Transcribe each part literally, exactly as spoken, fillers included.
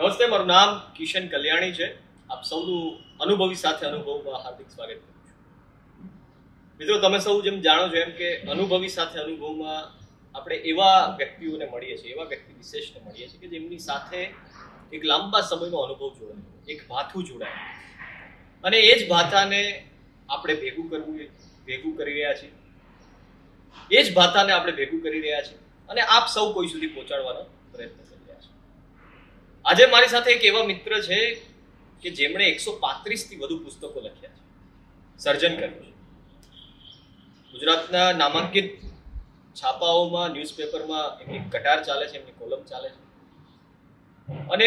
નમસ્તે, મારું નામ કિશન કલ્યાણી છે. આપ સૌનું અનુભવી સાથે અનુભવમાં હાર્દિક સ્વાગત કરું છું. મિત્રો, તમે સૌ જેમ જાણો છો એમ કે અનુભવી સાથે અનુભવમાં આપણે એવા વ્યક્તિઓને મળીએ છીએ, એવા વ્યક્તિ વિશેષને મળીએ છીએ કે જેમની સાથે એક લાંબા સમયનો અનુભવ જોડાય, એક ભાથું જોડાય, અને એ જ ભાથાને આપણે ભેગું કરવું ભેગું કરી રહ્યા છીએ. એ જ ભાથાને આપણે ભેગું કરી રહ્યા છીએ અને આપ સૌ કોઈ સુધી પહોંચાડવાનો પ્રયત્ન કરી રહ્યા છે. આજે મારી સાથે એક એવા મિત્ર છે કે જેમણે એકસો પાંત્રીસ થી વધુ પુસ્તકો લખ્યા છે, સર્જન કર્યું છે. ગુજરાતના નામાંકિત છાપાઓમાં, ન્યૂઝપેપરમાં એમની કટાર ચાલે છે, એમની કોલમ ચાલે છે. અને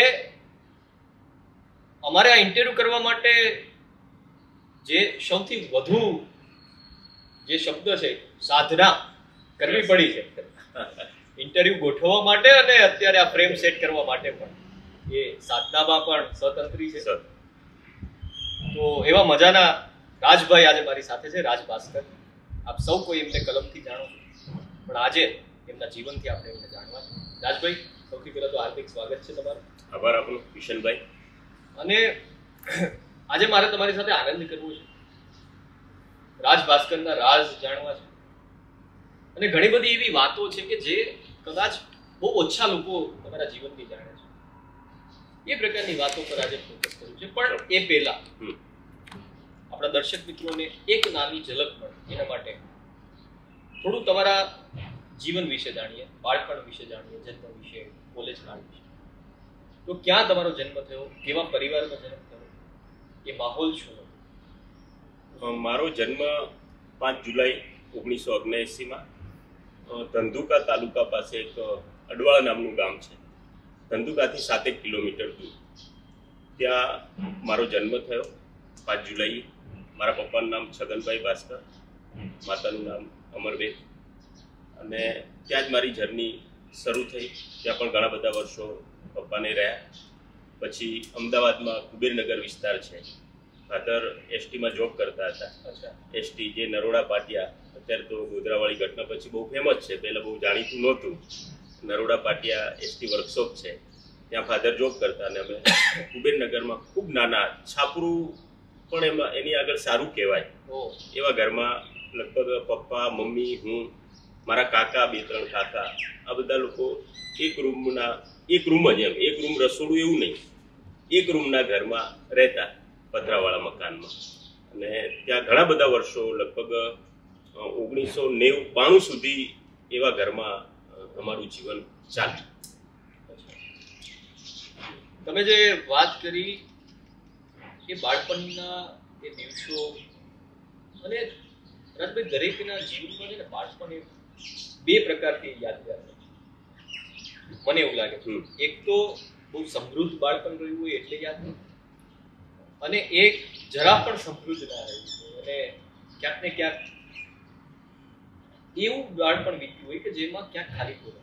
અમારે આ ઇન્ટરવ્યુ કરવા માટે જે સૌથી વધુ જે શબ્દ છે, સાધના કરવી પડી છે ઇન્ટરવ્યુ ગોઠવવા માટે અને અત્યારે આ ફ્રેમ સેટ કરવા માટે પણ. એ સાધનામાં પણ સ્વતંત્રી છે. તો એવા મજાના રાજભાઈ આજે મારી સાથે છે, રાજ ભાસ્કર. આપ સૌ કોઈ એમને કલમથી જાણો છો, પણ આજે એમના જીવનથી આપણે એમને જાણવા છે. રાજભાઈ, સૌથી પહેલા તો હાર્દિક સ્વાગત છે તમારું. આભાર આપનો કિશનભાઈ. અને આજે મારે તમારી સાથે આનંદ કરવો છે, રાજ ભાસ્કરના રાજ જાણવા છે. અને ઘણી બધી એવી વાતો છે કે જે કદાચ બહુ ઓછા લોકો તમારા જીવનની જાણે છે. એ પ્રકારની વાતો પર આજે ફોકસ કર્યું છે. પણ એ પહેલા આપણા દર્શક મિત્રોને એક નાની ઝલક મળે એના માટે થોડું તમારા જીવન વિશે જાણીએ, બાળપણ વિશે જાણીએ, જન્મ વિશે, કોલેજ કાળ વિશે. તો ક્યાં તમારો જન્મ થયો, કેવા પરિવારમાં જન્મ થયો, એ માહોલ શું હતો? મારો જન્મ પાંચ જુલાઈ ઓગણીસો ઓગણએંસીમાં ધંધુકા તાલુકા પાસે એક અડવાળા નામનું ગામ છે, ધંધુકાથી સાતેક કિલોમીટર દૂર. ત્યાં મારો જન્મ થયો પાંચ જુલાઈ. મારા પપ્પાનું નામ છગનભાઈ ભાસ્કર, માતાનું નામ અમરબેન. અને ત્યાં જ મારી જર્ની શરૂ થઈ. ત્યાં પણ ઘણા બધા વર્ષો પપ્પાને રહ્યા. પછી અમદાવાદમાં કુબેરનગર વિસ્તાર છે, ફાધર એસટીમાં જોબ કરતા હતા. એસટી જે નરોડા પાટિયા, અત્યારે તો ગોધરાવાળી ઘટના પછી બહુ ફેમસ છે, પહેલાં બહુ જાણીતું નહોતું. નરોડા પાટિયા એસટી વર્કશોપ છે, ત્યાં ફાધર જોબ કરતા. અને અમે કુબેરનગરમાં ખૂબ નાના, છાપરું પણ એમાં એની આગળ સારું કહેવાય એવા ઘરમાં, લગભગ પપ્પા, મમ્મી, હું, મારા કાકા, બે ત્રણ કાકા, આ બધા લોકો એક રૂમના એક રૂમ જ, એમ એક રૂમ રસોડું એવું નહીં, એક રૂમના ઘરમાં રહેતા, પતરાવાળા મકાનમાં. અને ત્યાં ઘણા બધા વર્ષો, લગભગ ઓગણીસો નેવું બાણું સુધી એવા ઘરમાં અમારું જીવન ચાલ્યું. તમે જે વાત કરી એ બાળપણના એ દિવસો, અને રાજભાઈ, દરેકના જીવનમાં છે ને બાળપણ એ બે પ્રકારથી યાદગાર છે, મને એવું લાગે છે. એક તો બહુ સમૃદ્ધ બાળપણ રહ્યું હોય એટલે યાદ હોય, અને એક જરા પણ સમૃદ્ધ ના રહ્યું હોય અને ક્યાંક ને ક્યાંક એવું બાળપણ વીત્યું હોય કે જેમાં ક્યાંક ખાલી પૂરો,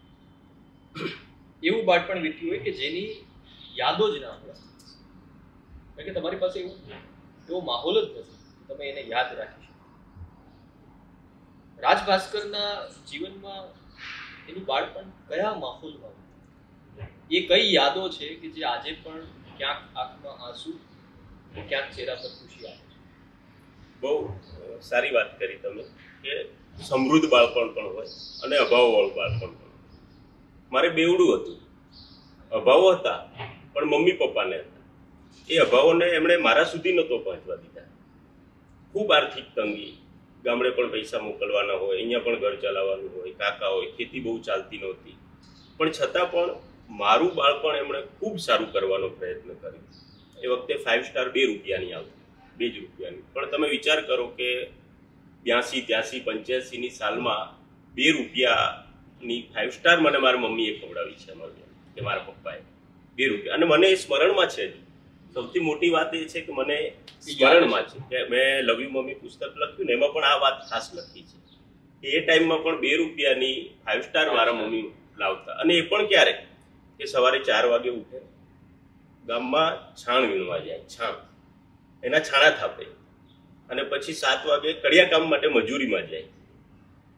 એવું બાળપણ વીત્યું હોય કે જેની યાદો જ ના હોય. કારણ કે તમારી પાસે એવું એવો માહોલ જ નથી તમે એને યાદ રાખી શકો. રાજ ભાસ્કરના જીવનમાં એનું બાળપણ કયા માહોલમાં, એ કઈ યાદો છે કે જે આજે પણ ક્યાંક આંખમાં આંસુ, ક્યાંક ચહેરા પર ખુશી આવે છે? બહુ સારી વાત કરી તમે કે સમૃદ્ધ બાળપણ પણ હોય અને અભાવવાળું બાળપણ પણ. મારે બેવડું હતું. અભાવો હતા પણ મમ્મી પપ્પાને હતા. એ અભાવોને એમણે મારા સુધી નહોતો પહોંચવા દીધા. ખૂબ આર્થિક તંગી, ગામડે પણ પૈસા મોકલવાના હોય, અહીંયા પણ ઘર ચલાવવાનું હોય, કાકા હોય, ખેતી બહુ ચાલતી નહોતી. પણ છતાં પણ મારું બાળપણ એમણે ખૂબ સારું કરવાનો પ્રયત્ન કર્યો. એ વખતે ફાઇવ સ્ટાર બે રૂપિયાની આવતી, બે જ રૂપિયાની. પણ તમે વિચાર કરો કે બ્યાસી ત્યાસી પંચ્યાસીની સાલમાં બે રૂપિયાની ફાઇવ સ્ટાર મને મારા મમ્મીએ ખવડાવી છે, અમારું કે મારા પપ્પાએ બે રૂપિયા. અને મને એ સ્મરણમાં છે. સૌથી મોટી વાત એ છે કે મને સ્મરણમાં છે કે મેં લવ યુ મમ્મી પુસ્તક લખ્યું ને એમાં પણ આ વાત ખાસ લખી છે કે એ ટાઈમમાં પણ બે રૂપિયાની ફાઇવ સ્ટાર મારા મમ્મી લાવતા. અને એ પણ ક્યારે કે સવારે ચાર વાગે ઉઠે, ગામમાં છાણ વીણવા જાય, છાણ એના છાણા થાપે, અને પછી સાત વાગે કડિયા કામ માટે મજૂરીમાં જાય.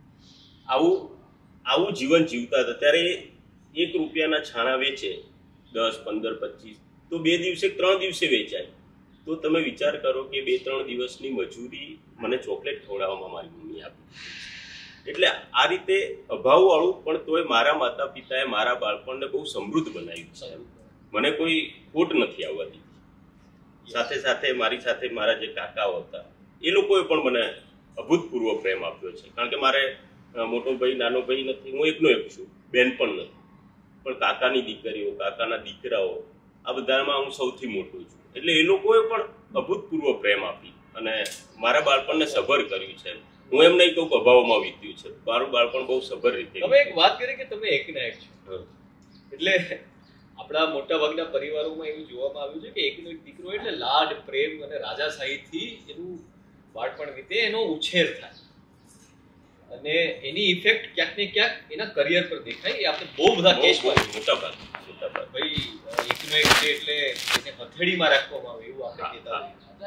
આવું આવું જીવન જીવતા હતા. ત્યારે એક રૂપિયાના છાણા વેચે, દસ પંદર પચીસ તો બે દિવસે ત્રણ દિવસે વેચાય. તો તમે વિચાર કરો કે બે ત્રણ દિવસની મજૂરી મને ચોકલેટ ખવડાવવામાં મારી મમ્મી આપી. એટલે આ રીતે અભાવવાળું પણ તોય મારા માતા પિતાએ મારા બાળપણને બહુ સમૃદ્ધ બનાવ્યું છે. મને કોઈ ખોટ નથી આવવા દીધી. સાથે સાથે મારી સાથે મારા જે કાકાઓ હતા એ લોકોએ પણ મને અભૂતપૂર્વ પ્રેમ આપ્યો છે. કારણ કે મારે મોટો ભાઈ નાનો ભાઈ નથી, હું એકનો એક છું, બેન પણ નથી. પણ કાકાની દીકરીઓ, કાકાના દીકરાઓ, આ બધામાં હું સૌથી મોટો છું. એટલે એ લોકોએ પણ અભૂતપૂર્વ પ્રેમ આપી અને મારા બાળપણને સભર કર્યું છે. હું એમ નહીં કહું કે અભાવમાં વીત્યું છે. મારું બાળપણ બહુ સભર રીતે. તમે એક વાત કરી કે તમે એકના એક છો, એટલે આપણા મોટા ભાગના પરિવારોમાં એવું જોવામાં આવ્યું છે કે એકનો એક દીકરો એટલે લાડ, પ્રેમ અને રાજાશાહીથી એનું બાળપણ વીતે, એનો ઉછેર થાય અને એની ઇફેક્ટ ક્યાંક ને ક્યાંક એના કરિયર પર દેખાય. એ આપણે બહુ બધા કેસમાં મોટા ભાગ મોટા ભાગ ભાઈ એકનો એક છે એટલે એને હથેળીમાં રાખવામાં આવે એવું આપણે કહેતા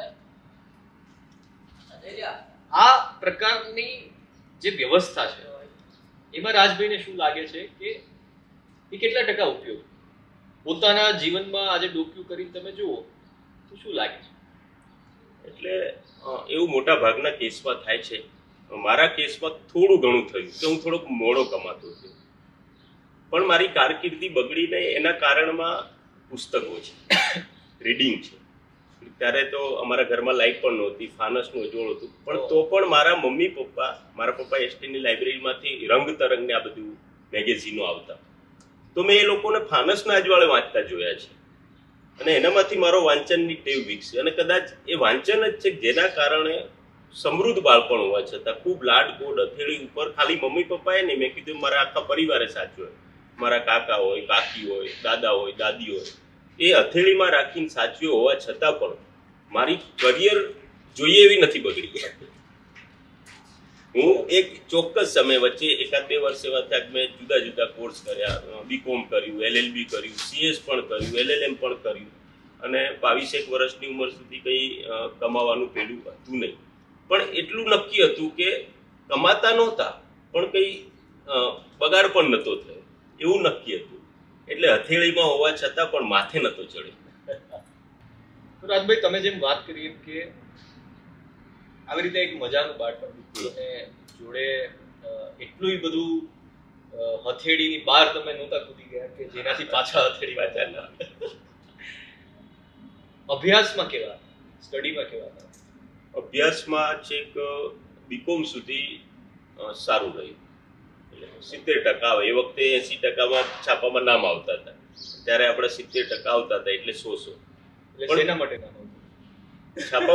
હોઈએ. આ પ્રકારની જે વ્યવસ્થા છે એમાં રાજભાઈને શું લાગે છે કે એ કેટલા ટકા ઉપયોગ પોતાના જીવનમાં આજે ડોક્યુ કરીને તમે જુઓ તો શું લાગે છે? એટલે એવું મોટા ભાગના કેસમાં થાય છે. મારા કેસમાં થોડું ઘણું થયું કે હું થોડોક મોડો કમાતો થયો, પણ મારી કારકિર્દી બગડીને એના કારણમાં પુસ્તકો છે, રીડિંગ છે. ત્યારે તો અમારા ઘરમાં લાઇટ પણ નહોતી, ફાનસનું અજોળ હતું, પણ તો પણ મારા મમ્મી પપ્પા મારા પપ્પા એસટીની લાઇબ્રેરીમાંથી રંગ તરંગને આ બધું મેગેઝીનો આવતા, તો મેં એ લોકોને ફાનસના અજવાળે વાંચતા જોયા છે અને એનામાંથી મારો વાંચનની ટેવ વિકસી. અને કદાચ એ વાંચન જ છે જેના કારણે સમૃદ્ધ બાળપણ હોવા છતાં ખૂબ લાડ કોડ હથેળી ઉપર ખાલી મમ્મી પપ્પાએ નહીં, મેં કીધું મારા આખા પરિવારે સાચવ્યો. મારા કાકા હોય, કાકી હોય, દાદા હોય, દાદી હોય, એ હથેળીમાં રાખીને સાચવ્યો હોવા છતાં પણ મારી કરિયર જોઈએ એવી નથી બગડી. હું એક ચોક્કસ સમય વચ્ચે એકાદ બે વર્ષ એવા થયા મેં જુદા જુદા કોર્સ કર્યા, બીકોમ કર્યું, એલએલબી કર્યું, સીએસ પણ કર્યું, એલએલએમ પણ કર્યું અને બાવીસેક વર્ષની ઉંમર સુધી કંઈ કમાવાનું પેલું હતું નહીં. પણ એટલું નક્કી હતું કે કમાતા નહોતા પણ કંઈ બગાડ પણ નહોતો થયો એવું નક્કી હતું. એટલે હથેળીમાં હોવા છતાં પણ માથે નહોતો ચડ્યો. રાજભાઈ તમે જેમ વાત કરી એમ કે આવી રીતે એક મજાનું બાળપણ અને જોડે એટલું બધું હથેળીની બહાર તમે નહોતા કૂદી ગયા કે જેનાથી પાછા હથેળી પાછા ના. અભ્યાસમાં કેવા, સ્ટડીમાં કેવા? અભ્યાસમાં છેક બીકોમ સુધી સારું રહ્યું. સિત્તેર ટકા આવે એ વખતે એસી ટકામાં છાપામાં નામ આવતા હતા, ત્યારે આપણે સિત્તેર ટકા આવતા હતા એટલે સો સો. એના માટે નામ છાપા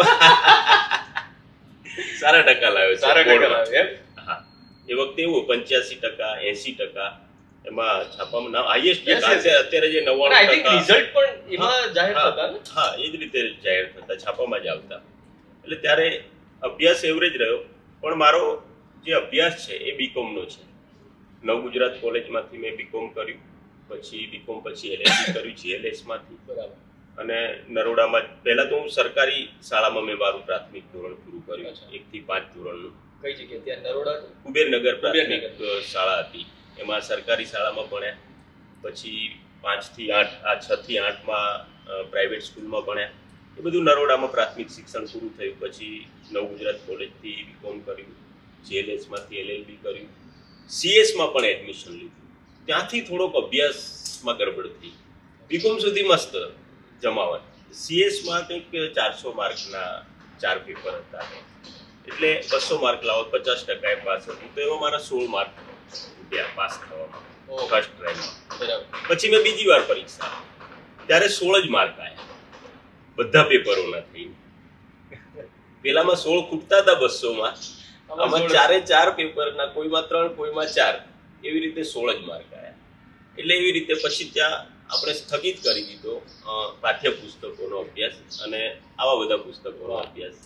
સારા ટકા લાવ્યો, સારા ટકા લાવ્યો. હા, એ વખતે એવું પંચ્યાસી ટકા એસી ટકા એમાં છાપામાં નામ હાઈએસ્ટ ટકા. અત્યારે જે નવ્વાણું ટકા રિઝલ્ટ પણ એમાં જાહેર થતા ને? હા, એ જ રીતે જાહેર થતા, છાપામાં જ આવતા. એટલે ત્યારે અભ્યાસ એવરેજ રહ્યો. પણ મારો જે અભ્યાસ છે એ બીકોમનો છે. નવ ગુજરાત કોલેજમાંથી મેં બીકોમ કર્યું, પછી બીકોમ પછી એલએલબી કર્યું જીએલએસમાંથી. બરાબર. અને નરોડામાં પહેલા તો હું સરકારી શાળામાં મેં મારું પ્રાથમિક ધોરણ પૂરું કર્યું, એક થી પાંચ ધોરણનું. કઈ જગ્યાએ? ત્યાં નરોડા કુબેરનગર પ્રાથમિક શાળા હતી, એમાં સરકારી શાળામાં ભણ્યા. પછી પાંચ થી આઠ આ છ થી આઠમાં પ્રાઇવેટ સ્કૂલમાં ભણ્યા. એ બધું નરોડામાં પ્રાથમિક શિક્ષણ પૂરું થયું. પછી નવ ગુજરાત કોલેજથી બીકોમ કર્યું, જીએલએસમાંથી એલએલબી કર્યું, સીએસમાં પણ એડમિશન લીધું. ત્યાંથી થોડોક અભ્યાસમાં ગડબડ થઈ. બીકોમ સુધી મસ્ત જમાવટ. સીએસમાં કંઈક ચારસો માર્કના ચાર પેપર હતા, એટલે બસો માર્ક લાવો પચાસ ટકા પાસ હતું. તો એમાં મારા સોળ માર્ક ગયા પાસ થવામાં ફર્સ્ટ ટ્રાયલમાં. પછી મેં બીજી વાર પરીક્ષા, ત્યારે સોળ જ માર્ક આવ્યા બધા પેપરોના થઈને. પેલામાં સોળ ખૂટતા હતા બસોમાં, આમાં ચારે ચાર પેપરના કોઈમાં ત્રણ કોઈમાં ચાર, એવી રીતે સોળ જ માર્ક આવ્યા. એટલે એવી રીતે પછી ત્યાં આપણે સ્થગિત કરી દીધો પાઠ્યપુસ્તકોનો અભ્યાસ અને આવા બધા પુસ્તકોનો અભ્યાસ.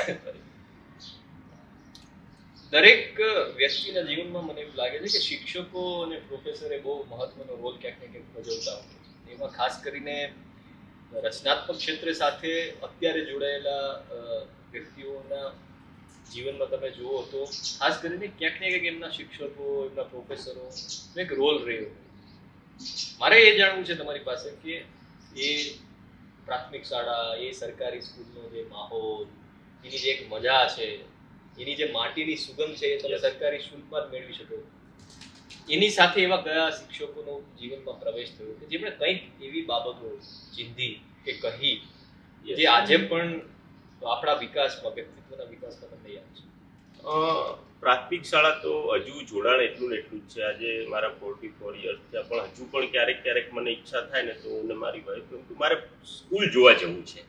દરેક વ્યક્તિના જીવનમાં મને એવું લાગે છે કે શિક્ષકો અને પ્રોફેસરે બહુ મહત્વનો રોલ ક્યાંક ને ક્યાંક ભજવતા હોય. એમાં ખાસ કરીને રચનાત્મક ક્ષેત્ર સાથે અત્યારે જોડાયેલા વ્યક્તિઓના જીવનમાં તમે જુઓ તો ખાસ કરીને ક્યાંક ને ક્યાંક એમના શિક્ષકો, એમના પ્રોફેસરો એક રોલ રહ્યો. મારે એ જાણવું છે તમારી પાસે કે એ પ્રાથમિક શાળા, એ સરકારી સ્કૂલનો જે માહોલ, એની જે એક મજા છે, એની જે માટીની સુગંધ છે એ તમે સરકારી સ્કૂલમાં જ મેળવી શકો. એની સાથે એવા કયા શિક્ષકોનો જીવનમાં પ્રવેશ થયો કે જેમણે કંઈક એવી બાબતો ચીંધી કે કહી જે આજે પણ આપણા વિકાસમાં, વ્યક્તિત્વના વિકાસમાં તમને યાદ છે? પ્રાથમિક શાળા તો હજુ જોડાણ એટલું ને એટલું જ છે. આજે મારા ફોર્ટી ફોર યર્સ થયા, પણ હજુ પણ ક્યારેક ક્યારેક મને ઈચ્છા થાય ને તો હું ને મારી વાઈફ મારે સ્કૂલ જોવા જવું છે.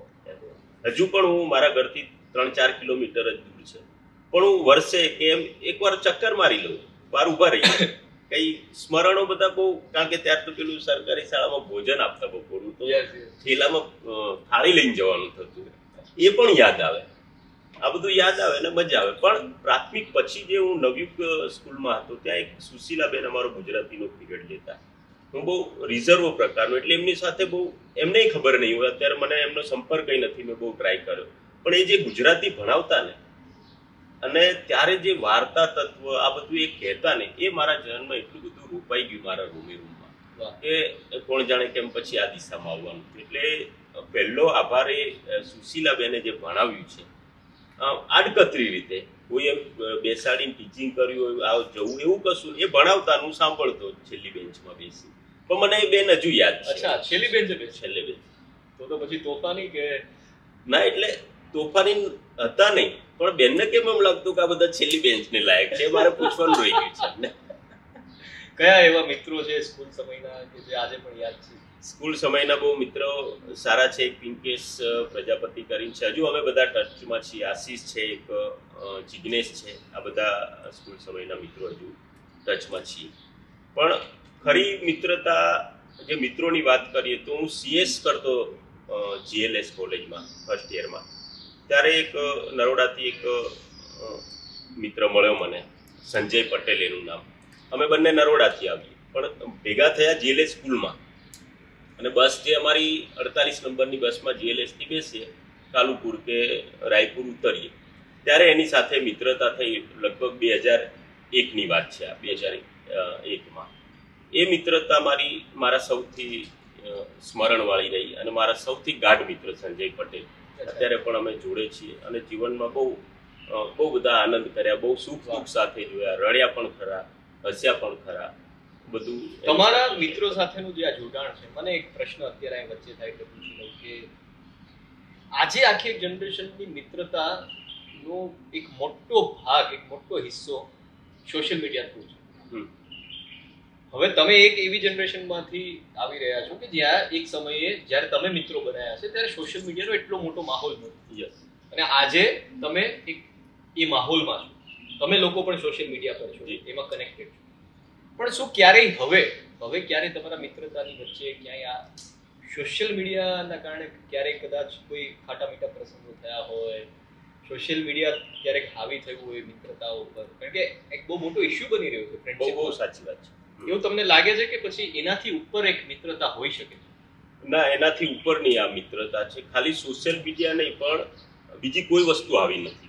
હજુ પણ હું મારા ઘરથી ત્રણ ચાર કિલોમીટર જ દૂર છે, પણ હું વર્ષે કે એમ એકવાર ચક્કર મારી લઉં, બાર ઉભા રહીએ. કઈ સ્મરણો બધા બહુ, કારણ કે ત્યાર તો પેલું સરકારી શાળામાં ભોજન આપતા બપોરનું, તો થેલામાં થાળી લઈને જવાનું થતું, એ પણ યાદ આવે. આ બધું યાદ આવે ને મજા આવે. પણ પ્રાથમિક પછી જે હું નવયુગ સ્કૂલમાં હતો, ત્યાં એક સુશીલાબેન અમારો ગુજરાતીનો પીરિયડ લેતા. હું બહુ રિઝર્વ પ્રકારનો, એટલે એમની સાથે બહુ એમને ખબર નહીં હોય. અત્યારે મને એમનો સંપર્ક કઈ નથી, મેં બહુ ટ્રાય કર્યો. પણ એ જે ગુજરાતી ભણાવતા ને, અને ત્યારે જે વાર્તા તત્વ આ બધું એ કહેતા ને, એ મારા જન્મમાં એટલું બધું રોપાઈ ગયું મારા રૂમે રૂમમાં કે કોણ જાણે કેમ પછી આ દિશામાં આવવાનું. એટલે પહેલો આભાર એ સુશીલાબેને જે ભણાવ્યું છે આડકતરી રીતે, કોઈ એમ બેસાડીને ટીચિંગ કર્યું હોય, આ જવું એવું કશું, એ ભણાવતા હું સાંભળતો છેલ્લી બેન્ચમાં બેસી. પણ મને એ બેન હજુ યાદ છે. અચ્છા, છેલ્લી બેન્ચ? છેલ્લે બેન્ચ. તો તો પછી તોફાની કે ના, એટલે તોફાની હતા નહીં, પણ બેનને કેમ એમ લાગતું કે આ બધા છેલ્લી બેન્ચને લાયક છે, મારે પૂછવાનું રહી ગયું છે. કયા એવા મિત્રો છે સ્કૂલ સમયના કે જે આજે પણ યાદ છે? સ્કૂલ સમયના બહુ મિત્રો સારા છે. એક પિંકેશ પ્રજાપતિ કરીને છે, હજુ અમે બધા ટચમાં છીએ. આશીષ છે, એક જિગ્નેશ છે, આ બધા સ્કૂલ સમયના મિત્રો હજુ ટચમાં છીએ. પણ ખરી મિત્રતા, જે મિત્રોની વાત કરીએ તો હું સીએસ કરતો જીએલએસ કોલેજમાં ફર્સ્ટ યરમાં, ત્યારે એક નરોડાથી એક મિત્ર મળ્યો મને, સંજય પટેલ એનું નામ. અમે બંને નરોડાથી આવીએ, પણ ભેગા થયા જીએલએસ સ્કૂલમાં. અને બસ જે અમારી અડતાલીસ નંબરની બસમાં જીએલએસથી બેસીએ, કાલુપુર કે રાયપુર ઉતરીએ, ત્યારે એની સાથે મિત્રતા થઈ. લગભગ બે હજાર એકની વાત છે આ, બે હજાર એકમાં. એ મિત્રતા મારી મારા સૌથી સ્મરણવાળી રહી, અને મારા સૌથી ગાઢ મિત્ર સંજય પટેલ. અત્યારે પણ અમે જોડે છીએ, અને જીવનમાં બહુ બહુ બધા આનંદ કર્યા, બહુ સુખ દુઃખ સાથે જોયા, રડ્યા પણ ખરા, હસ્યા પણ ખરા. બધું તમારા મિત્રો સાથેનું જે આ જોડાણ છે, મને એક પ્રશ્ન અત્યારે અહીં વચ્ચે થાય કે પૂછી લઉં કે આજે આખી એક જનરેશનની મિત્રતાનો એક મોટો ભાગ, એક મોટો હિસ્સો સોશિયલ મીડિયા થ્રુ છે. હવે તમે એક એવી જનરેશનમાંથી આવી રહ્યા છો કે જ્યાં એક સમયે જ્યારે તમે મિત્રો બનાવ્યા છે ત્યારે સોશિયલ મીડિયાનો એટલો મોટો માહોલ નહોતો, અને આજે તમે એક એ માહોલમાં છો. તમે લોકો પણ સોશિયલ મીડિયા પર છો, એમાં કનેક્ટેડ છો. પણ શું ક્યારેય હવે હવે ક્યારેય તમારા મિત્રતાની વચ્ચે ક્યાંય આ સોશિયલ મીડિયાના કારણે ક્યારેય કદાચ કોઈ ખાટા મીઠા પ્રસંગો થયા હોય, સોશિયલ મીડિયા ક્યારેક હાવી થયું હોય મિત્રતાઓ ઉપર? કારણ કે એક બહુ મોટો ઇશ્યુ બની રહ્યો છે ફ્રેન્ડશિપ. બહુ સાચી વાત છે. એવું તમને લાગે છે કે પછી એનાથી ઉપર એક મિત્રતા હોઈ શકે? ના, એનાથી ઉપરની આ મિત્રતા છે. ખાલી સોશિયલ મીડિયા નહીં, પણ બીજી કોઈ વસ્તુ આવી નથી.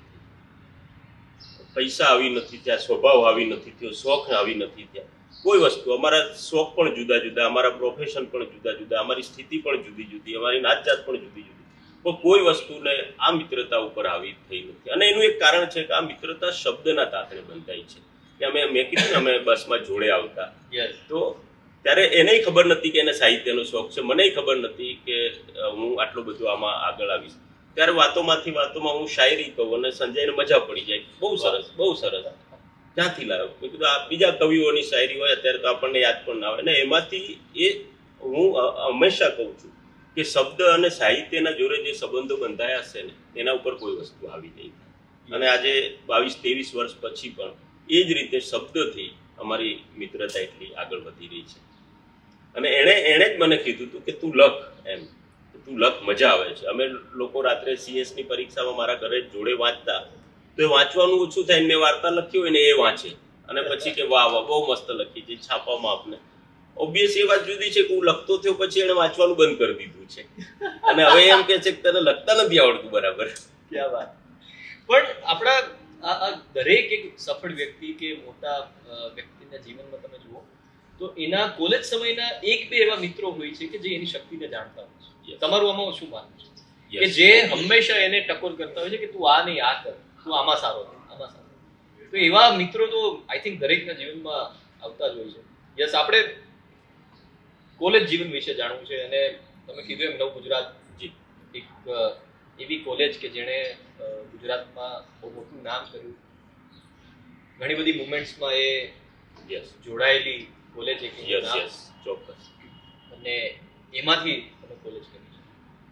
પૈસા આવી નથી ત્યાં, સ્વભાવ આવી નથી થયો, શોખ આવી નથી ત્યાં, કોઈ વસ્તુ. અમારા શોખ પણ જુદા જુદા, અમારા પ્રોફેશન પણ જુદા જુદા, અમારી સ્થિતિ પણ જુદી જુદી, અમારી નાત જાત પણ જુદી જુદી, પણ કોઈ વસ્તુને આ મિત્રતા ઉપર આવી થઈ નથી. અને એનું એક કારણ છે કે આ મિત્રતા શબ્દના તાતણે બંધાઈ છે. કે અમે મેં કીધું અમે બસમાં જોડે આવતા, તો ત્યારે એને ખબર નથી કે એને સાહિત્યનો શોખ છે, મને ખબર નથી કે હું આટલું બધું આમાં આગળ આવીશ. ત્યારે વાતોમાંથી વાતોમાં હું શાયરી કહું અને સંજયને મજા પડી જાય, બહુ સરસ બહુ સરસ, ક્યાંથી લાવ્યો? મેં કીધું આ બીજા કવિઓની શાયરી હોય અત્યારે તો આપણને યાદ પણ ના આવે. અને એમાંથી એ હું હંમેશા કહું છું કે શબ્દ અને સાહિત્યના જોડે જે સંબંધો બંધાયા છે ને, એના ઉપર કોઈ વસ્તુ આવી નહીં. અને આજે બાવીસ ત્રેવીસ વર્ષ પછી પણ એ જ રીતે શબ્દથી અમારી મિત્રતા એટલી આગળ વધી રહી છે. અને એણે એણે જ મને કીધું હતું કે તું લખ, એમ તું લખ, મજા આવે છે. અમે લોકો રાત્રે સીએસની પરીક્ષામાં મારા ઘરે જોડે વાંચતા, તો એ વાંચવાનું ઓછું થાય, મેં વાર્તા લખી હોય ને એ વાંચે, અને પછી કે વાહ વાહ બહુ મસ્ત લખી છે, છાપામાં આપને. ઓબ્વિયસ એ વાત જુદી છે કે હું લખતો થયો પછી એને વાંચવાનું બંધ કરી દીધું છે, અને હવે એમ કે છે કે તને લખતા નથી આવડતું બરાબર. ક્યાં વાત. પણ આપણા આ દરેક એક સફળ વ્યક્તિ કે મોટા વ્યક્તિના જીવનમાં તમે જુઓ તો એના કોલેજ સમયના એક બે એવા મિત્રો હોય છે કે જે એની શક્તિને જાણતા હોય છે. તમારું આમાં શું માનવું છે? કે જે હંમેશા એને ટકોર કરતા હોય છે કે તું આ નહીં આ કર, તું આમાં સારો છે, આમાં સારો. તો એવા મિત્રો તો આઈ થિંક દરેકના જીવનમાં આવતા જ હોય છે. યસ, આપણે કોલેજ જીવન વિશે જાણવું છે અને તમે કીધું એમ નવ ગુજરાત એક એવી કોલેજ કે જેણે ગુજરાતમાં બહુ મોટું નામ કર્યું, ઘણી બધી મુવમેન્ટ્સમાં એ જોડાયેલી કોલેજ એક ચોક્કસ, અને એમાંથી તમે કોલેજ કરી છે.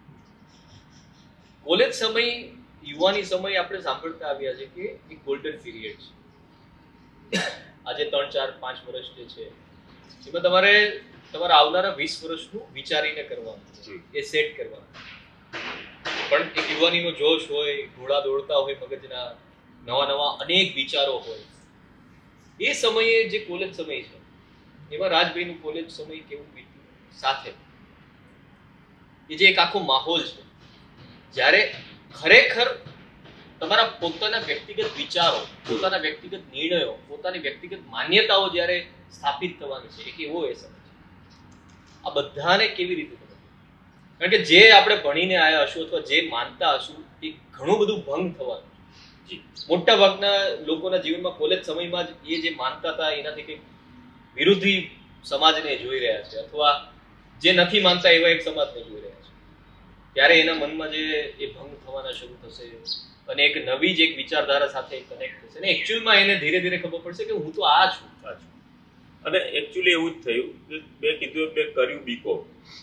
કોલેજ સમય, યુવાની સમય આપણે સાંભળતા આવ્યા છે કે એક ગોલ્ડન પીરિયડ છે. આજે ત્રણ ચાર પાંચ વર્ષ જે છે એમાં તમારે તમારા આવનારા વીસ વર્ષનું વિચારીને કરવાનું, એ સેટ કરવાનું. પણ એક યુવાનીનો જોશ હોય, ઘોડા દોડતા હોય મગજના, નવા નવા અનેક વિચારો હોય, એ સમયે જે કોલેજ સમય છે એમાં રાજભાઈનું કોલેજ સમય કેવું બીત્યું સાથે, એ જે એક આખો માહોલ છે, જ્યારે ખરેખર તમારા પોતાના વ્યક્તિગત વિચારો, પોતાના વ્યક્તિગત નિર્ણયો, પોતાની વ્યક્તિગત માન્યતાઓ જ્યારે સ્થાપિત થવાની છે, એક એવો એ સમય છે. આ બધાને કેવી રીતે ખબર? કારણ કે જે આપણે ભણીને આવ્યા હશું અથવા જે માનતા હશું એ ઘણું બધું ભંગ થવાનું છે. મોટા ભાગના લોકોના જીવનમાં કોલેજ સમયમાં જ એ જે માનતા હતા એનાથી કંઈક વિરોધી સમાજને જોઈ રહ્યા છે, અથવા જે નથી માનતા એવા એક સમાજને જોઈ રહ્યા છે. ત્યારે એના મનમાં જે એ ભંગ થવાના શરૂ થશે અને એક નવી જ એક વિચારધારા સાથે કનેક્ટ થશે અને એકચ્યુઅલમાં એને ધીરે ધીરે ખબર પડશે કે હું તો આ છું. અને એકચ્યુઅલી એવું જ થયું કે મેં કીધું મેં કર્યું બીકોમ,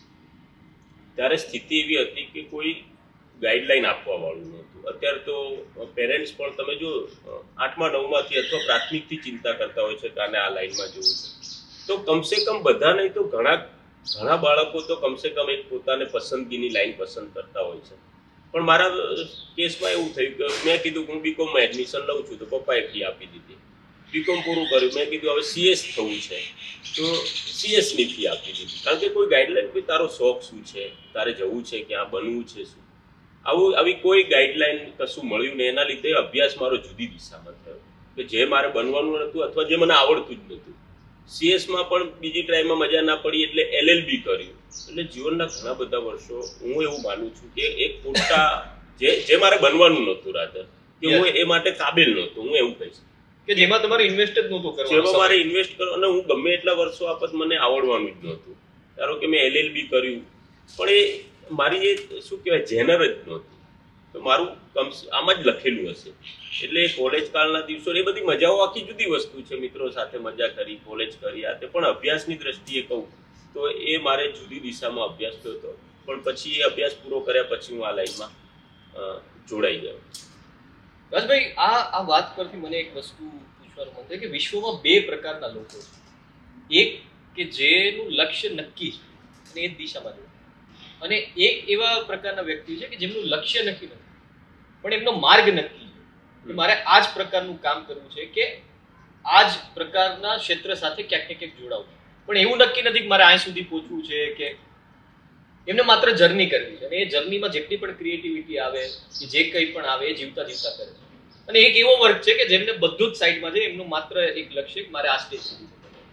ત્યારે સ્થિતિ એવી હતી કે કોઈ ગાઈડલાઈન આપવા વાળું નહોતું. અત્યારે તો પેરેન્ટ્સ પણ તમે જો આઠમા નવમાંથી અથવા પ્રાથમિકથી ચિંતા કરતા હોય છે કે આને આ લાઈનમાં જવું છે, તો કમસે કમ બધા નહીં તો ઘણા ઘણા બાળકો તો કમસે કમ એક પોતાને પસંદગીની લાઈન પસંદ કરતા હોય છે. પણ મારા કેસમાં એવું થયું કે મેં કીધું હું બીકોમમાં એડમિશન લઉં છું, તો પપ્પાએ ફી આપી દીધી. બીકોમ પૂરું કર્યું, મેં કીધું હવે સીએસ થવું છે, તો સીએસની ફી આપી દીધી. કારણ કે કોઈ ગાઈડલાઈન, કોઈ તારો શોખ શું છે, તારે જવું છે, ક્યાં બનવું છે, શું આવું આવી કોઈ ગાઈડલાઈન કશું મળ્યું ને. એના લીધે અભ્યાસ મારો જુદી દિશામાં થયો કે જે મારે બનવાનું નહોતું અથવા જે મને આવડતું જ નહોતું. સીએસમાં પણ બીજી ટ્રાયમાં મજા ના પડી એટલે એલએલબી કર્યું. એટલે જીવનના ઘણા બધા વર્ષો હું એવું માનું છું કે એક ખોટા જે જે મારે બનવાનું નહોતું, રાધર કે હું એ માટે કાબિલ નહોતો, હું એવું કહીશ કે જેમાં તમારે ઇન્વેસ્ટ જ નહોતું કરવાનું, જેમાં મારે ઇન્વેસ્ટ કરો અને હું ગમે એટલા વર્ષો આપત મને આવડવાનું જ નહોતું. ધારો કે મેં એલએલબી કર્યું પણ એ મારી એ શું કહેવાય જેનર જ નહોતું. તો મારું કમ આમાં જ લખેલું હશે. એટલે કોલેજ કાળના દિવસો એ બધી મજાઓ આખી જુદી વસ્તુ છે. મિત્રો સાથે મજા કરી, કોલેજ કરી, આ તે, પણ અભ્યાસની દ્રષ્ટિએ કહું તો એ મારે જુદી દિશામાં અભ્યાસ થયો હતો. પણ પછી એ અભ્યાસ પૂરો કર્યા પછી હું આ લાઈનમાં જોડાઈ ગયો. રાજભાઈ, આ આ વાત પરથી મને એક વસ્તુ પૂછવાનું મન થાય કે વિશ્વમાં બે પ્રકારના લોકો છે. એક કે જેનું લક્ષ્ય નક્કી છે અને એ દિશામાં જોડે, અને એક એવા પ્રકારના વ્યક્તિ છે કે જેમનું લક્ષ્ય નક્કી નથી પણ એમનો માર્ગ નક્કી છે. મારે આ જ પ્રકારનું કામ કરવું છે કે આ જ પ્રકારના ક્ષેત્ર સાથે ક્યાંક ને ક્યાંક જોડાવું, પણ એવું નક્કી નથી કે મારે અહીં સુધી પહોંચવું છે. કે એમને માત્ર જર્ની કરવી છે અને એ જર્નીમાં જેટલી પણ ક્રિએટિવિટી આવે કે જે કંઈ પણ આવે એ જીવતા જીવતા કરે છે. અને એક એવો વર્ગ છે કે જેમને બધું જ સાઈડમાં છે, એમનું માત્ર એક લક્ષ્ય કે મારે આ સ્ટેજ સુધી.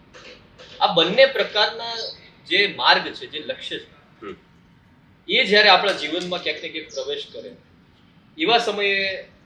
આ બંને પ્રકારના જે માર્ગ છે, જે લક્ષ્ય છે, એ જ્યારે આપણા જીવનમાં ક્યાંક ને ક્યાંક પ્રવેશ કરે એવા સમયે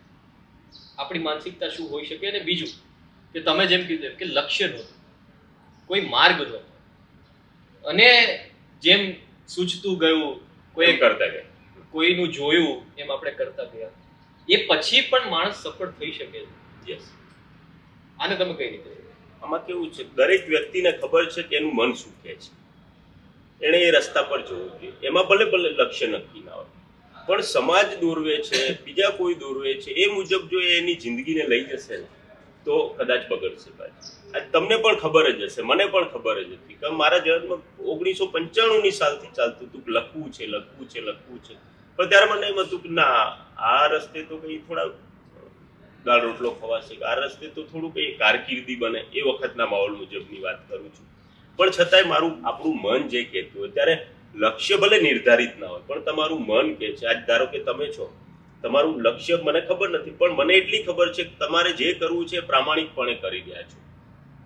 આપણી માનસિકતા શું હોઈ શકે? અને બીજું કે તમે જેમ કીધું કે લક્ષ્ય નહોતું, કોઈ માર્ગ નહોતો અને જેમ સૂચતું ગયું, કોઈ કરતા ગયા, કોઈનું જોયું એમ આપણે કરતા ગયા, એ પછી પણ માણસ સફળ થઈ શકે છે. યસ. આને તમે કઈ રીતે? આમાં કેવું છે, દરેક વ્યક્તિને ખબર છે કે એનું મન શું કહે છે, એણે એ રસ્તા પર જવું જોઈએ. એમાં ભલે ભલે લક્ષ્ય નક્કી ના હોય, પણ સમાજ દોરવે છે, બીજા કોઈ દોરવે છે, એ મુજબ જો એ એની જિંદગીને લઈ જશે ને તો કદાચ બગડશે. આ તમને પણ ખબર જ હશે, મને પણ ખબર જ હતી કે મારા જન્મ ઓગણીસો પંચાણું ની સાલથી ચાલતું હતું કે લખવું છે લખવું છે લખવું છે. પણ ત્યારે મને એમ હતું કે ના, આ રસ્તે તો કઈ થોડા દાળ રોટલો ખવાશે, આ રસ્તે તો થોડું કઈ કારકિર્દી બને. એ વખતના માહોલ મુજબની વાત કરું છું. પણ છતાંય મારું આપણું મન જે કહેતું હોય, ત્યારે લક્ષ્ય ભલે નિર્ધારિત ના હોય પણ તમારું મન કહે છે. આજ ધારો કે તમે છો, તમારું લક્ષ્ય મને ખબર નથી પણ મને એટલી ખબર છે કે તમારે જે કરવું છે એ પ્રામાણિકપણે કરી રહ્યા છો.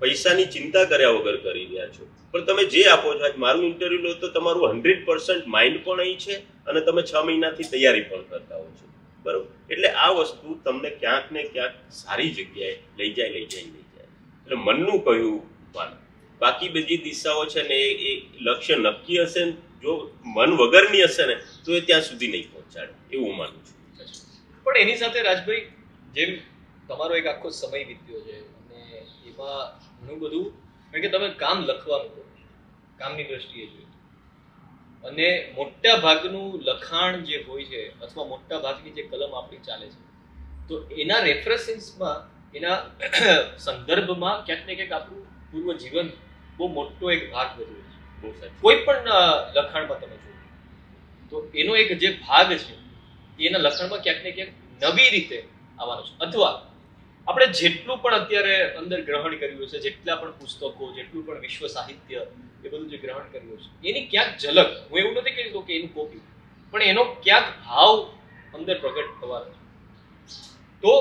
પૈસાની ચિંતા કર્યા વગર કરી રહ્યા છો. પણ તમે જે આપો છો, આજ મારું ઇન્ટરવ્યુ લો તો તમારું હંડ્રેડ પર્સન્ટ માઇન્ડ પણ અહીં છે અને તમે છ મહિનાથી તૈયારી પણ કરતા હો છો, બરોબર. એટલે આ વસ્તુ તમને ક્યાંક ને ક્યાંક સારી જગ્યાએ લઈ જાય લઈ જાય લઈ જાય એટલે મનનું કહ્યું માનો. બાકી બધી દિશાઓ છે ને એ લક્ષ્ય નક્કી હશે ને જો મન વગરની હશે ને તો એ ત્યાં સુધી નહીં પહોંચાડે, એવું હું માનું છું. પણ એની સાથે રાજભાઈ, જેમ તમારો એક આખો સમય વીત્યો છે અને એમાં ઘણું બધું, કારણ કે તમે કામ લખવાનું કરો, કામની દ્રષ્ટિએ જોઈએ અને મોટા ભાગનું લખાણ જે હોય છે અથવા મોટા ભાગની જે કલમ આપણી ચાલે છે તો એના રેફરન્સમાં, એના સંદર્ભમાં ક્યાંક ને ક્યાંક આપણું પૂર્વ જીવન બહુ મોટો એક ભાગ ભજવે છે. બહુ સાચું. કોઈ પણ લખાણમાં તમે જુઓ તો એનો એક જે ભાગ છે એના લખાણમાં ક્યાંક ને ક્યાંક નવી રીતે આવવાનો છે. અથવા આપણે જેટલું પણ અત્યારે અંદર ગ્રહણ કર્યું છે, જેટલા પણ પુસ્તકો, જેટલું પણ વિશ્વ સાહિત્ય એ બધું જે ગ્રહણ કર્યું છે એની ક્યાંક ઝલક, હું એવું નથી કહેતો કે એનું કોપી, પણ એનો ક્યાંક ભાવ અંદર પ્રગટ થવાનો છે. તો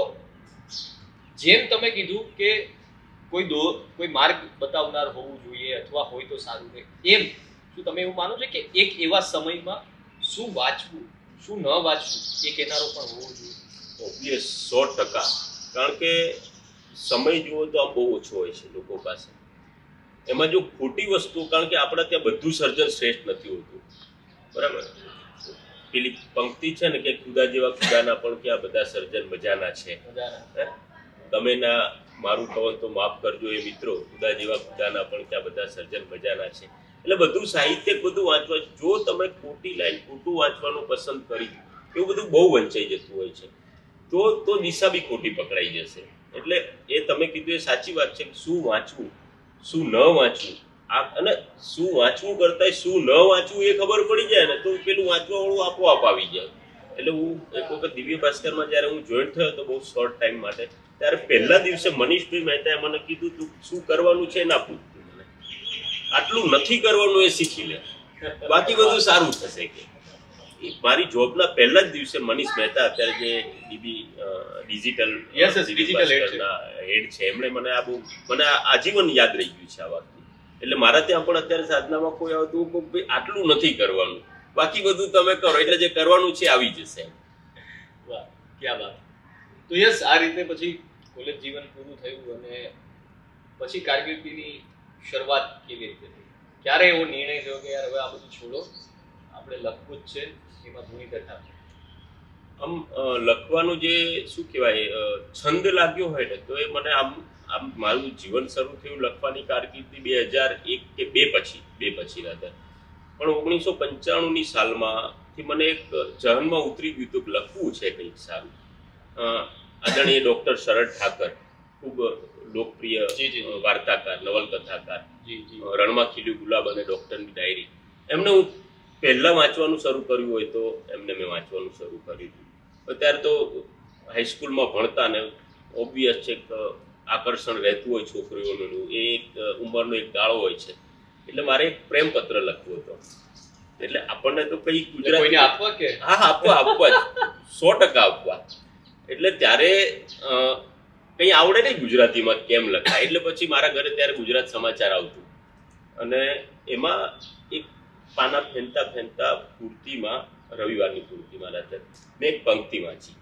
જેમ તમે કીધું કે કોઈ દો કોઈ માર્ગ બતાવનાર હોવું જોઈએ અથવા હોય તો સારું રહે, એમ શું તમે એવું માનો છો કે એક એવા સમયમાં શું વાંચવું શું ન વાંચવું એ કહેનારો પણ હોવો જોઈએ? ઓબ્વિયસ, સો ટકા. કારણ કે સમય જુઓ તો આમ બહુ ઓછો હોય છે લોકો પાસે. એમાં જો ખોટી વસ્તુ, કારણ કે આપણા ત્યાં બધું સર્જન શ્રેષ્ઠ નથી હોતું, બરાબર. પેલી પંક્તિ છે ને કે ખુદા જેવા ખુદાના પણ કે આ બધા સર્જન મજાના છે. તમે ના મારું કવન તો માફ કરજો એ મિત્રો, ખુદા જેવા ખુદાના પણ કે આ બધા સર્જન મજાના છે. એટલે બધું સાહિત્ય બધું વાંચવા, જો તમે ખોટી લાઈન ખોટું વાંચવાનું પસંદ કરી એવું બધું બહુ વંચાઈ જતું હોય છે તો તો દિશા બી ખોટી પકડાઈ જશે. એટલે એ તમે કીધું એ સાચી વાત છે કે શું વાંચવું શું ન વાંચવું, આ અને શું વાંચવું કરતા શું ન વાંચવું એ ખબર પડી જાય ને તો પેલું વાંચવા વાળું આપોઆપ આવી જાય. એટલે હું એક વખત દિવ્ય ભાસ્કરમાં જ્યારે હું જોઈન્ટ થયો તો બહુ શોર્ટ ટાઈમ માટે, ત્યારે પહેલા દિવસે મનીષભાઈ મહેતાએ મને કીધું તું શું કરવાનું છે ના પૂછતું મને, આટલું નથી કરવાનું એ શીખી લે, બાકી બધું સારું થશે. કે મારી જોબના પહેલા જ દિવસે મનીષ મહેતા અત્યારે જે ડીબી ડિજિટલ હેડ છે એમણે મને આ બહુ મને આજીવન યાદ રહી ગયું છે આ વાત. એટલે મારા ત્યાં પણ અત્યારે સાધનામાં કોઈ આવતું ભાઈ આટલું નથી કરવાનું, બાકી બધું તમે કરો, એટલે જે કરવાનું છે આવી જશે. વાહ, ક્યા વાત. તો યસ, આ રીતે પછી કોલેજ જીવન પૂરું થયું અને પછી કારકિર્દીની શરૂઆત કેવી રીતે થઈ? ક્યારે એવો નિર્ણય થયો કે યાર હવે આ બધું છોડો, આપણે લખવું જ છે, એમાં ઘણી કથા છે? આમ લખવાનું જે શું કહેવાય છંદ લાગ્યો હોય ને તો એ મને આમ આમ મારું જીવન શરૂ થયું લખવાની કારકિર્દી બે હજાર એક કે બે પછી બે પછી હતા. પણ ઓગણીસો પંચાણુંની સાલમાંથી મને એક જહનમાં ઉતરી ગયું હતું કે લખવું છે કંઈક સારું. આદરણીય ડૉક્ટર શરદ ઠાકર, ખૂબ લોકપ્રિય વાર્તાકાર, નવલકથાકાર, રણમાં ખીલ્યું ગુલાબ અને ડૉક્ટરની ડાયરી, એમને હું પહેલાં વાંચવાનું શરૂ કર્યું હોય તો એમને મેં વાંચવાનું શરૂ કર્યું. અત્યારે તો હાઈસ્કૂલમાં ભણતા ને ઓબ્વિયસ છે કે આકર્ષણ રહેતું હોય છોકરીઓનું, એ એક ઉંમરનો એક ગાળો હોય છે. એટલે મારે એક પ્રેમ પત્ર લખવો હતો. એટલે આપણને તો કઈ ગુજરાતી આપવા કે હા હા આપવા આપવા જ સો ટકા આપવા. એટલે ત્યારે કંઈ આવડે નહીં ગુજરાતીમાં કેમ લખાય, એટલે પછી મારા ઘરે ત્યારે ગુજરાત સમાચાર આવતું અને એમાં એક પાના ફેંતા ફેંતા પૂર્તિમાં, રવિવારની પૂર્તિમાં રાતે મેં એક પંક્તિ વાંચી,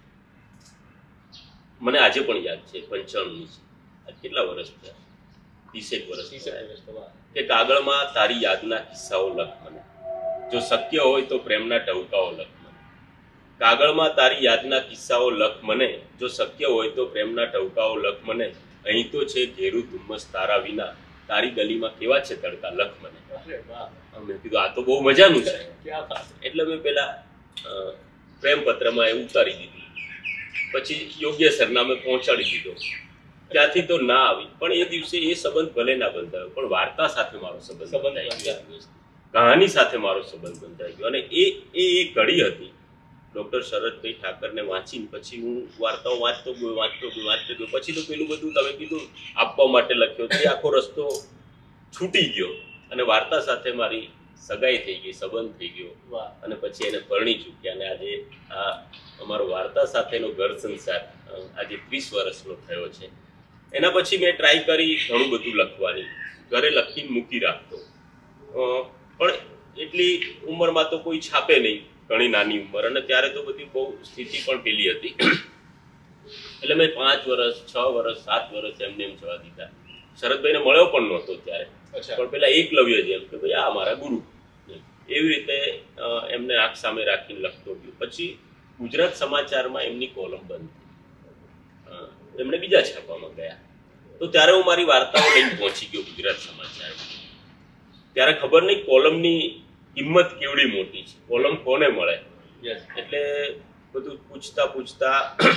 મને આજે પણ યાદ છે, પંચાણુંની છે. આજ કેટલા વર્ષ થયા? ત્રીસેક વર્ષ. કે કાગળમાં તારી યાદના કિસ્સાઓ લખ મને, જો શક્ય હોય તો પ્રેમના ટહુકાઓ લખ મને. કાગળમાં તારી યાદના કિસ્સાઓ લખ મને, જો શક્ય હોય તો પ્રેમના ટહુકાઓ લખ મને. અહીં તો છે ઘેરું ધુમ્મસ તારા વિના, તારી ગલીમાં કેવા છે તડકા લખ મને. મેં કીધું આ તો બહુ મજાનું છે. એટલે મેં પેલા પ્રેમ પત્રમાં એ ઉતારી દીધું, પછી યોગ્ય સરનામે પહોંચાડી દીધો. ત્યાંથી તો ના આવી, પણ એ દિવસે એ સંબંધ ભલે ના બંધાયો પણ વાર્તા સાથે મારો સંબંધ બંધાઈ ગયો, કહાની સાથે મારો સંબંધ બંધાઈ ગયો. અને એ એ એક ઘડી હતી ડૉક્ટર શરદભાઈ ઠાકરને વાંચીને પછી હું વાર્તાઓ વાંચતો ગયો વાંચતો ગયો વાંચતો ગયો પછી તો પેલું બધું તમે કીધું આપવા માટે લખ્યો, તે આખો રસ્તો છૂટી ગયો અને વાર્તા સાથે મારી સગાઈ થઈ ગઈ, સંબંધ થઈ ગયો અને પછી એને પરણી ચૂક્યા. અને આજે આ અમારો વાર્તા સાથેનો ઘર સંસાર આજે ત્રીસ વર્ષનો થયો છે. એના પછી મેં ટ્રાય કરી ઘણું બધું લખવાની, ઘરે લખીને મૂકી રાખતો, પણ એટલી ઉંમરમાં તો કોઈ છાપે નહીં, ઘણી નાની ઉંમર, અને ત્યારે તો બધી બહુ સ્થિતિ પણ પેલી હતી. એટલે મેં પાંચ વર્ષ છ વર્ષ સાત વર્ષ એમને એમ જવા દીધા. શરદભાઈને મળ્યો પણ નહોતો ત્યારે, પણ પેલા એકલવ્ય જેમ કે ભાઈ આ મારા ગુરુ, એવી રીતે એમને આંખ સામે રાખીને લખતો ગયો. પછી ગુજરાત સમાચારમાં એમની કોલમ બંધ થઈ, એમણે બીજા છાપામાં ગયા, તો ત્યારે હું મારી વાર્તાઓ લઈને પહોંચી ગયો ગુજરાત સમાચારમાં. ત્યારે ખબર નહીં કોલમની કિંમત કેવડી મોટી છે, કોલમ કોને મળે. એટલે બધું પૂછતા પૂછતા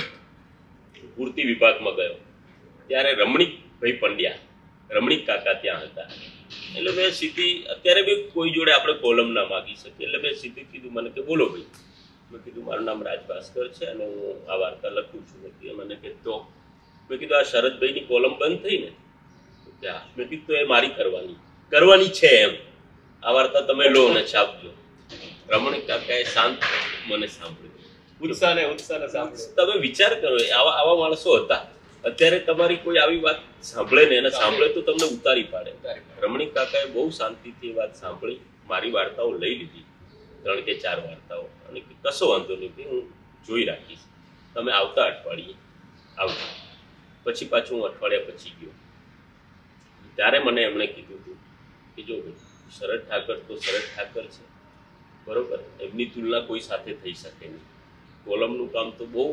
પૂર્તિ વિભાગમાં ગયો, ત્યારે રમણીક ભાઈ પંડ્યા, રમણીક કાકા ત્યાં હતા. એટલે મેં સીધી, અત્યારે બી કોઈ જોડે આપણે કોલમ ના માગી શકીએ, એટલે મેં સીધી કીધું મને કે બોલો ભાઈ. મેં કીધું મારું નામ રાજ ભાસ્કર છે અને હું આ વાર્તા લખું છું. મને કે તો મેં કીધું આ શરદભાઈની કોલમ બંધ થઈ ને, ત્યાં મેં કીધું તો એ મારી કરવાની કરવાની છે એમ, આ વાર્તા તમે લો અને છાપજો. રમણીક કાકાએ શાંત મને સાંભળ્યું, ઉત્સાહ ને ઉત્સાહ ને સાંભળ્યું. તમે વિચાર કરો, આવા આવા માણસો હતા. અત્યારે તમારી કોઈ આવી વાત સાંભળે ને એને સાંભળે તો તમને ઉતારી પાડે. રમણીક કાકાએ બહુ શાંતિથી એ વાત સાંભળી, મારી વાર્તાઓ લઈ લીધી, ત્રણ કે ચાર વાર્તાઓ, અને કશો વાંધો નહીં, હું જોઈ રાખીશ, તમે આવતા અઠવાડિયે આવજો. પછી પાછું હું અઠવાડિયા પછી ગયો, ત્યારે મને એમણે કીધું હતું કે જો શરદ ઠાકર તો શરદ ઠાકર છે, બરોબર, એમની તુલના કોઈ સાથે થઈ શકે નહીં. કોલમનું કામ તો બહુ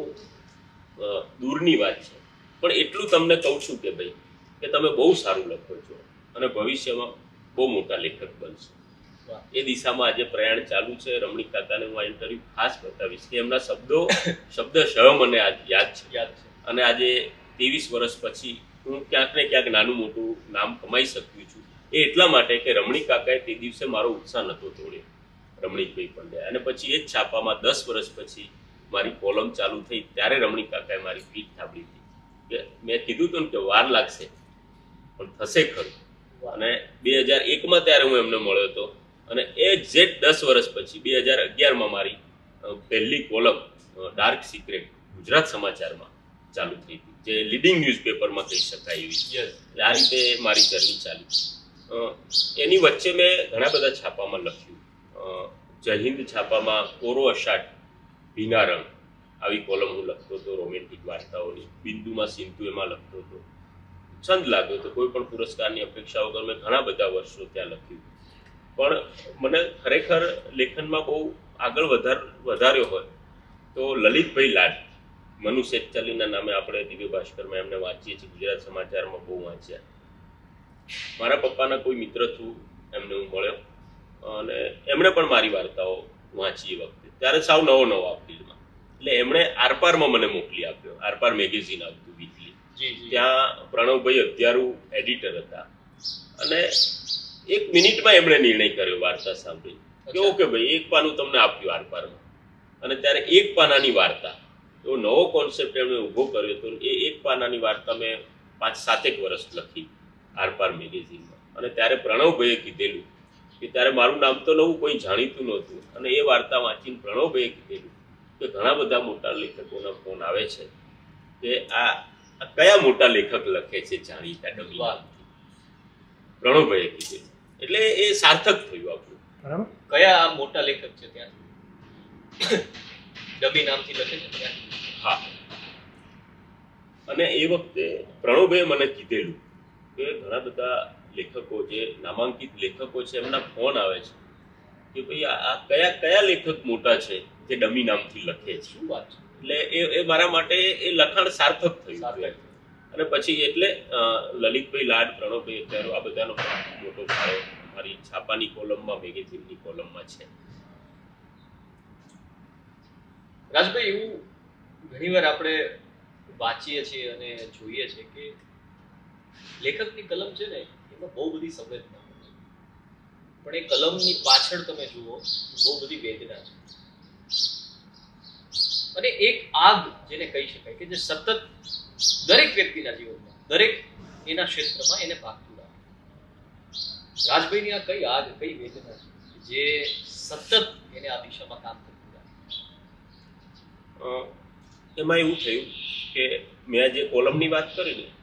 દૂરની વાત છે, પણ એટલું તમને કહું છું કે ભાઈ કે તમે બહુ સારું લખો છો અને ભવિષ્યમાં બહુ મોટા લેખક બનશો. એ દિશામાં આજે પ્રયાણ ચાલુ છે. રમણીક કાકાને હું આ ઇન્ટરવ્યુ ખાસ બતાવીશ કે એમના શબ્દો શબ્દશઃ મને આજ યાદ છે યાદ છે અને આજે ત્રેવીસ વર્ષ પછી હું ક્યાંક ને ક્યાંક નાનું મોટું નામ કમાઈ શક્યું છું. એ એટલા માટે કે રમણીક કાકાએ તે દિવસે મારો ઉત્સાહ નહોતો તોડ્યો, રમણીકભાઈ પંડ્યા. અને પછી એ જ છાપામાં દસ વર્ષ પછી મારી કોલમ ચાલુ થઈ, ત્યારે રમણીક કાકાએ મારી પીઠ થાબડી હતી કે મેં કીધું હતું ને કે વાર લાગશે પણ થશે ખરું. અને બે હજાર એકમાં ત્યારે હું એમને મળ્યો હતો, અને એક્ઝેક્ટ દસ વર્ષ પછી બે હજાર અગિયારમાં મારી પહેલી કોલમ ડાર્ક સિક્રેટ ગુજરાત સમાચારમાં ચાલુ થઈ હતી, જે લીડિંગ ન્યૂઝપેપરમાં કહી શકાય એવી. એટલે આ રીતે મારી જર્ની ચાલી. એની વચ્ચે મેં ઘણા બધા છાપામાં લખ્યું. જય હિન્દ છાપામાં કોરો અષાઢ ભીના રંગ આવી કોલમ હું લખતો હતો, રોમેન્ટિક વાર્તાઓની. બિંદુમાં સિંધુ એમાં લખતો હતો, છંદ લાગ્યો હતો. કોઈ પણ પુરસ્કારની અપેક્ષા વગર મેં ઘણા બધા વર્ષો ત્યાં લખ્યું. પણ મને ખરેખર લેખનમાં બહુ આગળ વધાર વધાર્યો હોય તો લલિતભાઈ લાડ, મનુ શેતચાલીના નામે આપણે દિવ્ય ભાસ્કરમાં એમને વાંચીએ છીએ, ગુજરાત સમાચારમાં બહુ વાંચ્યા. મારા પપ્પાના કોઈ મિત્ર થ્રુ એમને હું મળ્યો અને એમણે પણ મારી વાર્તાઓ વાંચી. એ વખતે ત્યારે સાવ નવો નવો આ ફિલ્ડમાં, એટલે એમણે આરપારમાં મને મોકલી આપ્યો. આરપાર મેગેઝિન આવતું વીકલી, ત્યાં પ્રણવભાઈ અધ્યારું એડિટર હતા, અને એક મિનિટમાં એમણે નિર્ણય કર્યો વાર્તા સાંભળી કે ઓકે ભાઈ એક પાનું તમને આપ્યું આરપારમાં. અને ત્યારે એક પાનાની વાર્તા, એવો નવો કોન્સેપ્ટ એમણે ઊભો કર્યો હતો. એ એક પાનાની વાર્તા મેં પાંચ સાતેક વર્ષ લખી આરપાર મેગેઝિનમાં. અને ત્યારે પ્રણવભાઈએ કીધેલું કે ત્યારે મારું નામ તો નવું, કોઈ જાણીતું નહોતું, અને એ વાર્તા વાંચીને પ્રણવભાઈએ કીધેલું કે ઘણા બધા મોટા લેખકોના ફોન આવે છે કે આ કયા મોટા લેખક લખે છે જાણીતા ડમી. પ્રણવભાઈએ કીધેલું, એટલે એ સાર્થક થયું આપણું. કયા મોટા લેખક છે ત્યાં ડમી નામથી લખે છે ત્યાં? હા, અને એ વખતે પ્રણવભાઈએ મને કીધેલું કે ઘણા બધા લેખકો, જે નામાંકિત લેખકો છે, એમના ફોન આવે છે કે ભાઈ આ કયા કયા લેખક મોટા છે જે ડમી નામથી લખે છે. શું વાત છે! એટલે એ એ મારા માટે એ લખાણ સાર્થક થયું. અને પછી એટલે લલિતભાઈ લાડ, પ્રણવભાઈ અત્યારે આ બધાનો મોટો ફાળો મારી છાપાની કોલમમાં, મેગેઝિનની કોલમમાં છે. રાજભાઈ, એવું ઘણીવાર આપણે વાંચીએ છીએ અને જોઈએ છે કે લેખકની કલમ છે ને એમાં બહુ બધી સંવેદના હોય છે, પણ એ કલમની પાછળ તમે જુઓ બહુ બધી વેદના છે, અને એક આગ જેને કહી શકાય કે જે સતત દરેક વ્યક્તિના જીવનમાં, દરેક એના ક્ષેત્રમાં એને ભાગતું રાખે. રાજભાઈની આ કઈ આગ, કઈ વેદના છે જે સતત એને આ દિશામાં કામ કરતું રાખે? એમાં એવું થયું કે મેં જે કોલમની વાત કરી ને,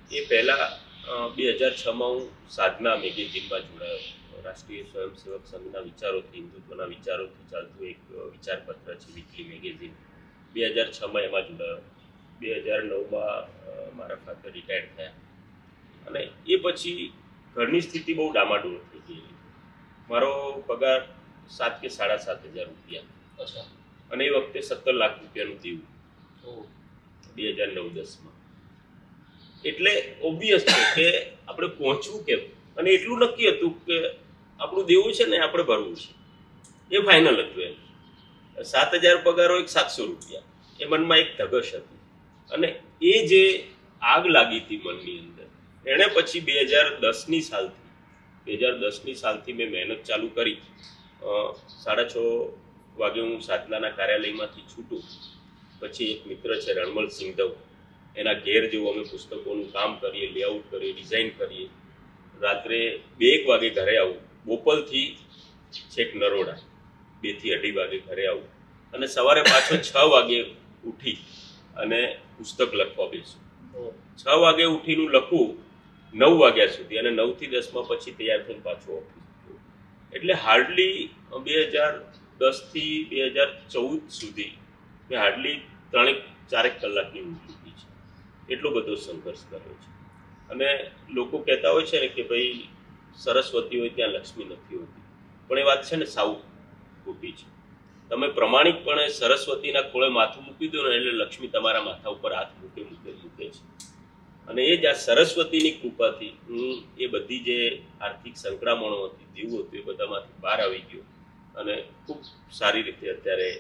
એ પહેલાં બે હજાર છમાં હું સાધના મેગેઝિનમાં જોડાયો. રાષ્ટ્રીય સ્વયંસેવક સંઘના વિચારોથી, હિન્દુત્વના વિચારોથી ચાલતું એક વિચારપત્ર છે, વીકલી મેગેઝિન. બે હજાર છમાં એમાં જોડાયો. બે હજાર નવમાં મારા ફાધર રિટાયર્ડ થયા અને એ પછી ઘરની સ્થિતિ બહુ ડામાડોળ થઈ ગઈ. મારો પગાર સાત કે સાડા સાત હજાર રૂપિયા. અચ્છા. અને એ વખતે સત્તર લાખ રૂપિયાનું દેવું બે હજાર નવ દસમાં. એટલે ઓબ્વિયસ છે કે આપણે પહોંચવું કેમ, અને એટલું નક્કી હતું કે આપણું દેવું છે ને આપણે ભરવું છે, એ ફાઇનલ હતું. એમ સાત હજાર પગાર હોય સાતસો રૂપિયા, એ મનમાં એક ધગશ હતી. અને એ જે આગ લાગી હતી મનની અંદર, એણે પછી બે હજાર દસની સાલથી બે હજાર દસની સાલથી મેં મહેનત ચાલુ કરી. સાડા છ વાગે હું સાધનાના કાર્યાલયમાંથી છૂટું પછી એક મિત્ર છે રણમલ સિંઘદવ, એના ઘેર જેવું અમે પુસ્તકોનું કામ કરીએ, લેઆઉટ કરીએ, ડિઝાઇન કરીએ. રાત્રે બે એક વાગે ઘરે આવું, બોપલથી છેક નરોડા બે થી અઢી વાગે ઘરે આવું, અને સવારે પાછો છ વાગે ઉઠી અને પુસ્તક લખવા બેસું. છ વાગે ઉઠીને લખું નવ વાગ્યા સુધી, અને નવ થી દસમાં પછી તૈયાર થઈને પાછું ઓફિસ. એટલે હાર્ડલી બે હજાર દસ થી બે હજાર ચૌદ સુધી મેં હાર્ડલી ત્રણેક ચારેક કલાકની ઊંઘ લીધી છે. એટલો બધો સંઘર્ષ કર્યો છે. અને લોકો કહેતા હોય છે ને કે ભાઈ સરસ્વતી હોય ત્યાં લક્ષ્મી નથી હોતી, પણ એ વાત છે ને સાવ ખોટી છે. તમે પ્રમાણિકપણે સરસ્વતીના ખોળે માથું મૂકી દો ને એટલે લક્ષ્મી તમારા માથા ઉપર હાથ મૂકે મૂકે મૂકે છે. અને એ જ આ સરસ્વતીની કૃપાથી હું એ બધી જે આર્થિક સંકળામણો હતી, દેવું હતું, એ બધામાંથી બહાર આવી ગયો અને ખૂબ સારી રીતે અત્યારે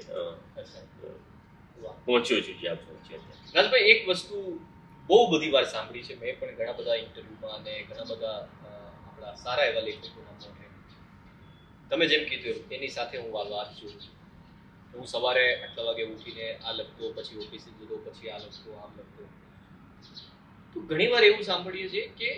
પહોંચ્યો છું જ્યાં પહોંચ્યો. રાજભાઈ, એક વસ્તુ બહુ બધી વાર સાંભળી છે મેં પણ ઘણા બધા ઇન્ટરવ્યુમાં અને ઘણા બધા આપણા સારા એવા લેખકોના મોઢે, તમે જેમ કીધું એની સાથે હું વાત જોઉં છું. હું સવારે આટલા વાગે ઉઠીને આ લખતો, પછી ઓફિસે જતો, પછી આ લખતો, આમ લખતો. તો ઘણી વાર એવું સાંભળીએ છીએ કે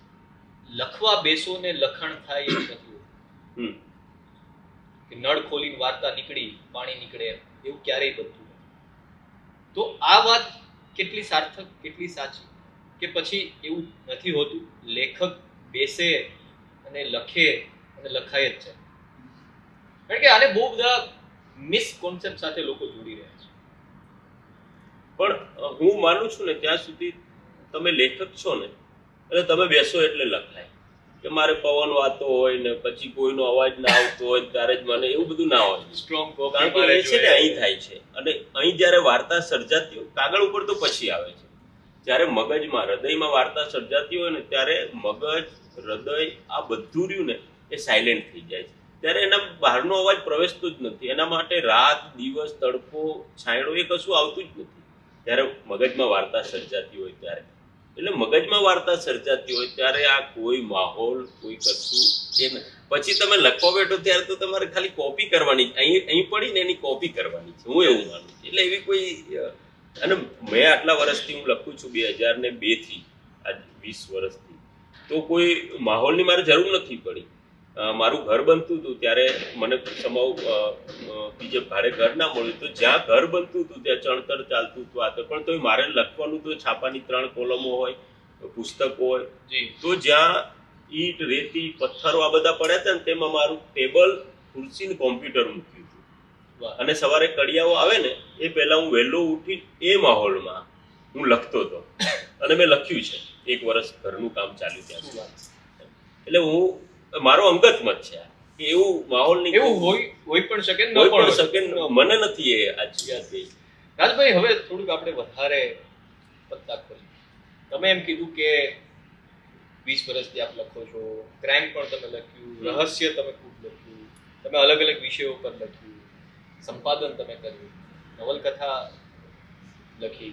લખવા બેસો ને લખાણ થાય એવું નથી હોતું, કે નળ ખોલીને વાર્તા નીકળી પાણી નીકળે એવું ક્યારેય બનતું નથી. તો આ વાત કેટલી સાર્થક, કેટલી સાચી, કે પછી એવું નથી હોતું, લેખક બેસે અને લખે અને લખાય જ છે? કારણ કે આને બહુ બધા મિસકોન્સેપ્ટ સાથે લોકો જોડી રહ્યા છે. પણ હું માનું છું ને ત્યાં સુધી તમે લેખક છો ને એટલે તમે બેસો એટલે લખાય. કે મારે પવન વાતો હોય ને પછી કોઈનો અવાજ ના આવતો હોય ત્યારે જ મને, એવું બધું ના હોય. સ્ટ્રોંગ કારણ કે એ છે ને અહીં થાય છે. અને અહીં જયારે વાર્તા સર્જાતી હોય કાગળ ઉપર તો પછી આવે છે, જ્યારે મગજમાં, હૃદયમાં વાર્તા સર્જાતી હોય ને ત્યારે મગજ, હૃદય આ બધું રહ્યું ને એ સાયલેન્ટ થઈ જાય છે. ત્યારે એના બહારનો અવાજ પ્રવેશતો જ નથી. એના માટે રાત, દિવસ, તડકો, છાંયડો એ કશું આવતું જ નથી ત્યારે મગજમાં વાર્તા સર્જાતી હોય ત્યારે. એટલે મગજમાં વાર્તા સર્જાતી હોય ત્યારે આ કોઈ માહોલ, કોઈ કશું એ પછી તમે લખવા બેઠો ત્યારે તો તમારે ખાલી કોપી કરવાની, અહીં અહીં પડી ને એની કોપી કરવાની છે. હું એવું માનું છું. એટલે એવી કોઈ, અને મેં આટલા વર્ષથી હું લખું છું બે હજાર ને બે થી આજ વીસ વર્ષથી, તો કોઈ માહોલની મારે જરૂર નથી પડી. મારું ઘર બનતું હતું ત્યારે મને સમાવ બીજે ભાડે ઘર ના મળ્યું, તો જ્યાં ઘર બનતું હતું ત્યાં ચણતર ચાલતું હતું આ તો, પણ તો મારે લખવાનું તો છાપાની ત્રણ કોલમો હોય, પુસ્તકો હોય, તો જ્યાં ઈટ, રેતી, પથ્થરો આ બધા પડ્યા હતા ને તેમાં મારું ટેબલ, ખુરશી ને કોમ્પ્યુટર મૂક્યું હતું. અને સવારે કડિયાઓ આવે ને એ પહેલા હું વહેલો ઉઠી એ માહોલમાં હું લખતો હતો. અને મેં લખ્યું છે એક વર્ષ ઘરનું કામ ચાલ્યું ત્યાં. એટલે હું, મારો અંગત મત છે કે એવું માહોલ નહીં, એવું હોય હોય પણ શકે, ન પણ શકે, મને નથી એ આજ યાદ ગઈ. રાજભાઈ, હવે થોડુંક આપણે વધારે પત્તા ખોલીએ. તમે એમ કીધું કે વીસ વર્ષથી આપ લખો છો, ક્રાઇમ પણ તમે લખ્યું, રહસ્ય તમે ખૂબ લખ્યું, તમે અલગ અલગ વિષયો પર લખ્યું, સંપાદન તમે કર્યું, નવલકથા લખી,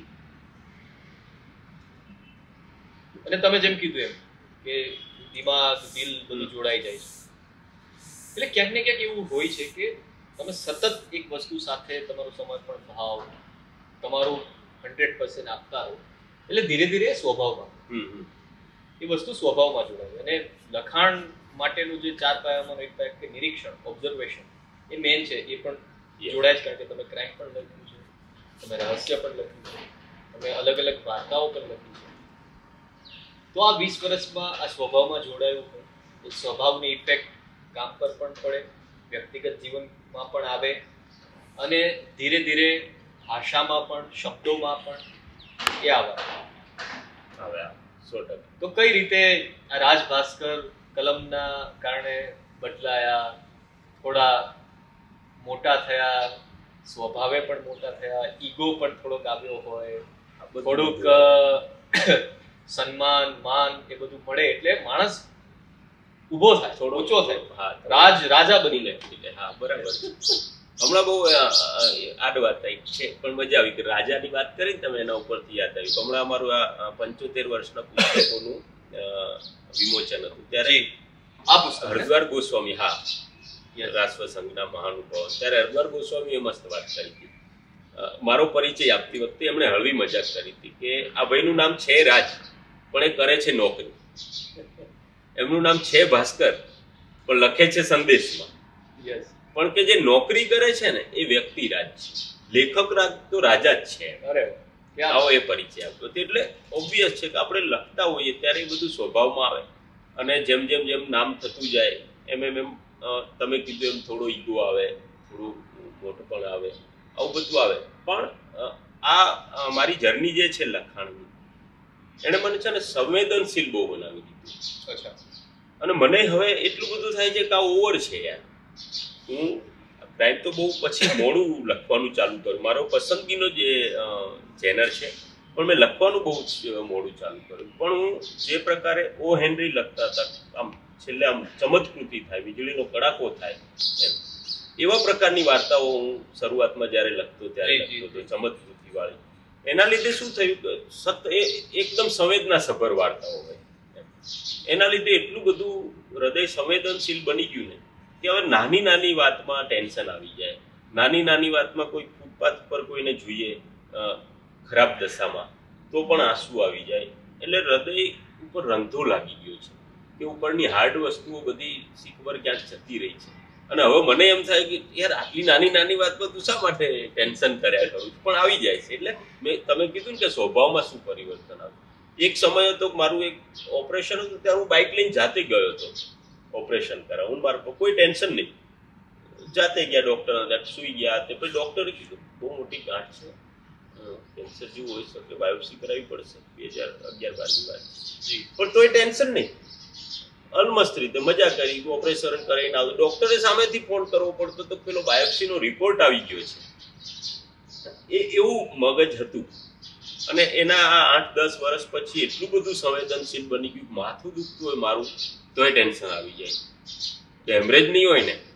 અને તમે જેમ કીધું એમ કે દિમાગ, દિલ બધું જોડાઈ જાય છે. એટલે ક્યાંક ને ક્યાંક એવું હોય છે કે તમે સતત એક વસ્તુ સાથે તમારો સમર્પણ ભાવ, તમારું હંડ્રેડ પર્સન્ટ આપતા રહો એટલે ધીરે ધીરે સ્વભાવમાં એ વસ્તુ સ્વભાવમાં જોડાય. અને લખાણ માટેનું જે ચાર પાયામાં એક પાયા કે નિરીક્ષણ, ઓબ્ઝર્વેશન, એ મેન છે. એ પણ જોડાય જ, કારણ કે તમે ક્રાઇમ પણ લખ્યું છે, તમે રહસ્ય પણ લખ્યું છે, તમે અલગ અલગ વાર્તાઓ પણ લખી છે. તો આ વીસ વર્ષમાં આ સ્વભાવમાં જોડાયું હોય તો સ્વભાવની ઇફેક્ટ કામ પર પણ પડે, વ્યક્તિગત જીવનમાં પણ આવે અને ધીરે ધીરે ભાષામાં પણ શબ્દોમાં પણ એ આવે આવે સો ટકા. તો કઈ રીતે આ રાજ ભાસ્કર કલમના કારણે બદલાયા, થોડા મોટા થયા, સ્વભાવે પણ મોટા થયા, ઈગો પણ થોડોક આવ્યો હોય, થોડુંક સન્માન માન એ બધું મળે એટલે માણસ ઉભો થાય, થોડો ઊંચો થાય, રાજ રાજા બની લે. હા બરાબર. હમણાં બહુ આડ વાત થઈ છે પણ મજા આવી કે રાજાની વાત કરી તમે એના ઉપરથી યાદ આવ્યું. હમણાં અમારું આ પંચોતેર વર્ષના પુસ્તકોનું વિમોચન હતું ત્યારે આ પુસ્તક હરદ્વાર ગોસ્વામી, હા રાષ્ટ્ર સંઘના મહાનુભાવ, ત્યારે હરદ્વાર ગોસ્વામીએ મસ્ત વાત કરી હતી. મારો પરિચય આપતી વખતે એમણે હળવી મજાક કરી હતી કે આ ભાઈનું નામ છે રાજ પણ એ કરે છે નોકરી, એમનું નામ છે ભાસ્કર પણ લખે છે સંદેશમાં. પણ કે જે નોકરી કરે છે ને એ વ્યક્તિ રાજ છે, લેખક રાજ તો રાજા જ છે. આવો એ પરિચય આપતો. એટલે ઓબ્વિયસ છે કે આપણે લખતા હોઈએ ત્યારે એ બધું સ્વભાવમાં આવે અને જેમ જેમ જેમ નામ થતું જાય એમ એમ એમ તમે કીધું એમ થોડો ઈગો આવે, થોડું મોટપણ આવે, આવું બધું આવે. પણ આ મારી જર્ની જે છે લખાણની એને મને છે ને સંવેદનશીલ બહુ બનાવી દીધું. અને મને હવે એટલું બધું થાય છે કે આ ઓવર છે યાર. હું ટાઈમ તો બહુ પછી મોડું લખવાનું ચાલુ કર્યું, મારો પસંદગીનો જે ચેનલ છે પણ મેં લખવાનું બહુ મોડું ચાલુ કર્યું. પણ હું જે પ્રકારે ઓ હેનરી લખતા હતા, આમ છેલ્લે આમ ચમત્કૃતિ થાય, વીજળીનો કડાકો થાય એમ એવા પ્રકારની વાર્તાઓ હું શરૂઆતમાં જ્યારે લખતો ત્યારે લખતો હતો, ચમત્કૃતિ વાળી. એના લીધે શું થયું કે સત એકદમ સંવેદનાસભર વાર્તાઓ હોય, એના લીધે એટલું બધું હૃદય સંવેદનશીલ બની ગયું ને કે હવે નાની નાની વાતમાં ટેન્શન આવી જાય, નાની નાની વાતમાં કોઈ ફૂટપાથ પર કોઈને જોઈએ ખરાબ દશામાં તો પણ આંસુ આવી જાય. એટલે હૃદય ઉપર રંધો લાગી ગયો છે કે ઉપરની હાર્ડ વસ્તુઓ બધી શીખબર ક્યાંક જતી રહી છે. અને હવે મને એમ થાય કે યાર આટલી નાની નાની વાતમાં તું શા માટે ટેન્શન કર્યા કરું, પણ આવી જાય છે. એટલે મેં તમે કીધું ને કે સ્વભાવમાં શું પરિવર્તન આવ્યું. એક સમય હતો મારું એક ઓપરેશન હતું ત્યારે હું બાઇક લઈને જાતે ગયો હતો ઓપરેશન કરાવ. હું મારું કોઈ ટેન્શન નહીં, જાતે ગયા ડૉક્ટર ત્યાં સુઈ ગયા. તે પછી ડૉક્ટરે કીધું બહુ મોટી ગાંઠ છે, કેન્સર જેવું હોઈ શકે, બાયોપ્સી કરાવવી પડશે. બે હજાર અગિયાર બારની વાત પણ તોય ટેન્શન નહીં, અલમસ્ત રીતે મજા કરી, ઓપરેશન કરીને આવ્યું. ડૉક્ટરે સામેથી ફોન કરવો પડતો તો પેલો બાયોપ્સીનો રિપોર્ટ આવી ગયો છે, એ એવું મગજ હતું. અને એના આ આઠ દસ વર્ષ પછી એટલું બધું સંવેદનશીલ બની ગયું, માથું દુખતું હોય મારું તોય ટેન્શન આવી જાય. હેમરેજ નહીં હોય ને,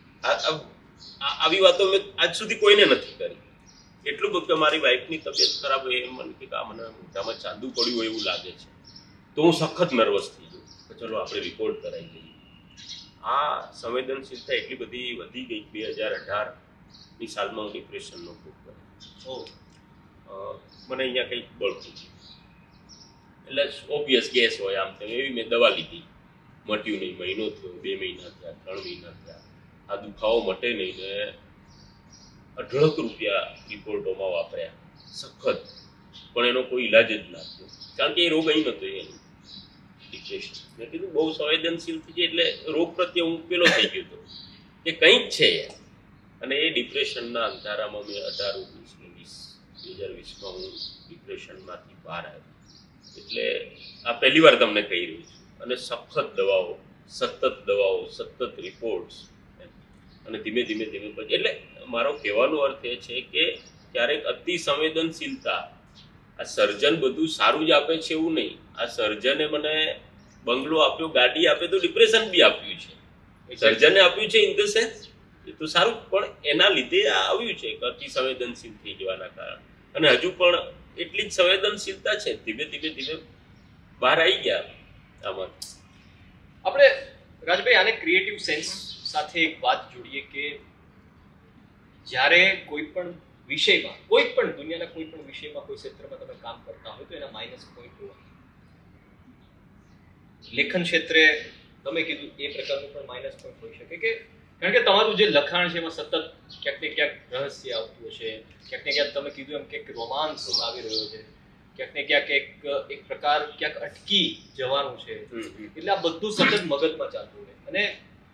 આવી વાતો મેં આજ સુધી કોઈને નથી કરી. એટલું બધું કે મારી વાઈફની તબિયત ખરાબ હોય એમ મને કે આ મને મોઢામાં ચાંદુ પડ્યું હોય એવું લાગે છે તો હું સખત નર્વસ થઈ ગયું કે ચલો આપણે રિપોર્ટ કરાવી દઈએ. આ સંવેદનશીલતા એટલી બધી વધી ગઈ બે હજાર અઢારની સાલમાં હું ડિપ્રેશનનો ભોગ બન્યો. મને અહીંયા કંઈક બળતું એટલે ઓબ્વિયસ ગેસ હોય આમ તેમ, એવી મેં દવા લીધી, મટ્યું નહીં. મહિનો થયો, બે મહિના થયા, ત્રણ મહિના થયા, આ દુખાવો મટે નહીં ને અઢળક રૂપિયા રિપોર્ટોમાં વાપર્યા સખત, પણ એનો કોઈ ઇલાજ જ ના થયો. કારણ કે એ રોગ અહીં નહોતો, એનું ડિપ્રેશન. મેં કીધું બહુ સંવેદનશીલ થઈ જાય એટલે રોગ પ્રત્યે હું પેલો થઈ ગયો હતો કે કંઈક છે. અને એ ડિપ્રેશનના અંધારામાં મેં અઢાર ઓગણીસ ને વીસ બે હજાર વીસમાં હું ડિપ્રેશનમાંથી બહાર આવ્યો. એટલે આ પહેલી વાર તમને કહી રહ્યું છું. અને સખત દવાઓ, સતત દવાઓ, સતત રિપોર્ટ્સ, અને ધીમે ધીમે ધીમે પછી એટલે મારો કહેવાનો અર્થ એ છે કે ક્યારેક અતિ સંવેદનશીલતા, આ સર્જન બધું સારું જ આપે છે એવું નહીં. આ સર્જને મને બંગલો આપ્યો, ગાડી આપે તો ડિપ્રેશન બી આપ્યું છે. સર્જને આપ્યું છે ઇન ધ સેન્સ એ તો સારું, પણ એના લીધે આ આવ્યું છે કે અતિ સંવેદનશીલ થઈ જવાના કારણે. અને હજુ પણ એટલી જ સંવેદનશીલતા છે, ધીમે ધીમે ધીમે બહાર આવી ગયા આમાં. આપણે રાજભાઈ આને ક્રિએટિવ સેન્સ સાથે એક વાત જોડીએ કે જ્યારે કોઈ પણ વિષયમાં, કોઈ પણ દુનિયાના કોઈ પણ વિષયમાં, કોઈ ક્ષેત્રમાં તમે કામ કરતા હોય તો એના માઇનસ પોઈન્ટ હોય. લેખન ક્ષેત્રે તમે કીધું એ પ્રકારનું પણ માઇનસ પોઈન્ટ હોઈ શકે કે કારણ કે તમારું જે લખાણ છે એમાં સતત ક્યાંક ને ક્યાંક રહસ્ય આવતું હશે, ક્યાંક ને ક્યાંક તમે કીધું એમ કે રોમાંસ આવી રહ્યો છે, ક્યાંક ને ક્યાંક એક એક પ્રકાર ક્યાંક અટકી જવાનું છે, એટલે આ બધું સતત મગજમાં ચાલતું રહે અને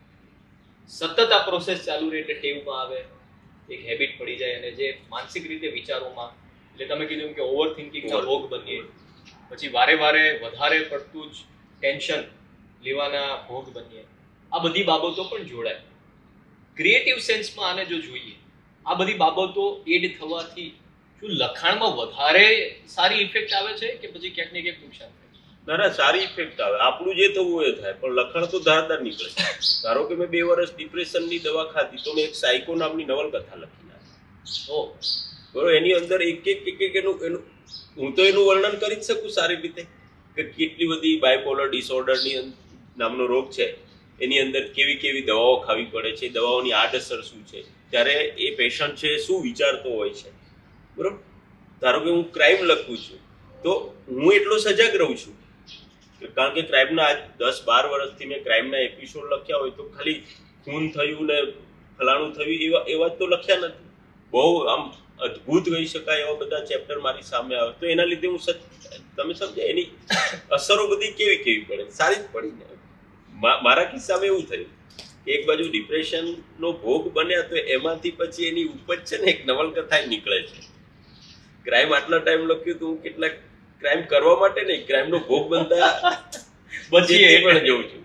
સતત આ પ્રોસેસ ચાલુ રહે એટલે ટેવમાં આવે, એક હેબિટ પડી જાય અને જે માનસિક રીતે વિચારોમાં, એટલે તમે કીધું કે ઓવર થિંકિંગના ભોગ બનીએ, પછી વારે વારે વધારે પડતું જ ટેન્શન લેવાના ભોગ બનીએ, આ બધી બાબતો પણ જોડાય. ક્રિએટિવ સેન્સમાં આને જો જોઈએ, આ બધી બાબતો એડ થવાથી શું લખાણમાં વધારે સારી ઇફેક્ટ આવે છે કે પછી ક્યાંક ને ક્યાંક નુકસાન થાય છે? ના ના, સારી ઇફેક્ટ આવે. આપણું જે થવું એ થાય, પણ લખાણ તો ધારદાર નીકળે. ધારો કે મેં બે વર્ષ ડિપ્રેશનની દવા ખાધી તો મેં એક સાયકો નામની નવલકથા લખી નાખી. ઓ બરોબર, એની અંદર એક એક એક એક એનું એનું હું તો એનું વર્ણન કરી જ શકું સારી રીતે કે કેટલી બધી બાયપોલર ડિસઓર્ડરની નામનો રોગ છે, એની અંદર કેવી કેવી દવાઓ ખાવી પડે છે, દવાઓની આડઅસર શું છે, ત્યારે એ પેશન્ટ છે શું વિચારતો હોય છે. બરોબર, ધારો કે હું ક્રાઇમ લખું છું તો હું એટલો સજાગ રહું છું, કારણ કે ક્રાઇમના આજ દસ બાર વર્ષથી મેં ક્રાઇમના એપિસોડ લખ્યા હોય તો ખાલી ખૂન થયું ને ફલાણું થયું એવા એવા તો લખ્યા નથી. બહુ આમ અદ્ભુત કહી શકાય એવા બધા ચેપ્ટર મારી સામે આવે તો એના લીધે હું તમે સમજે એની અસરો બધી કેવી કેવી પડે, સારી જ પડી ને. મારા કિસ્સામાં એવું થયું કે એક બાજુ ડિપ્રેશનનો ભોગ બન્યા તો એમાંથી પછી એની ઉપજ છે ને એક નવલકથા નીકળે છે. ક્રાઇમ આટલા ટાઈમ લખ્યું તો હું કેટલાક ક્રાઇમ કરવા માટે નહીં, ક્રાઇમનો ભોગ બનતા બચી એ પણ જોઉં છું.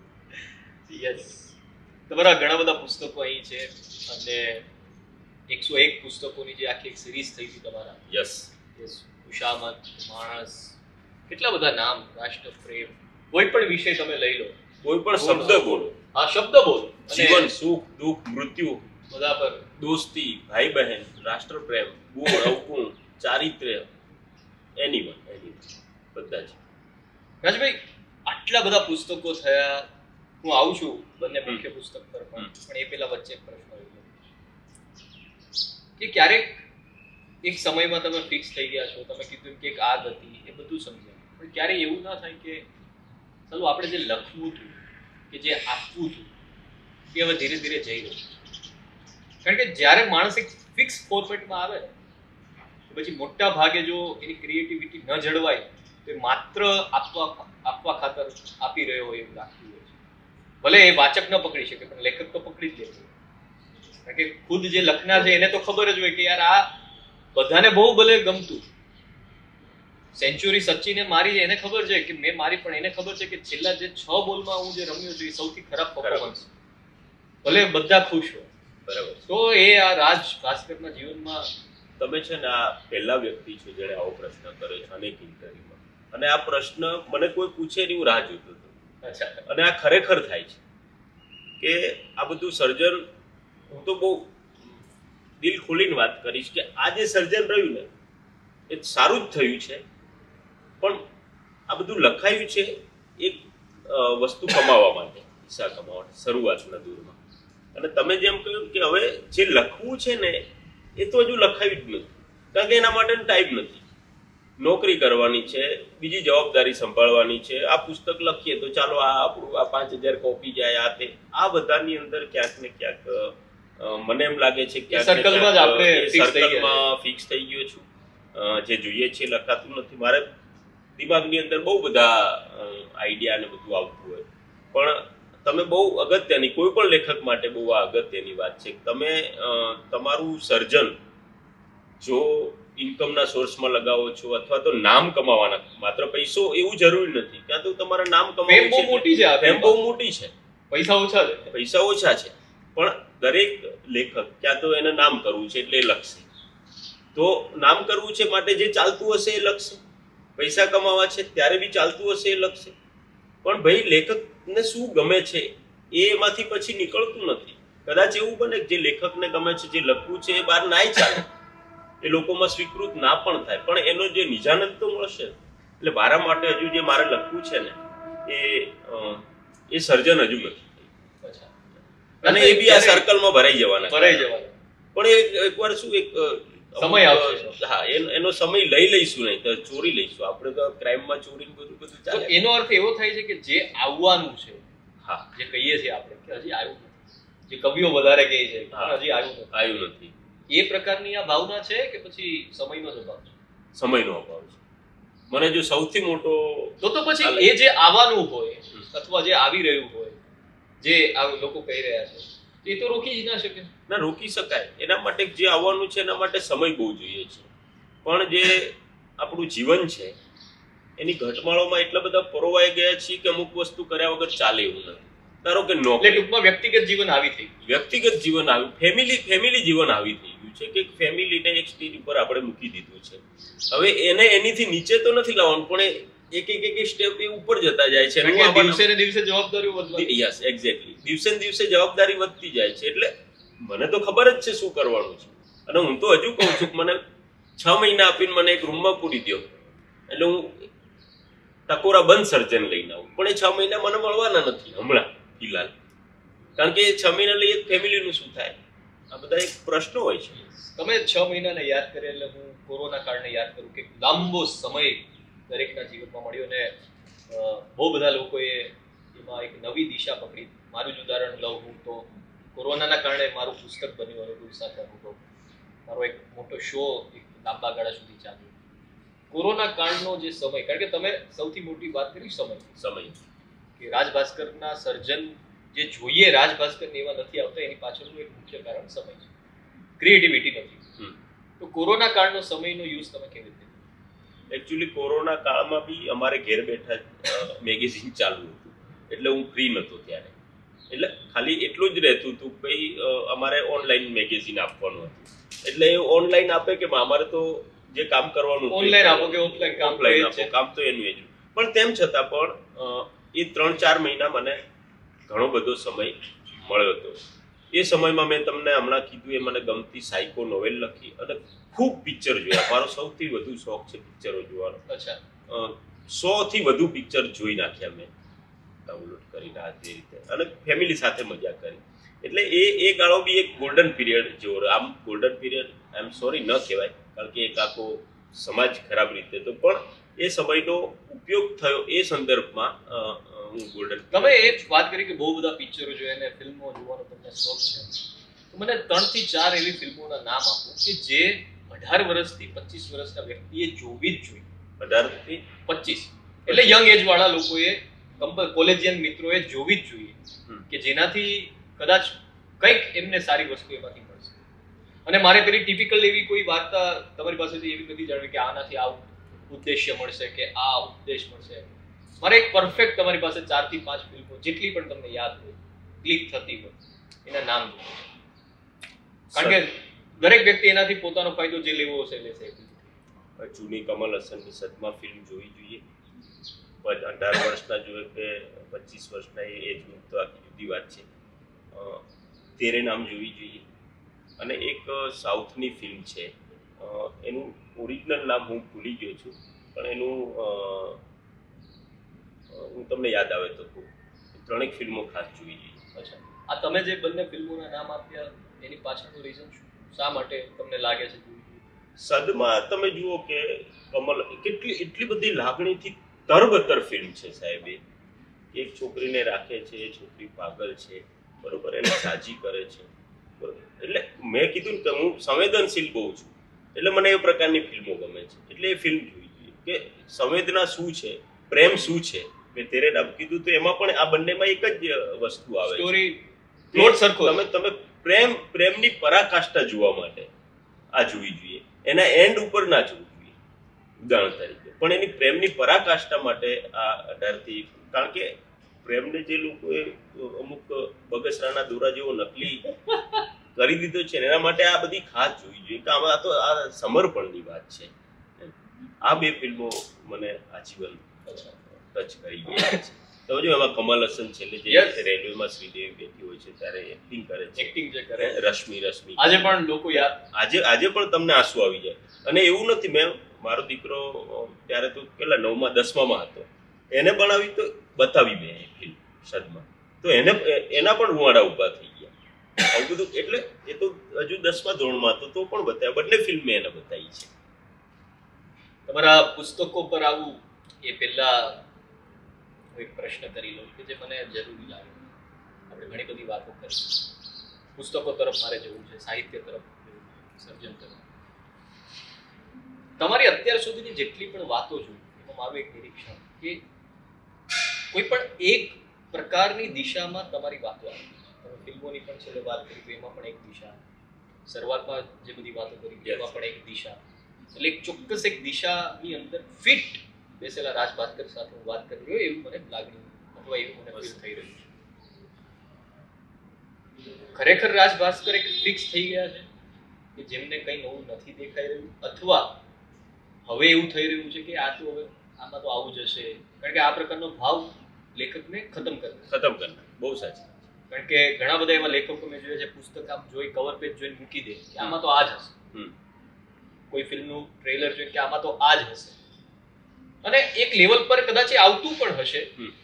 યસ, તમારા ઘણા બધા પુસ્તકો અહીં છે અને એકસો એક પુસ્તકોની જે આખી એક સિરીઝ થઈ હતી તમારા. યસ યસ, ખુશામત, માણસ, કેટલા બધા નામ, રાષ્ટ્રપ્રેમ, કોઈ પણ વિષય તમે લઈ લો, કોઈ પણ શબ્દ બોલો, આ શબ્દ બોલો, જીવન, સુખ દુઃખ, મૃત્યુ, બધા પર દોસ્તી, ભાઈ બહેન, રાષ્ટ્રપ્રેમ, ગુણ અવગુણ, ચારિત્ર્ય, એનીવન એનીવન બધા છે. રાજભાઈ, આટલા બધા પુસ્તકો થયા, હું આવું છું બંને મુખ્ય પુસ્તક પર પણ પણ એ પેલા વચ્ચે એક પ્રશ્ન આવ્યો કે ક્યારેક એક સમયમાં તમે ફિક્સ થઈ ગયા છો, તમે કીધું કે એક આગ હતી, એ બધું સમજાય, પણ ક્યારેય એવું ના થાય કે ચાલો આપણે જે લખવું હતું કે જે આપવું હતું એ હવે ધીરે ધીરે જઈ રહ્યું છે? કારણ કે જ્યારે માણસ એક ફિક્સ ફોર્મેટમાં આવે ને પછી મોટા ભાગે જો એની ક્રિએટિવિટી ન જળવાય તો એ માત્ર આપવા આપવા ખાતર આપી રહ્યો હોય એવું લાગતું હોય છે. ભલે એ વાચક ન પકડી શકે પણ લેખક તો પકડી જ લે છે, કારણ કે ખુદ જે લખનાર છે એને તો ખબર જ હોય કે યાર આ બધાને બહુ ભલે ગમતું, સેન્ચુરી સચિને મારી છે એને ખબર છે કે મેં મારી, પણ એને ખબર છે કે છેલ્લા જે છ બોલમાં હું જે રમ્યો છું એ સૌથી ખરાબ પરફોર્મન્સ, ભલે બધા ખુશ હોય. બરાબર. તો એ આ રાજ ભાસ્કરના જીવનમાં તમે છે ને આ પહેલા વ્યક્તિ છો જેને આવો પ્રશ્ન કર્યો છે અનેક ઇન્ટરવ્યુમાં, અને આ પ્રશ્ન મને કોઈ પૂછે નહીં, હું રાહ જોતો હતો. અચ્છા. અને આ ખરેખર થાય છે કે આ બધું સર્જન, હું તો બહુ દિલ ખોલીને વાત કરીશ કે આ જે સર્જન રહ્યું ને એ સારું જ થયું છે, પણ આ બધું લખાયું છે એક વસ્તુ કમાવા માટે, પૈસા કમાવા માટે શરૂઆતના દૂરમાં. અને તમે જેમ કહ્યું કે હવે જે લખવું છે ને એ તો હજુ લખાયું જ નથી, કારણ કે એના માટે ટાઈમ નથી. નોકરી કરવાની છે, બીજી જવાબદારી સંભાળવાની છે, આ પુસ્તક લખીએ તો ચાલો આ આપણું આ પાંચ હજાર કોપી જાય, આ તે આ બધાની અંદર ક્યાંક ને ક્યાંક મને એમ લાગે છે કે સર્કલમાં ફિક્સ થઈ ગયો છું. જે જોઈએ છે લખાતું નથી. મારે દિમાગની અંદર બહુ બધા આઈડિયા ને બધું આવતું હોય, પણ તમે બહુ અગત્યની, કોઈ પણ લેખક માટે બહુ અગત્યની વાત છે કે તમે તમારું સર્જન જો ઇન્કમના સોર્સમાં લગાવો છો અથવા તો નામ કમાવાના, માત્ર પૈસો એવું જરૂરી નથી, ત્યાં તો તમારા નામ કમાવું બહુ મોટી છે, એમ બહુ મોટી છે, પૈસા ઓછા છે, પૈસા ઓછા છે, પણ દરેક લેખક ક્યાં તો એને નામ કરવું છે એટલે લખશે, તો નામ કરવું છે માટે જે ચાલતું હશે એ લખશે, પૈસા કમાવા છે ત્યારે બી ચાલતું હશે એ લખશે, પણ ભાઈ લેખકને શું ગમે છે એ એમાંથી પછી નીકળતું નથી. કદાચ એવું બને જે લેખકને ગમે છે, જે લખવું છે એ બહાર નાય ચાલે, એ લોકોમાં સ્વીકૃત ના પણ થાય, પણ એનો જે નિજાનંદ તો મળશે. એટલે મારા માટે હજુ જે મારે લખવું છે ને એ એ સર્જન હજુ નથી, અને એ બી આ સર્કલમાં ભરાઈ જવાના ભરાઈ જવાના પણ એકવાર શું એક સમય આવશે. હા, એનો સમય લઈ લઈશું, નહીં તો ચોરી લઈશું આપણે. તો ક્રાઇમમાં ચોરી બધું બધું ચાલે. એનો અર્થ એવો થાય છે કે જે આવવાનું છે, હા, જે કહીએ છીએ આપણે કે હજી આવ્યું નથી, જે કવિઓ વધારે કહે છે હજી આવ્યું નથી, આવ્યું નથી, એ પ્રકારની આ ભાવના છે કે પછી સમયનો જ અભાવ છે? સમયનો અભાવ છે. મને જો સૌથી મોટો તો તો પછી એ જે આવવાનું હોય અથવા જે આવી રહ્યું હોય, જે આ લોકો કહી રહ્યા છે, એ તો રોકી જ ના શકે. ના, રોકી શકાય. એના માટે જે આવવાનું છે એના માટે સમય બહુ જોઈએ છે. પણ જે આપણું જીવન છે એની ઘટમાળોમાં એટલા બધા પરોવાઈ ગયા છીએ કે અમુક વસ્તુ કર્યા વગર ચાલે એવું નથી. ધારો કે નોકરી, ટૂંકમાં વ્યક્તિગત જીવન આવી થઈ ગયું, વ્યક્તિગત જીવન આવ્યું, ફેમિલી ફેમિલી જીવન આવી થઈ ગયું છે કે ફેમિલીને એક સ્ટેજ ઉપર આપણે મૂકી દીધું છે. હવે એને એનીથી નીચે તો નથી લાવવાનું, પણ એક એક એક સ્ટેપ એ ઉપર જતા જાય છે. દિવસે ને દિવસે જવાબદારીઓ વધતી. Yes, exactly. દિવસે ને દિવસે જવાબદારી વધતી જાય છે. એટલે મને તો ખબર જ છે શું કરવાનું છે. અને હું તો હજુ કહું છું, મને છ મહિના આપીને મને એક રૂમમાં પૂરી દો એટલે હું ટકોરા બંધ સર્જન લઈને આવું. પણ એ છ મહિના મને મળવાના નથી હમણાં ફિલહાલ. કારણ કે છ મહિના લઈ એક ફેમિલીનું શું થાય, આ બધા એક પ્રશ્નો હોય છે. તમે છ મહિનાને યાદ કરે એટલે હું કોરોના કાળને યાદ કરું કે લાંબો સમય દરેકના જીવનમાં મળ્યો અને બહુ બધા લોકોએ એમાં એક નવી દિશા પકડી. મારું જ ઉદાહરણ લઉં હું તો કોરોનાના કારણે મારું પુસ્તક બન્યું અનુભવ સાથે અનુભવ. મારો એક મોટો શો એક લાંબા ગાળા સુધી ચાલ્યો. કોરોના કાળનો જે સમય, કારણ કે તમે સૌથી મોટી વાત કરી સમય સમય કે રાજભાસ્કરના સર્જન જે જોઈએ રાજભાસ્કર એવા નથી આવતા, એની પાછળનું એક મુખ્ય કારણ સમય છે, ક્રિએટિવિટી નથી. તો કોરોના કાળનો સમયનો યુઝ તમે કેવી રીતે? એકચ્યુઅલી કોરોના કાળમાં બી અમારે ઘેર બેઠા મેગેઝિન ચાલુ હતું, એટલે હું ફ્રી નહોતો ત્યારે. એટલે ખાલી એટલું જ રહેતું હતું ભાઈ અમારે ઓનલાઈન મેગેઝિન આપવાનું હતું. એટલે એ ઓનલાઈન આપે કે અમારે તો જે કામ કરવાનું ઓનલાઈન આપો કે ઓફલાઈન કામ ઓફલાઈન આપો, કામ તો એનું એ જ. પણ તેમ છતાં પણ એ ત્રણ ચાર મહિના મને ઘણો બધો સમય મળ્યો હતો. એ સમયમાં મેં તમને હમણાં કીધું એ મને ગમતી સાયકો નોવેલ લખી અને ખૂબ પિક્ચર જોયા. મારો સૌથી વધુ શોખ છે પિક્ચરો જોવાનો. અચ્છા, સો થી વધુ પિક્ચર જોઈ નાખ્યા મેં ડાઉનલોડ કરીને આ જે રીતે, અને ફેમિલી સાથે મજા કરી. એટલે એ એ ગાળો બી એક ગોલ્ડન પીરિયડ જેવો. આમ golden period I am sorry ન કહેવાય, કારણ કે એક આખો સમાજ ખરાબ રીતે તો, પણ એ સમયનો ઉપયોગ થયો એ સંદર્ભમાં હું ગોલ્ડન. તમે એ વાત કરી કે બહુ બધા પિક્ચરો જોયા અને ફિલ્મો જોવાનો તમને શોખ છે, તો મને ત્રણ થી ચાર એવી ફિલ્મોના નામ આપો કે જે અઢાર વર્ષથી પચીસ વર્ષના વ્યક્તિએ જોવી જ જોઈએ. અઢાર થી પચીસ એટલે યંગ એજ વાળા લોકોએ, કોલેજિયન મિત્રોએ જોવી જ જોઈએ, કે જેનાથી કદાચ કંઈક એમને સારી વસ્તુ એમાંથી મળશે. અને મારે પેલી ટિપિકલ એવી કોઈ વાર્તા તમારી પાસેથી એવી નથી જાણવી કે આનાથી આ ઉદ્દેશ્ય મળશે કે આ ઉદ્દેશ મળશે. મારે એક પરફેક્ટ તમારી પાસે ચાર થી પાંચ ફિલ્મો જેટલી પણ તમને યાદ હોય, ક્લિક થતી હોય, એના નામ જોઈએ. કારણ કે દરેક વ્યક્તિ એનાથી પોતાનો ફાયદો જે લેવો હશે લેશે. જૂની કમલ હસનની સદમા ફિલ્મ જોવી જોઈએ. અઢાર વર્ષના જોઈએ કે પચીસ વર્ષના એ એજ તો આખી જુદી વાત છે. તેરે નામ જોવી જોઈએ. અને એક સાઉથની ફિલ્મ છે, એનું ઓરિજિનલ નામ હું ભૂલી ગયો છું, પણ એનું હું તમને યાદ આવે તો ત્રણેક ફિલ્મો ખાસ જોવી જોઈએ. અચ્છા, આ તમે જે બંને ફિલ્મોના નામ આપ્યા એની પાછળનું રીઝન શું? શા માટે તમને લાગે છે? સદમાં તમે જુઓ કે કમલ કેટલી એટલી બધી લાગણીથી તરબતર ફિલ્મ છે સાહેબ. એક છોકરીને રાખે છે, એ છોકરી પાગલ છે, બરોબર, એને સાજી કરે છે, બરોબર. એટલે મેં કીધું ને કે હું સંવેદનશીલ બહુ છું, એટલે મને એ પ્રકારની ફિલ્મો ગમે છે. એટલે એ ફિલ્મ જોઈ જોઈએ કે સંવેદના શું છે, પ્રેમ શું છે. મેં તેરે નામ કીધું તો એમાં પણ આ બંનેમાં એક જ વસ્તુ આવે છે, સ્ટોરી પ્લોટ સરખો. તમે તમે પ્રેમ પ્રેમની પરાકાષ્ઠા જોવા માટે આ જોવી જોઈએ, એના એન્ડ ઉપર ના જોવું જોઈએ ઉદાહરણ તરીકે. પણ એની પ્રેમની પરાકાષ્ઠા માટે આ અઢારથી, કારણ કે પ્રેમને જે લોકોએ અમુક બગસરાના દોરા જેવો નકલી કરી દીધો છે એના માટે આ બધી ખાસ જોવી જોઈએ કે આમાં તો આ સમર્પણની વાત છે. આ બે ફિલ્મો મને આજીવન ટચ કરી ગયા છે. તો જો એમાં કમલ હસન છેલ્લે જે રેલવેમાં શ્રીદેવી બેઠી હોય છે ત્યારે એક્ટિંગ કરે છે, એક્ટિંગ જે કરે રશ્મિ રશ્મિ આજે પણ લોકો યાદ, આજે આજે પણ તમને આંસુ આવી જાય. અને એવું નથી, મેં મારો દીકરો ત્યારે તો પેલા નવમાં દસમામાં હતો, એને બનાવી તો બતાવી મેં ફિલ્મ સદમાં, તો એને એના પણ રૂવાડા ઉભા થઈ ગયા આવું બધું. એટલે એ તો હજુ દસમા ધોરણમાં હતો તો પણ બતાવ્યા, બંને ફિલ્મ મેં એને બતાવી છે. તમારા પુસ્તકો પર આવું એ પહેલા એક પ્રશ્ન કરી લઉં કે જે મને જરૂરી લાગે. આપણે ઘણી બધી વાતો કરી, પુસ્તકો તરફ મારે જવું છે, સાહિત્ય તરફ, સર્જન તરફ. તમારી અત્યાર સુધીની જેટલી પણ વાતો જોઈ, મારું એક નિરીક્ષણ કે કોઈ પણ એક પ્રકારની દિશામાં તમારી વાતો આવે. તમે ફિલ્મોની પણ છેલ્લે વાત કરી તો એમાં પણ એક દિશા, શરૂઆતમાં જે બધી વાતો કરી એમાં પણ એક દિશા, એટલે એક ચોક્કસ એક દિશાની અંદર ફિટ બેસેલા રાજ ભાસ્કર સાથે હું વાત કરી રહ્યો એવું મને લાગણી અથવા એવું મને ફીલ થઈ રહ્યું છે. ખરેખર રાજ ભાસ્કર એક ફિક્સ થઈ ગયા છે કે જેમને કંઈ નવું નથી દેખાઈ રહ્યું, અથવા હવે એવું થઈ રહ્યું છે કે આ તો હવે આમાં તો આવું જ હશે, કારણ કે આ પ્રકારનો ભાવ લેખકને ખતમ કરે ખતમ કરનાર. બહુ સાચી. કારણ કે ઘણા બધા એવા લેખકો મેં જોયા છે પુસ્તક આમ જોઈ કવર પેજ જોઈને મૂકી દે કે આમાં તો આ જ હશે, કોઈ ફિલ્મનું ટ્રેલર જોઈને કે આમાં તો આ જ હશે, અને એક લેવલ પર કદાચ એ આવતું પણ હશે.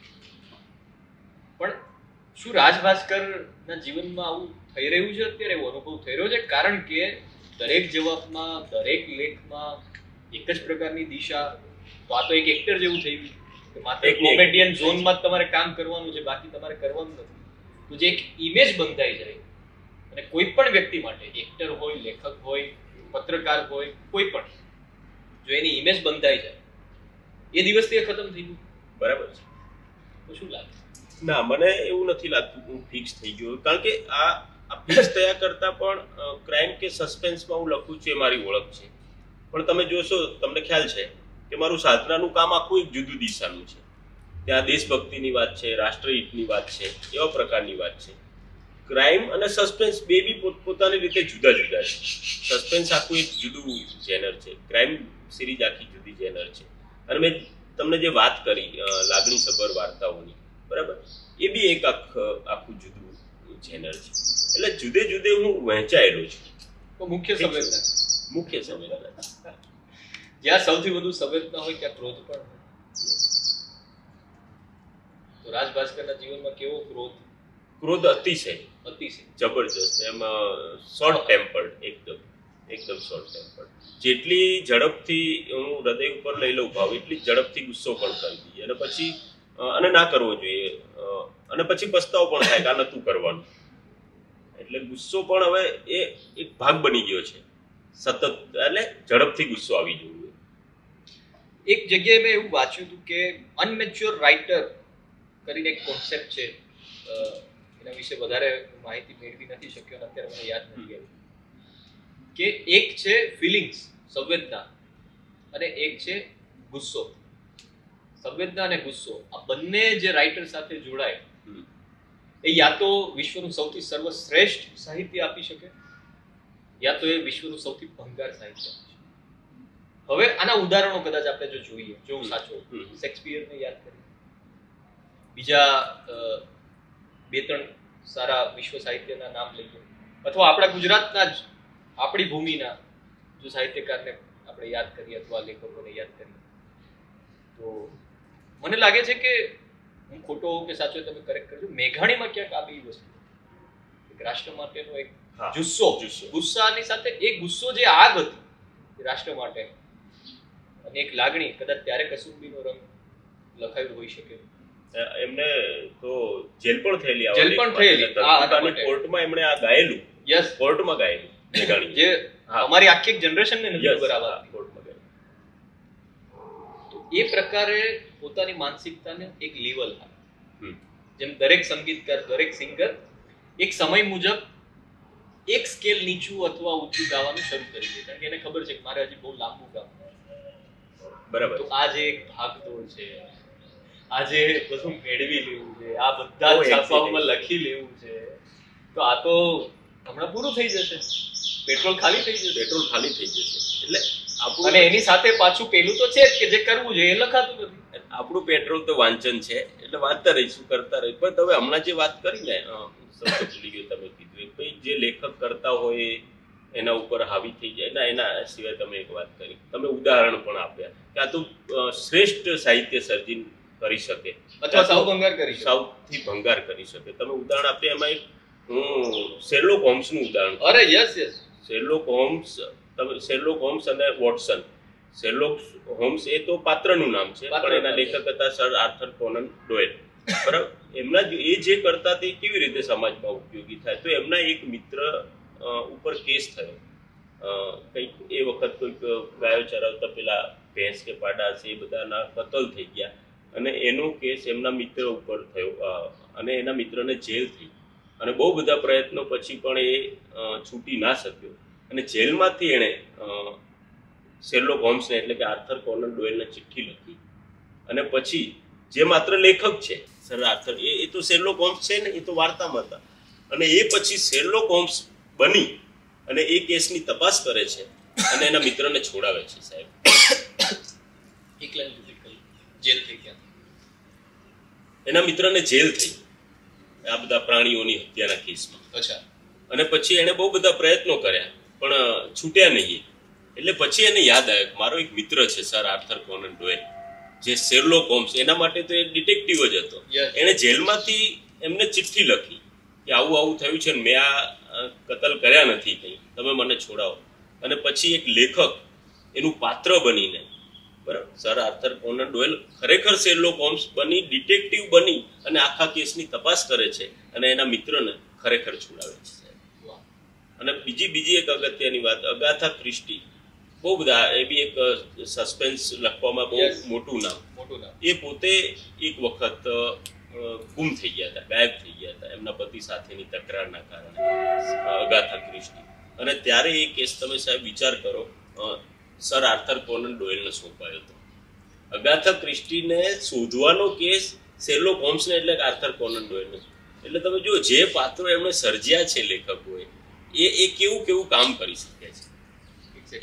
પણ શું રાજ ભાસ્કરના જીવનમાં આવું થઈ રહ્યું છે અત્યારે? એવો અનુભવ થઈ રહ્યો છે કારણ કે દરેક જવાબમાં, દરેક લેખમાં એક જ પ્રકારની દિશા. તો આ તો એક એક્ટર જેવું થઈ ગયું કે માત્ર કોમેડિયન ઝોનમાં જ તમારે કામ કરવાનું છે, બાકી તમારે કરવાનું નથી. તો જે એક ઇમેજ બંધાઈ જાય, અને કોઈ પણ વ્યક્તિ માટે, એક્ટર હોય, લેખક હોય, પત્રકાર હોય, કોઈ પણ, જો એની ઇમેજ બંધાઈ જાય એ દિવસથી એ ખતમ થઈ ગયું. બરાબર છે. તો શું લાગે? ના, મને એવું નથી લાગતું હું ફિક્સ થઈ ગયો, કારણ કે આ ફિક્સ થયા કરતા પણ ક્રાઇમ કે સસ્પેન્સમાં હું લખું છું એ મારી ઓળખ છે. પણ તમે જોશો, તમને ખ્યાલ છે કે મારું સાધનાનું કામ આખું એક જુદું દિશાનું છે. ત્યાં દેશભક્તિની વાત છે, રાષ્ટ્રહિતની વાત છે, એવા પ્રકારની વાત છે. ક્રાઇમ અને સસ્પેન્સ બે બી પોતપોતાની રીતે જુદા જુદા છે. સસ્પેન્સ આખું એક જુદું જેનર છે, ક્રાઇમ સિરીઝ આખી જુદી જેનર છે. અને મેં તમને જે વાત કરી લાગણીસભર વાર્તાઓની, બરાબર, એ બી એક આખું જુદું જેનર છે. એટલે જુદે જુદે હું વહેંચાયેલો છું. તો મુખ્ય સંવેદના મુખ્ય સંવેદના જ્યાં સૌથી વધુ સંવેદના હોય ત્યાં ક્રોધ પણ હોય. તો રાજ ભાસ્કરના જીવનમાં કેવો ક્રોધ? ક્રોધ અતિશય, અતિશય જબરજસ્ત. એમ શોર્ટ ટેમ્પર્ડ, એકદમ એકદમ શોર્ટ ટેમ્પર્ડ. જેટલી ઝડપથી હું હૃદય ઉપર લઈ લઉં ભાવ, એટલી ઝડપથી ગુસ્સો પણ કરી દઈએ, અને પછી અને ના કરવો જોઈએ, અને પછી પસ્તાવો પણ થાય કે આ નતું કરવાનું. એટલે ગુસ્સો પણ હવે એ એક ભાગ બની ગયો છે સતત, એટલે ઝડપથી ગુસ્સો આવી જવો. એક જગ્યાએ મેં એવું વાંચ્યું હતું કે અનમેચ્યોર રાઇટર કરીને એક કોન્સેપ્ટ છે, એના વિશે વધારે માહિતી મેળવી નથી શક્યો અને અત્યારે મને યાદ નથી આવ્યું, કે એક છે ફિલિંગ્સ, સંવેદના, અને એક છે ગુસ્સો. સંવેદના અને ગુસ્સો આ બંને જે રાઇટર સાથે જોડાય એ યા તો વિશ્વનું સૌથી સર્વશ્રેષ્ઠ સાહિત્ય આપી શકે, યા તો એ વિશ્વનું સૌથી ભંગાર સાહિત્ય આપી શકે. હવે આના ઉદાહરણો કદાચ આપણે જો જોઈએ, જો હું સાચો, શેક્સપિયરને યાદ કરીએ, બીજા બે ત્રણ સારા વિશ્વ સાહિત્યના નામ લઈએ, અથવા આપણા ગુજરાતના જ આપણી ભૂમિના જો સાહિત્યકારને આપણે યાદ કરીએ અથવા લેખકોને યાદ કરીએ, તો મને લાગે છે કે હું ખોટો હોઉં કે સાચો તમે કરેક્ટ કરજો, મેઘાણીમાં ક્યાંક આ બી વસ્તુ, એક રાષ્ટ્ર માટેનો એક જુસ્સો, ગુસ્સાની સાથે એક ગુસ્સો જે આગ હતી રાષ્ટ્ર માટે, અને એક લાગણી, કદાચ ત્યારે કસુંબીનો રંગ લખાયું હોઈ શકે. એમને તો જેલ પણ થયેલી, જેલ પણ થયેલી કોર્ટમાં એમણે આ ગાયેલું. યસ, કોર્ટમાં ગાયેલું મેઘાણી, જે અમારી આખી એક જનરેશનને નથી બરાબર કોર્ટમાં ગાયેલું. તો એ પ્રકારે પોતાની માનસિકતાને એક લેવલ આપે, જેમ દરેક સંગીતકાર, દરેક સિંગર એક સમય મુજબ એક સ્કેલ નીચું અથવા ઊંચું ગાવાનું શરૂ કરી દે, કારણ કે એને ખબર છે કે મારે હજી બહુ લાંબુ ગાવું. બરાબર. તો આ જે એક ભાગદોડ છે, આજે બધું મેળવી લેવું છે, આ બધા છાપાઓમાં લખી લેવું છે, તો આ તો હમણાં પૂરું થઈ જશે, પેટ્રોલ ખાલી થઈ જશે, પેટ્રોલ ખાલી થઈ જશે. એટલે અને એની સાથે પાછું પેલું તો છે જ કે જે કરવું છે એ લખાતું નથી. આપણું પેટ્રોલ તો વાંચન છે, એટલે વાંચતા રહીશું, કરતા રહીશું. પણ તમે હમણાં જે વાત કરી ને, ભૂલી ગયો તમે કીધું, ભાઈ જે લેખક કરતા હોય એના ઉપર હાવી થઈ જાય. ના, એના સિવાય તમે એક વાત કરી, તમે ઉદાહરણ પણ આપ્યા કે આ તો શ્રેષ્ઠ સાહિત્ય સર્જન કરી શકે, અથવા સૌ ભંગાર કરી શકે, સૌથી ભંગાર કરી શકે. તમે ઉદાહરણ આપ્યા, એમાં એક હું શેરલોક હોમ્સનું ઉદાહરણ. અરે યસ યસ, શેરલોક હોમ્સ, તમે શેરલોક હોમ્સ અને વોટસન. શેરલોક હોમ્સ એ તો પાત્રનું નામ છે, પણ એના લેખક હતા સર આર્થર કોનન ડોયલ. બરાબર. એમના એ જે કરતા તે કેવી રીતે સમાજમાં ઉપયોગી થાય, તો એમના એક મિત્ર ઉપર કેસ થયો. કંઈક એ વખત કોઈક ગાયો ચરાવતા પેલા ભેંસ કે પાડા છે એ બધાના કતલ થઈ ગયા અને એનો કેસ એમના મિત્ર ઉપર થયો અને એના મિત્રને જેલ થઈ અને બહુ બધા પ્રયત્નો પછી પણ એ છૂટી ના શક્યો અને જેલમાંથી એણે શેરલોક હોમ્સને એટલે કે આર્થર કોનન ડોયલને ચિઠ્ઠી લખી અને પછી જે માત્ર લેખક છે સર આર્થર એ એ તો શેરલોક હોમ્સ છે ને એ તો વાર્તામાં હતા અને એ પછી શેરલોક હોમ્સ બની અને એ કેસની તપાસ કરે છે અને એના મિત્રને છોડાવે છે સાહેબ. એક લાઈન રિપીટ કરી. જેલ થઈ ગયા. એના મિત્રને જેલ થઈ આ બધા પ્રાણીઓની હત્યાના કેસમાં. અચ્છા. અને પછી એને બહુ બધા પ્રયત્નો કર્યા પણ છૂટ્યા નહીં. એટલે પછી એને યાદ આવ્યું કે મારો એક મિત્ર છે સર આર્થર કોનન ડોયલ જે શેરલોક હોમ્સ, એના માટે તો એ ડિટેક્ટિવ જ હતો. એને જેલમાંથી એમને ચિઠ્ઠી લખી કે આવું આવું થયું છે ને મેં આ કતલ કર્યા નથી કંઈ, તમે મને છોડાવો. અને પછી એક લેખક એનું પાત્ર બનીને બરાબર સર આર્થર કોનન ડોયલ ખરેખર શેરલોક હોમ્સ બની ડિટેક્ટિવ બની અને આખા કેસની તપાસ કરે છે અને એના મિત્રને ખરેખર છોડાવે છે. અને બીજી બીજી એક અગત્યની વાત, અગાથા ક્રિસ્ટી બહુ બધા એ બી એક સસ્પેન્સ લખવામાં બહુ મોટું નામ. મોટું નામ. એ પોતે એક વખત ગુમ થઈ ગયા હતા, ગાયબ થઈ ગયા હતા એમના પતિ સાથેની તકરારના કારણે, અગાથા ક્રિસ્ટી. અને ત્યારે એ કેસ તમે સાહેબ વિચાર કરો સર આર્થર કોનન ડોયલને સોંપાયો હતો. અગાથા ક્રિસ્ટીને શોધવાનો કેસ શેરલોક હોમ્સને એટલે આર્થર કોનન ડોયલને. એટલે તમે જુઓ જે પાત્રો એમણે સર્જ્યા છે લેખકોએ એ એ કેવું કેવું કામ કરી શકે છે.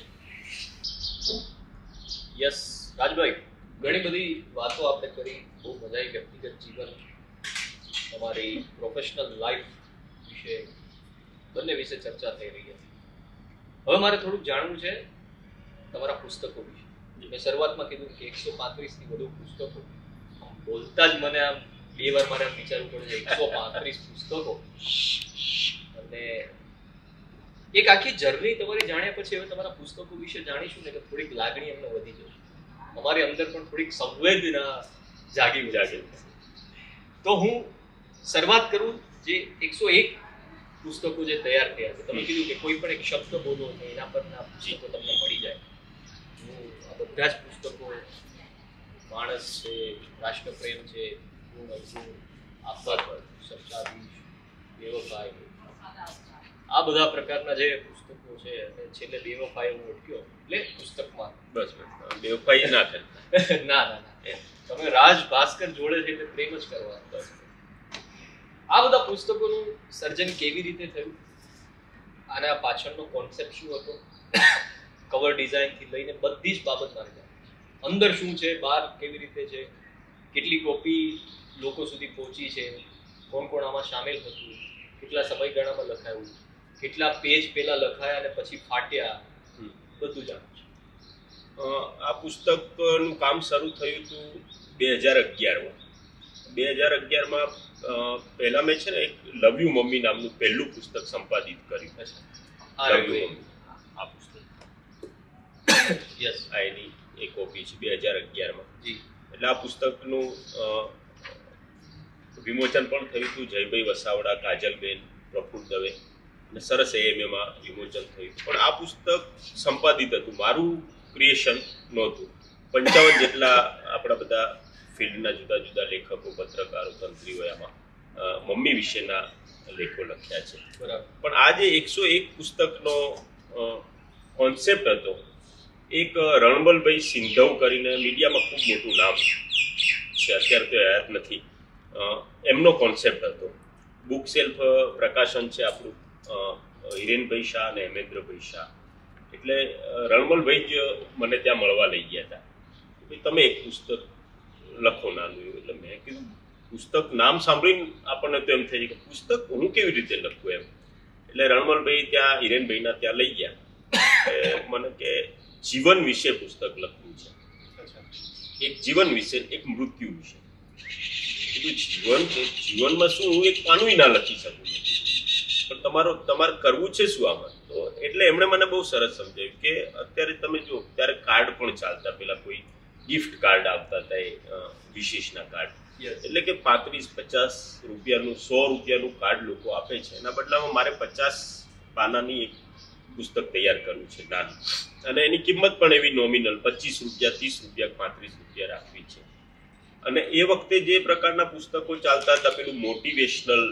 યસ રાજભાઈ, ઘણી બધી વાતો આપણે કરી, બહુ મજા આવી. વ્યક્તિગત જીવન, તમારી પ્રોફેશનલ લાઈફ વિશે, બંને વિશે ચર્ચા થઈ રહી છે. હવે મારે થોડુંક જાણવું છે તમારા પુસ્તકો વિશે. મેં શરૂઆતમાં કીધું કે એકસો પાંત્રીસ થી વધુ પુસ્તકો. બોલતા જ મને આમ બે વાર મારે આમ વિચારવું પડે છે એકસો પાંત્રીસ પુસ્તકો. અને એક આખી જર્ની તમારી જાણ્યા પછી હવે તમારા પુસ્તકો વિશે જાણીશું ને કે થોડીક લાગણી અમને વધી જશે, અમારી અંદર પણ થોડીક સંવેદના જાગી જાગે. તો હું શરૂઆત કરું જે એકસો એક પુસ્તકો જે તૈયાર થયા છે. તમે કીધું કે કોઈ પણ એક શબ્દ બોલો તો એના પરના પુસ્તકો તમને મળી જાય. હું આ બધા જ પુસ્તકો માણસ છે, રાષ્ટ્રપ્રેમ છે, ગુણ અવગુણ, આફત, સત્તાધીશ, બેવફાઈ, આ બધા પ્રકારના જે પુસ્તકો છે. અને છેલ્લે બેવફાઈ હું અટક્યો એટલે પુસ્તકમાં બસ બેવફાઈ ના કરતા. ના ના ના તમે રાજ ભાસ્કર જોડે છે એટલે પ્રેમ જ કરવા. બસ આ બધા પુસ્તકોનું સર્જન કેવી રીતે થયું, આના પાછળનો કોન્સેપ્ટ શું હતો, કવર ડિઝાઇન થી લઈને બધી જ બાબત મારે જાણવી. અંદર શું છે, બહાર કેવી રીતે છે, કેટલી કોપી લોકો સુધી પહોંચી છે, કોણ કોણ આમાં સામેલ હતું, કેટલા સમયગાળામાં લખાયું, કેટલા પેજ પેલા લખાયા અને પછી ફાટ્યા, બધું જાણવું છે. આ પુસ્તકનું કામ શરૂ થયું હતું બે હજાર અગિયારમાં. બે હજાર અગિયારમાં પહેલા મેં છે ને એક લવ યુ મમ્મી નામનું પહેલું પુસ્તક સંપાદિત કર્યું. લવ યુ મમ્મી આ પુસ્તક યસ આ એની એક કોપી છે બે હજાર અગિયારમાં. જી. એટલે આ પુસ્તકનું વિમોચન પણ થયું હતું. જયભાઈ વસાવડા, કાજલબેન, પ્રફુલ્લ દવે અને સરસ એએમએમાં વિમોચન થયું. પણ આ પુસ્તક સંપાદિત હતું, મારું ક્રિએશન નહોતું. પંચાવન જેટલા આપણા બધા ફિલ્ડના જુદા જુદા લેખકો, પત્રકારો, તંત્રીઓ એમાં મમ્મી વિશેના લેખો લખ્યા છે. બરાબર. પણ આ જે એકસો એક પુસ્તકનો કોન્સેપ્ટ હતો, એક રણબલભાઈ સિંધવ કરીને મીડિયામાં ખૂબ મોટું નામ છે, અત્યારે તો યાદ નથી, એમનો કોન્સેપ્ટ હતો. બુક સેલ્ફ પ્રકાશન છે આપણું, હિરેનભાઈ શાહ અને હેમેન્દ્રભાઈ શાહ. એટલે રણમલભાઈ જ મને ત્યાં મળવા લઈ ગયા હતા. તમે એક પુસ્તક લખો નાનું એવું. એટલે મેં કીધું પુસ્તક નામ સાંભળીને આપણને તો એમ થઈ કે પુસ્તક હું કેવી રીતે લખું એમ. એટલે રણમલભાઈ ત્યાં હિરેનભાઈના ત્યાં લઈ ગયા. મને કે જીવન વિશે પુસ્તક લખવું છે, એક જીવન વિશે, એક મૃત્યુ વિશે. કીધું જીવન જીવનમાં શું હું એક કાનૂની ના લખી શકું, પણ તમારો તમારે કરવું છે શું આમાં? તો એટલે એમણે મને બહુ સરસ સમજાવ્યું કે અત્યારે તમે જો ત્યારે કાર્ડ પણ ચાલતા, પેલા કોઈ ગિફ્ટ કાર્ડ આવતા હતા, એ વિશેષના કાર્ડ. એટલે કે પાંત્રીસ પચાસ રૂપિયાનું સો રૂપિયાનું કાર્ડ લોકો આપે છે, એના બદલામાં મારે પચાસ પાનાની એક પુસ્તક તૈયાર કર્યું છે નાનું, અને એની કિંમત પણ એવી નોમિનલ પચીસ રૂપિયા, ત્રીસ રૂપિયા, પાંત્રીસ રૂપિયા રાખવી છે. અને એ વખતે જે પ્રકારના પુસ્તકો ચાલતા હતા, પેલું મોટિવેશનલ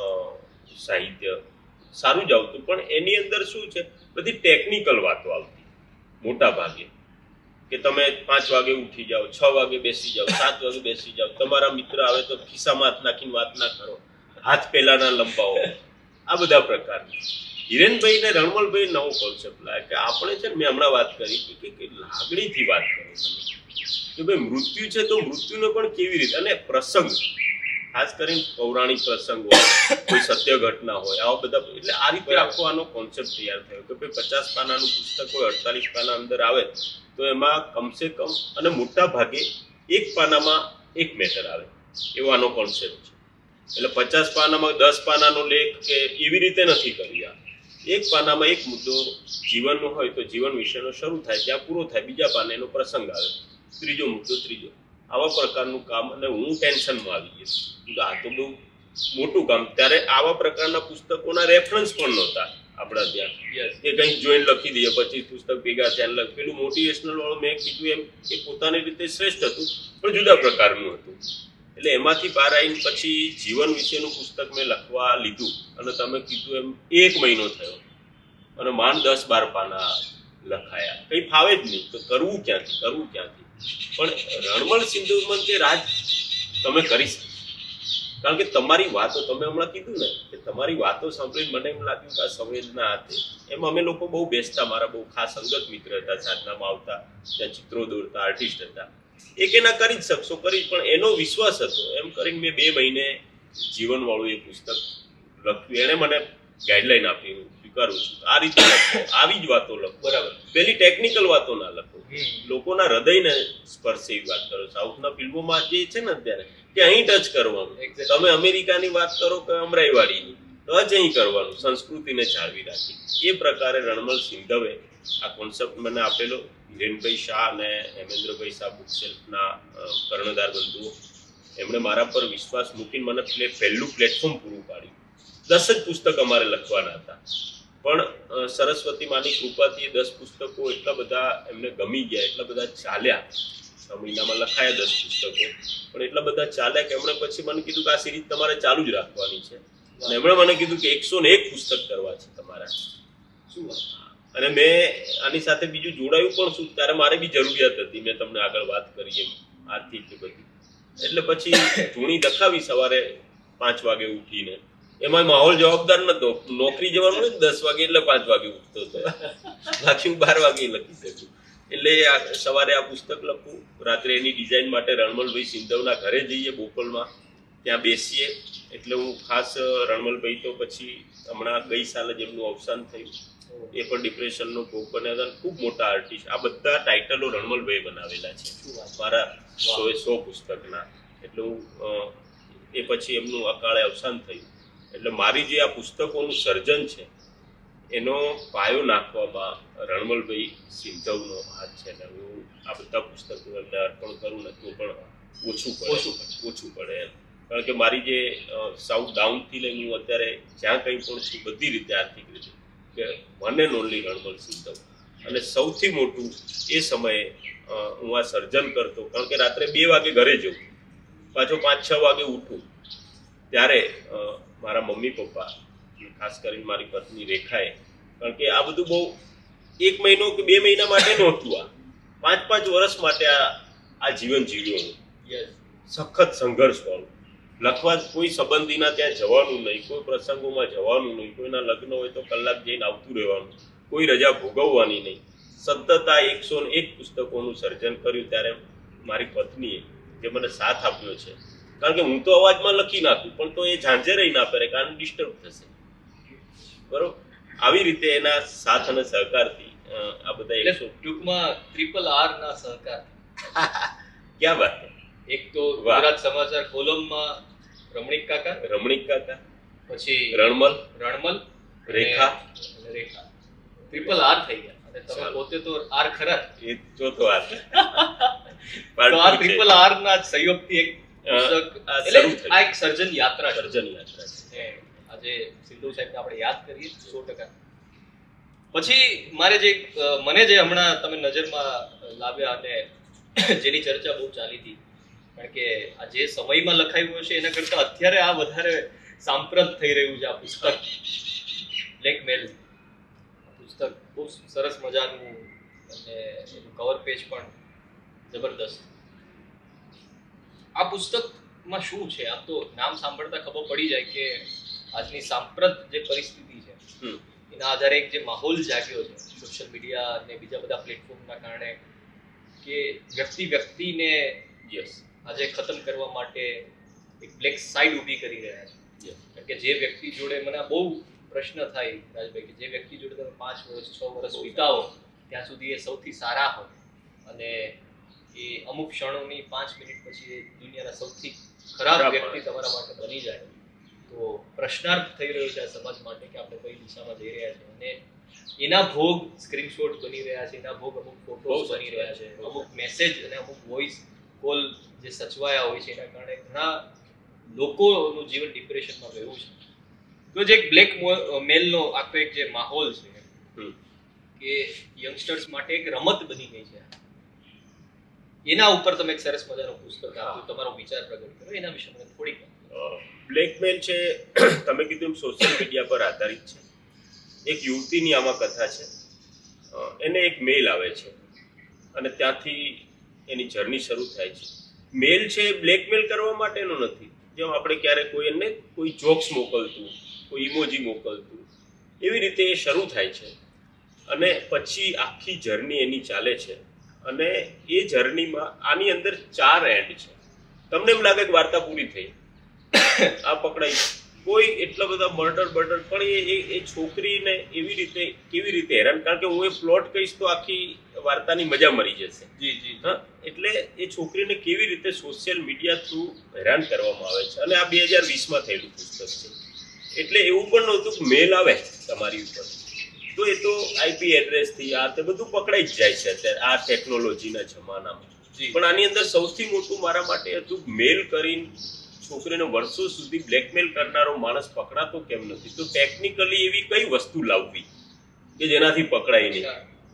સાહિત્ય સારું જ આવતું, પણ એની અંદર શું છે, બધી ટેકનિકલ વાતો આવતી મોટા ભાગે, કે તમે પાંચ વાગે ઉઠી જાઓ, છ વાગે બેસી જાઓ, સાત વાગે બેસી જાઓ, તમારા મિત્ર આવે તો ખિસ્સામાં હાથ નાખીને વાત ના કરો, હાથ પહેલા ના લંબાવો, આ બધા પ્રકારની. હિરેનભાઈ ને રણમલભાઈ નવો કોન્સેપ્ટ લાગે કે આપણે છે ને, મેં હમણાં વાત કરી કે લાગણીથી વાત કરો તમે, કે ભાઈ મૃત્યુ છે તો મૃત્યુનો પણ કેવી રીતે, અને પ્રસંગ ખાસ કરીને પૌરાણિક પ્રસંગ હોય, કોઈ સત્ય ઘટના હોય, આવા બધા, એટલે આ રીતે આખો આનો કોન્સેપ્ટ તૈયાર થયો કે ભાઈ પચાસ પાનાનું પુસ્તક હોય, અડતાલીસ પાના અંદર આવે તો એમાં કમસે કમ અને મોટા ભાગે એક પાનામાં એક મેટર આવે, એવો આનો કોન્સેપ્ટ છે. એટલે પચાસ પાનામાં દસ પાનાનો લેખ કે એવી રીતે નથી કર્યા, એક પાનામાં એક મુદ્દો જીવનનો હોય તો જીવન વિશેનો શરૂ થાય, ત્યાં પૂરો થાય, બીજા પાને એનો પ્રસંગ આવે, ત્રીજો મુદ્દો ત્રીજો, આવા પ્રકારનું કામ. અને હું ટેન્શનમાં આવી ગયો, આ તો બહુ મોટું કામ. ત્યારે આવા પ્રકારના પુસ્તકોના રેફરન્સ પણ નહોતા આપણા ત્યાં, કે કંઈક જોઈને લખી દઈએ, પચીસ પુસ્તક ભેગા થયા લખ. પેલું મોટિવેશનલ વાળું મેં કીધું એમ એ પોતાની રીતે શ્રેષ્ઠ હતું, પણ જુદા પ્રકારનું હતું. એટલે એમાંથી બહાર આવીને પછી જીવન વિશેનું પુસ્તક મેં લખવા લીધું, અને તમે કીધું એમ એક મહિનો થયો, અને માંડ દસ બાર પાના લખાયા. કંઈ ફાવે જ નહીં, તો કરવું ક્યાંથી, કરવું ક્યાંથી. પણ રણમલ સિંધુમન કે રાજ તમે કરી શકો, કારણ કે તમારી વાતો, તમે હમણાં કીધું ને કે તમારી વાતો સાંભળીને મને એમ લાગ્યું કે આ સંવેદના હતી. એમ અમે લોકો બહુ બેસતા, મારા બહુ ખાસ અંગત મિત્ર હતા, સાધનામાં આવતા, ત્યાં ચિત્રો દોરતા, આર્ટિસ્ટ હતા. એક એના કરી જ શકશો, કરી, પણ એનો વિશ્વાસ હતો. એમ કરીને મેં બે મહિને જીવનવાળું એ પુસ્તક લખ્યું. એણે મને ગાઈડલાઈન આપી, હું સ્વીકારું છું, આ રીતે લખો, આવી જ વાતો લખો. બરાબર, પેલી ટેકનિકલ વાતો ના લખો, લોકોના હૃદયને સ્પર્શે એવી વાત કરો. સાઉથના ફિલ્મોમાં જે છે ને અત્યારે, કે અહીં ટચ કરવાનું. તમે અમેરિકાની વાત કરો કે અમરાઈવાડીની, ટચ અહીં કરવાનું, સંસ્કૃતિને જાળવી રાખી. એ પ્રકારે રણમલ સિંધવે આ કોન્સેપ્ટ મને આપેલો. હિરેનભાઈ શાહ અને હેમેન્દ્રભાઈ શાહ બુકશેલ્ફના કર્ણધાર બંધુઓ, એમણે મારા પર વિશ્વાસ મૂકીને મને પહેલું પ્લેટફોર્મ પૂરું પાડ્યું. દસ જ પુસ્તક અમારે લખવાના હતા, પણ સરસ્વતી માની કૃપાથી દસ પુસ્તકો એટલા બધા એમને ગમી ગયા, એટલા બધા ચાલ્યા. છ મહિનામાં લખાયા દસ પુસ્તકો, પણ એટલા બધા ચાલ્યા કે એમણે પછી મને કીધું કે આ સિરીઝ તમારે ચાલુ જ રાખવાની છે. અને એમણે મને કીધું કે એકસો ને એક પુસ્તક કરવા છે તમારા. શું વાત! અને મેં આની સાથે બીજું જોડાયું પણ શું, ત્યારે મારે બી જરૂરિયાત હતી, મેં તમને આગળ વાત કરી એમ, આર્થિક બધી. એટલે પછી ધૂણી દખાવી સવારે પાંચ વાગે ઉઠીને. એમાં માહોલ જવાબદાર નતો, નોકરી જવાનું હોય દસ વાગે એટલે પાંચ વાગે ઉઠતો હતો, બાકી હું બાર વાગે લખી શકું. એટલે સવારે આ પુસ્તક લખું, રાત્રે એની ડિઝાઇન માટે રણમલભાઈ સિંધવના ઘરે જઈએ બોપલમાં, ત્યાં બેસીએ. એટલે હું ખાસ રણમલભાઈ તો પછી હમણાં ગઈ સાલ જ એમનું અવસાન થયું, એ પણ ડિપ્રેશનનો ભોગ બન્યા હતા. ખૂબ મોટા આર્ટિસ્ટ, આ બધા ટાઇટલો રણમલભાઈ બનાવેલા છે મારા સો એ સો પુસ્તકના. એટલે હું એ પછી એમનું અકાળે અવસાન થયું. એટલે મારી જે આ પુસ્તકોનું સર્જન છે એનો પાયો નાખવામાં રણમલભાઈ સિંધવનો હાથ છે. એટલે હું આ બધા પુસ્તકો એમને અર્પણ કરું ને તો પણ ઓછું પડે, ઓછું ઓછું પડે એમ. કારણ કે મારી જે સાઉથ ડાઉનથી લઈને હું અત્યારે જ્યાં કંઈ પણ છું, બધી રીતે આર્થિક રીતે, કે one and only Ranmal Sindhav. અને સૌથી મોટું એ સમયે હું આ સર્જન કરતો, કારણ કે રાત્રે બે વાગે ઘરે જઉં, પાછો પાંચ છ વાગે ઉઠું. ત્યારે મારા મમ્મી પપ્પા, ખાસ કરીને મારી પત્ની રેખાએ, કારણ કે આ બધું બહુ એક મહિનો કે બે મહિના માટે નહોતું, આ પાંચ પાંચ વર્ષ માટે આ આ જીવન જીવ્યો હું. સખત સંઘર્ષ વાળું. લખવા કોઈ સંબંધીના ત્યાં જવાનું નહીં, કોઈ પ્રસંગોમાં જવાનું નહીં, કોઈના લગ્ન હોય તો કલાક જઈને આવતું રહેવાનું, કોઈ રજા ભોગવવાની નહીં. સતત આ એકસો ને એક પુસ્તકોનું સર્જન કર્યું. ત્યારે મારી પત્નીએ જે મને સાથ આપ્યો છે, કારણ કે હું તો અવાજમાં લખી નાખું, પણ તો એ ઝાંઝે રહી ના પડે, કારણ ડિસ્ટર્બ થશે, બરોબર. આવી રીતે એના સાથ અને સહકારથી આ બધા એકસો ટૂંકમાં ટ્રિપલ આર ના સહકાર. ક્યાં વાત! એક તો ગુજરાત સમાચાર કોલમમાં રમણીક કાકા, રમણીક કાકા, પછી રણમલ, રણમલ, રેખા, રેખા, ટ્રિપલ આર થઈ ગયા. અને તમે પોતે તો આર ખરા, એ ચોથો આર. તો આ ટ્રિપલ આર ના સહયોગથી એક આ એક સર્જન યાત્રા, સર્જન યાત્રા છે. આજે સિંધુ સાહેબને આપણે યાદ કરીએ સો ટકા. પછી મારે જે મને જે હમણાં તમે નજરમાં લાવ્યા અને જેની ચર્ચા બહુ ચાલી હતી, કારણ કે આ જે સમયમાં લખાયું હશે એના કરતા અત્યારે આ વધારે સાંપ્રત થઈ રહ્યું છે. આ પુસ્તક બ્લેકમેલ પુસ્તક બહુ સરસ મજાનું અને એનું કવર પેજ પણ જબરદસ્ત. આ પુસ્તકમાં શું છે? આમ તો નામ સાંભળતા ખબર પડી જાય કે આજની સાંપ્રત જે પરિસ્થિતિ છે એના આધારે એક જે માહોલ જાગ્યો છે સોશિયલ મીડિયા અને બીજા બધા પ્લેટફોર્મના કારણે, કે વ્યક્તિ વ્યક્તિને યસ આજે ખતમ કરવા માટે એક બ્લેક સાઇડ ઊભી કરી રહ્યા છે. કારણ કે જે વ્યક્તિ જોડે મને બહુ પ્રશ્ન થાય રાજભાઈ, કે જે વ્યક્તિ જોડે તમે પાંચ વર્ષ છ વર્ષ વિતાવો ત્યાં સુધી એ સૌથી સારા હોય અને એ અમુક ક્ષણોની પાંચ મિનિટ પછી એ દુનિયાના સૌથી ખરાબ વ્યક્તિ તમારા માટે બની જાય, તો પ્રશ્નાર્થ થઈ રહ્યો છે આ સમાજ માટે કે આપણે કઈ દિશામાં જઈ રહ્યા છીએ. અને એના ભોગ સ્ક્રીનશોટ બની રહ્યા છે, એના ભોગ અમુક ફોટોઝ બની રહ્યા છે, અમુક મેસેજ અને અમુક વોઇસ કોલ જે સચવાયા હોય છે એના કારણે ઘણા લોકોનું જીવન ડિપ્રેશનમાં ગયું છે. તો જે એક બ્લેક મેલનો આખો એક જે માહોલ છે કે યંગસ્ટર્સ માટે એક રમત બની ગઈ છે, એના ઉપર તમે એક સરસ મજાનું પુસ્તક આપ્યું, તમારો વિચાર પ્રગટ કરો એના વિશે મને થોડીક. બ્લેકમેલ છે તમે કીધું એમ સોશિયલ મીડિયા પર આધારિત છે. એક યુવતીની આમાં કથા છે. એને એક મેલ આવે છે અને ત્યાંથી એની જર્ની શરૂ થાય છે. મેલ છે બ્લેકમેલ કરવા માટેનો નથી. જેમ આપણે ક્યારેક કોઈ એને કોઈ જોક્સ મોકલતું, કોઈ ઇમોજી મોકલતું, એવી રીતે એ શરૂ થાય છે અને પછી આખી જર્ની એની ચાલે છે. અને એ જર્નીમાં આની અંદર ચાર એન્ડ છે. તમને એમ લાગે કે વાર્તા પૂરી થઈ, આ પકડાઈ, કોઈ એટલા બધા મર્ડર બર્ડર, પણ એ એ છોકરીને એવી રીતે કેવી રીતે હેરાન, કારણ કે હું એ પ્લોટ કહીશ તો આખી વાર્તાની મજા મરી જશે. જી જી હા, એટલે એ છોકરીને કેવી રીતે સોશિયલ મીડિયા થ્રુ હેરાન કરવામાં આવે છે. અને આ બે હજાર વીસમાં થયેલું પુસ્તક છે. એટલે એવું પણ નહોતું કે મેલ આવે તમારી ઉપર તો એ તો આઈપી એડ્રેસથી આ તે બધું પકડાઈ જ જાય છે અત્યારે આ ટેકનોલોજીના જમાનામાં. પણ આની અંદર સૌથી મોટું મારા માટે હતું, મેલ કરીને છોકરીને વર્ષો સુધી બ્લેકમેલ કરનારો માણસ પકડાતો કેમ નથી? તો ટેકનિકલી એવી કઈ વસ્તુ લાવવી કે જેનાથી પકડાય નહીં,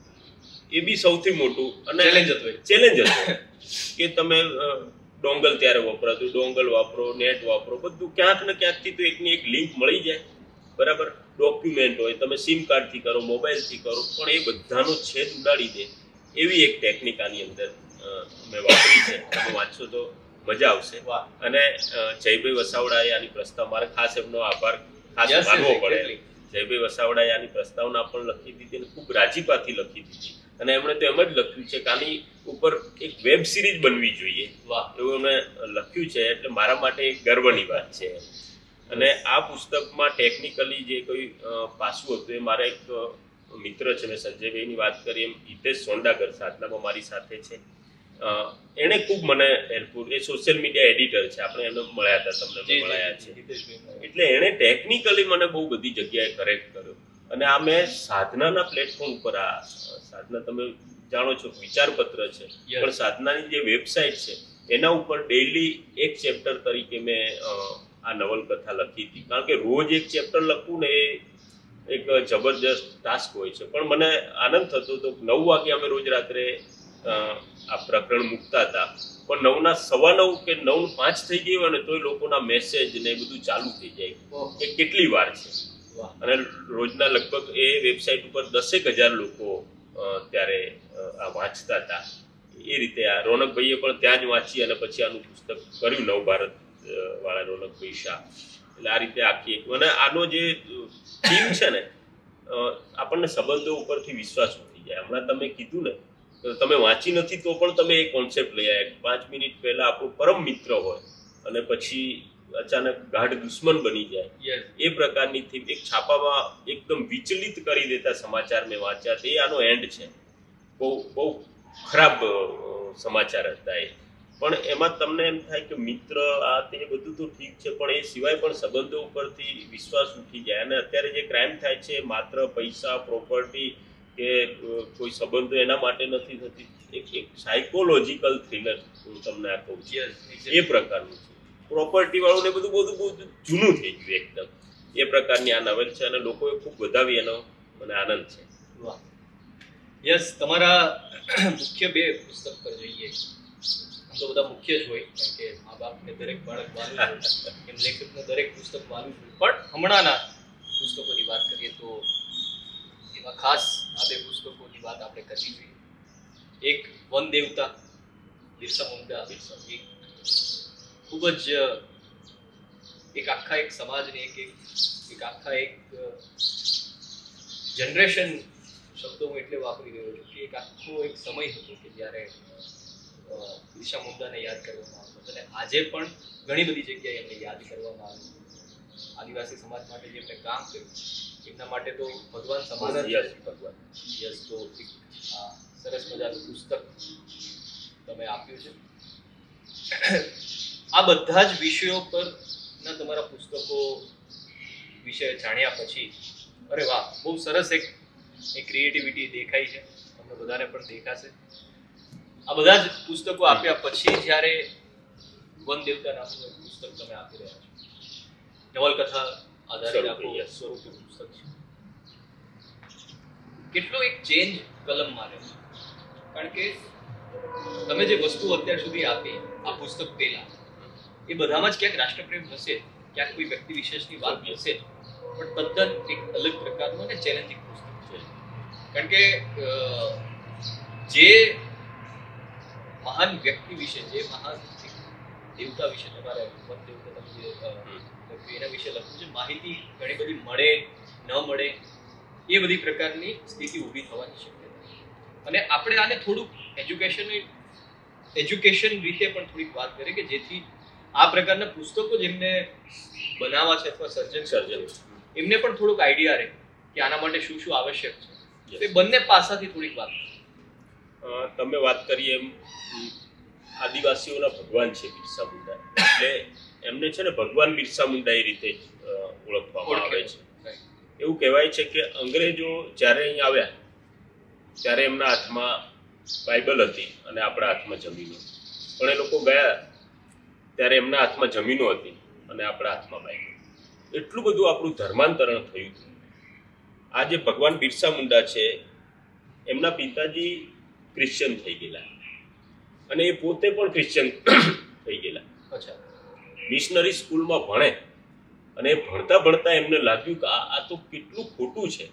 એ બી સૌથી મોટું અને ચેલેન્જ હતું. ચેલેન્જ હતું કે તમે ડોંગલ ત્યારે વપરાતું, ડોંગલ વાપરો, નેટ વાપરો, બધું ક્યાંક ને ક્યાંકથી તો એકની એક લિંક મળી જાય, બરાબર. ડોક્યુમેન્ટ હોય, તમે સિમ કાર્ડથી કરો, મોબાઈલથી કરો, પણ એ બધાનો છેદ ઉડાડી દે એવી એક ટેકનિક આની અંદર મેં વાપરી છે. તમે વાંચશો તો મજા આવશે. અને જયભાઈ વસાવડાએ આની પ્રસ્તાવ, મારે ખાસ એમનો આભાર ખાસ માનવો પડે. જયભાઈ વસાવડાએ આની પ્રસ્તાવના પણ લખી દીધી અને ખૂબ રાજીપાથી લખી દીધી. અને એમણે તો એમ જ લખ્યું છે કે આની ઉપર એક વેબ સિરીઝ બનવી જોઈએ, એવું એમણે લખ્યું છે. એટલે મારા માટે એક ગર્વની વાત છે. અને આ પુસ્તકમાં ટેકનિકલી જે કોઈ પાસું હતું, એ મારા એક મિત્ર છે, મેં સંજયભાઈની વાત કરી એમ, હિતેશ સોંડાગર સાધનામાં મારી સાથે છે. એણે ખૂબ મને હેલ્પફુલ, એ સોશિયલ મીડિયા એડિટર છે, આપણે એમને મળ્યા હતા, તમને મળ્યા છે. એટલે એણે ટેકનિકલી મને બહુ બધી જગ્યાએ કરેક્ટ કર્યો. અને આ મેં સાધનાના પ્લેટફોર્મ ઉપર, આ સાધના તમે જાણો છો વિચારપત્ર છે, પણ સાધનાની જે વેબસાઇટ છે એના ઉપર ડેઈલી એક ચેપ્ટર તરીકે મેં આ નવલકથા લખી હતી. કારણ કે રોજ એક ચેપ્ટર લખવું ને એ એક જબરજસ્ત ટાસ્ક હોય છે. પણ મને આનંદ થતો હતો. નવ વાગે અમે રોજ રાત્રે આ પ્રકરણ મૂકતા હતા, પણ નવના સવા નવ કે નવ પાંચ થઈ ગઈ હોય ને તોય લોકોના મેસેજ ને એ બધું ચાલુ થઈ જાય કે કેટલી વાર છે. અને રોજના લગભગ એ વેબસાઇટ ઉપર દસેક હજાર લોકો ત્યારે આ વાંચતા હતા. એ રીતે આ રોનકભાઈએ પણ ત્યાં જ વાંચી અને પછી આનું પુસ્તક કર્યું, નવભારત વાળા રોનકભાઈ શાહ. એટલે આ રીતે આખી એક, અને આનો જે થીમ છે ને, આપણને સંબંધો ઉપરથી વિશ્વાસ ઉઠી જાય. હમણાં તમે કીધું ને, તમે વાંચી નથી તો પણ તમે એ કોન્સેપ્ટ લઈ આવ્યા. પાંચ મિનિટ પહેલા આપણું પરમ મિત્ર હોય અને પછી અચાનક ગાઢ દુશ્મન બની જાય, એ પ્રકારની થીમ એક છાપામાં એકદમ વિચલિત કરી દેતા સમાચાર મેં વાંચ્યા. તે આનો એન્ડ છે. બહુ બહુ ખરાબ સમાચાર હતા એ. પણ એમાં તમને એમ થાય કે મિત્ર આ તે બધું તો ઠીક છે, પણ એ સિવાય પણ સંબંધો ઉપરથી વિશ્વાસ ઉઠી જાય. અને અત્યારે જે ક્રાઇમ થાય છે માત્ર પૈસા, પ્રોપર્ટી કે કોઈ સંબંધો એના માટે નથી થતી. એક એક સાયકોલોજીકલ થ્રિલર હું તમને આ કહું છું, એ પ્રકારનું છે. પ્રોપર્ટી વાળું ને બધું બધું બહુ જૂનું થઈ ગયું એકદમ. એ પ્રકારની આ નવલ છે અને લોકોએ ખૂબ વધાવી, એનો મને આનંદ છે. વાહ, યસ. તમારા મુખ્ય બે પુસ્તક પર જઈએ તો બધા મુખ્ય જ હોય, કારણ કે મા બાપને દરેક બાળક વાલું હોય, એમ લેખકને દરેક પુસ્તક વાલું હોય. પણ હમણાંના પુસ્તકોની વાત કરીએ તો એમાં ખાસ આ બે પુસ્તકોની વાત આપણે કરવી જોઈએ. એક વન દેવતા, બિરસા મુંડા, એક ખૂબ જ એક આખા એક સમાજને એક એક એક આખા એક જનરેશન શબ્દો હું એટલે વાપરી રહ્યો છું કે એક આખો એક સમય હતો કે જ્યારે બિરસા મુંડાને યાદ કરવામાં આવતો, અને આજે પણ ઘણી બધી જગ્યાએ એમને યાદ કરવામાં આવે. આદિવાસી સમાજ માટે જે એમને કામ કર્યું એમના માટે તો ભગવાન સમાન જ ભગવાન. યસ. તો એક સરસ મજાનું પુસ્તક તમે આપ્યું છે. આ બધા જ વિષયો પરના તમારા પુસ્તકો વિશે જાણ્યા પછી અરે વાહ, બહુ સરસ એક એક ક્રિએટિવિટી દેખાય છે, તમને બધાને પણ દેખાશે. આ બધા જ પુસ્તકો આપ્યા પછી જ્યારે વન દેવતા નામનું એક પુસ્તક તમે આપી રહ્યા છો, નવલકથા આધારિત આખું સ્વરૂપી પુસ્તક છે, કેટલો એક ચેન્જ કલમ મારે છે. કારણ કે તમે જે વસ્તુ અત્યાર સુધી આપી આ પુસ્તક પહેલા, એ બધામાં જ ક્યાંક રાષ્ટ્રપ્રેમ હશે, ક્યાંક કોઈ વ્યક્તિ વિશેષની વાત હશે, પણ તદ્દન એક અલગ પ્રકારનું અને ચેલેન્જિંગ પુસ્તક છે. કારણ કે જે મહાન વ્યક્તિ વિશે, જે મહાન દેવતા વિશે તમારે વન દેવતા તમે જે લખ્યું એના વિશે લખ્યું છે, માહિતી ઘણી બધી મળે ન મળે એ બધી પ્રકારની સ્થિતિ ઊભી થવાની શક્યતા. અને આપણે આને થોડુંક એજ્યુકેશન એજ્યુકેશન રીતે પણ થોડીક વાત કરીએ કે જેથી આ પ્રકારના પુસ્તકો જેમને બનાવવા છે અથવા સર્જન સર્જન એમને પણ થોડુંક આઈડિયા રહે કે આના માટે શું શું આવશ્યક છે. તો એ બંને પાસાથી થોડીક વાત. તમે વાત કરી એમ આદિવાસીઓના ભગવાન છે બિરસા મુંડા, એટલે એમને છે ને ભગવાન બિરસા મુંડા એ રીતે ઓળખવામાં આવે છે. એવું કહેવાય છે કે અંગ્રેજો જ્યારે અહીં આવ્યા ત્યારે એમના હાથમાં બાઇબલ હતી અને આપણા હાથમાં જમીનો, પણ એ લોકો ગયા ત્યારે એમના હાથમાં જમીનો હતી અને આપણા હાથમાં બાઇબલ. એટલું બધું આપણું ધર્માંતરણ થયું હતું. આ જે ભગવાન બિરસા મુંડા છે એમના પિતાજી ક્રિશ્ચિયન થઈ ગયેલા અને એ પોતે પણ ક્રિશ્ચિયન થઈ ગયેલા. અચ્છા. મિશનરી સ્કૂલમાં ભણે અને ભણતા ભણતા એમને લાગ્યું કે આ આ તો કેટલું ખોટું છે,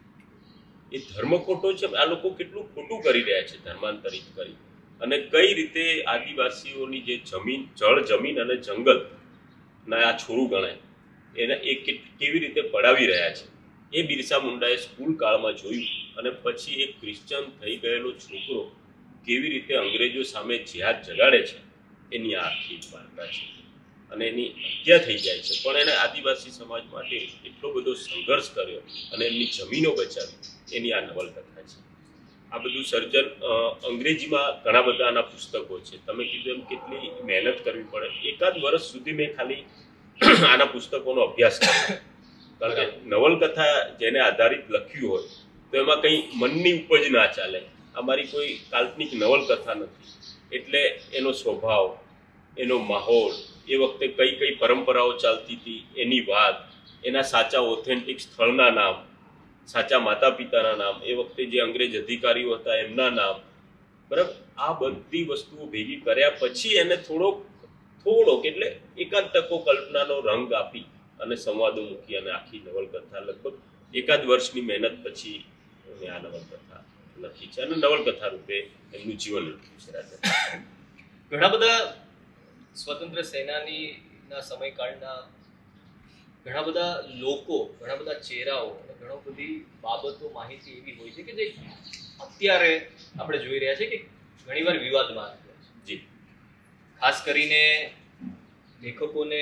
એ ધર્મ ખોટો છે, આ લોકો કેટલું ખોટું કરી રહ્યા છે ધર્માંતરિત કરી, અને કઈ રીતે આદિવાસીઓની જે જમીન, જળ જમીન અને જંગલ ના આ છોરું ગણાય એને એ કેવી રીતે પડાવી રહ્યા છે એ બિરસા મુંડાએ સ્કૂલ કાળમાં જોયું. અને પછી એક ક્રિશ્ચન થઈ ગયેલો છોકરો કેવી રીતે અંગ્રેજો સામે જિહાદ જગાડે છે એની આ આખી વાર્તા છે. અને એની હત્યા થઈ જાય છે, પણ એને આદિવાસી સમાજ માટે એટલો બધો સંઘર્ષ કર્યો અને એમની જમીનો બચાવી, એની આ નવલકથા છે. આ બધું સર્જન અંગ્રેજીમાં ઘણા બધા આના પુસ્તકો છે. તમે કીધું એમ કેટલી મહેનત કરવી પડે. એકાદ વર્ષ સુધી મેં ખાલી આના પુસ્તકોનો અભ્યાસ કર્યો, કારણ કે નવલકથા જેને આધારિત લખ્યું હોય તો એમાં કંઈ મનની ઉપજ ના ચાલે. અમારી કોઈ કાલ્પનિક નવલકથા નથી, એટલે એનો સ્વભાવ, એનો માહોલ, એ વખતે કઈ કઈ પરંપરાઓ ચાલતી હતી એની વાત, એના સાચા ઓથેન્ટિક સ્થળના નામ, સાચા માતા પિતાના નામ, એ વખતે જે અંગ્રેજ અધિકારીઓ હતા એમના નામ, બરાબર, આ બધી વસ્તુઓ ભેગી કર્યા પછી એને થોડોક થોડોક એટલે એકાદ ટકો કલ્પનાનો રંગ આપી અને સંવાદો મૂકી અને આખી નવલકથા લગભગ એકાદ વર્ષની મહેનત પછી મેં આ નવલકથા લખી છે અને નવલકથા રૂપે એમનું જીવન લખ્યું છે. રાજા ઘણા બધા સ્વતંત્ર સેનાનીના સમયકાળના ઘણા બધા લોકો, ઘણા બધા ચહેરાઓ અને ઘણી બધી બાબતો, માહિતી એવી હોય છે કે જે અત્યારે આપણે જોઈ રહ્યા છીએ કે ઘણીવાર વિવાદમાં આવી રહ્યા છે. જી. ખાસ કરીને લેખકોને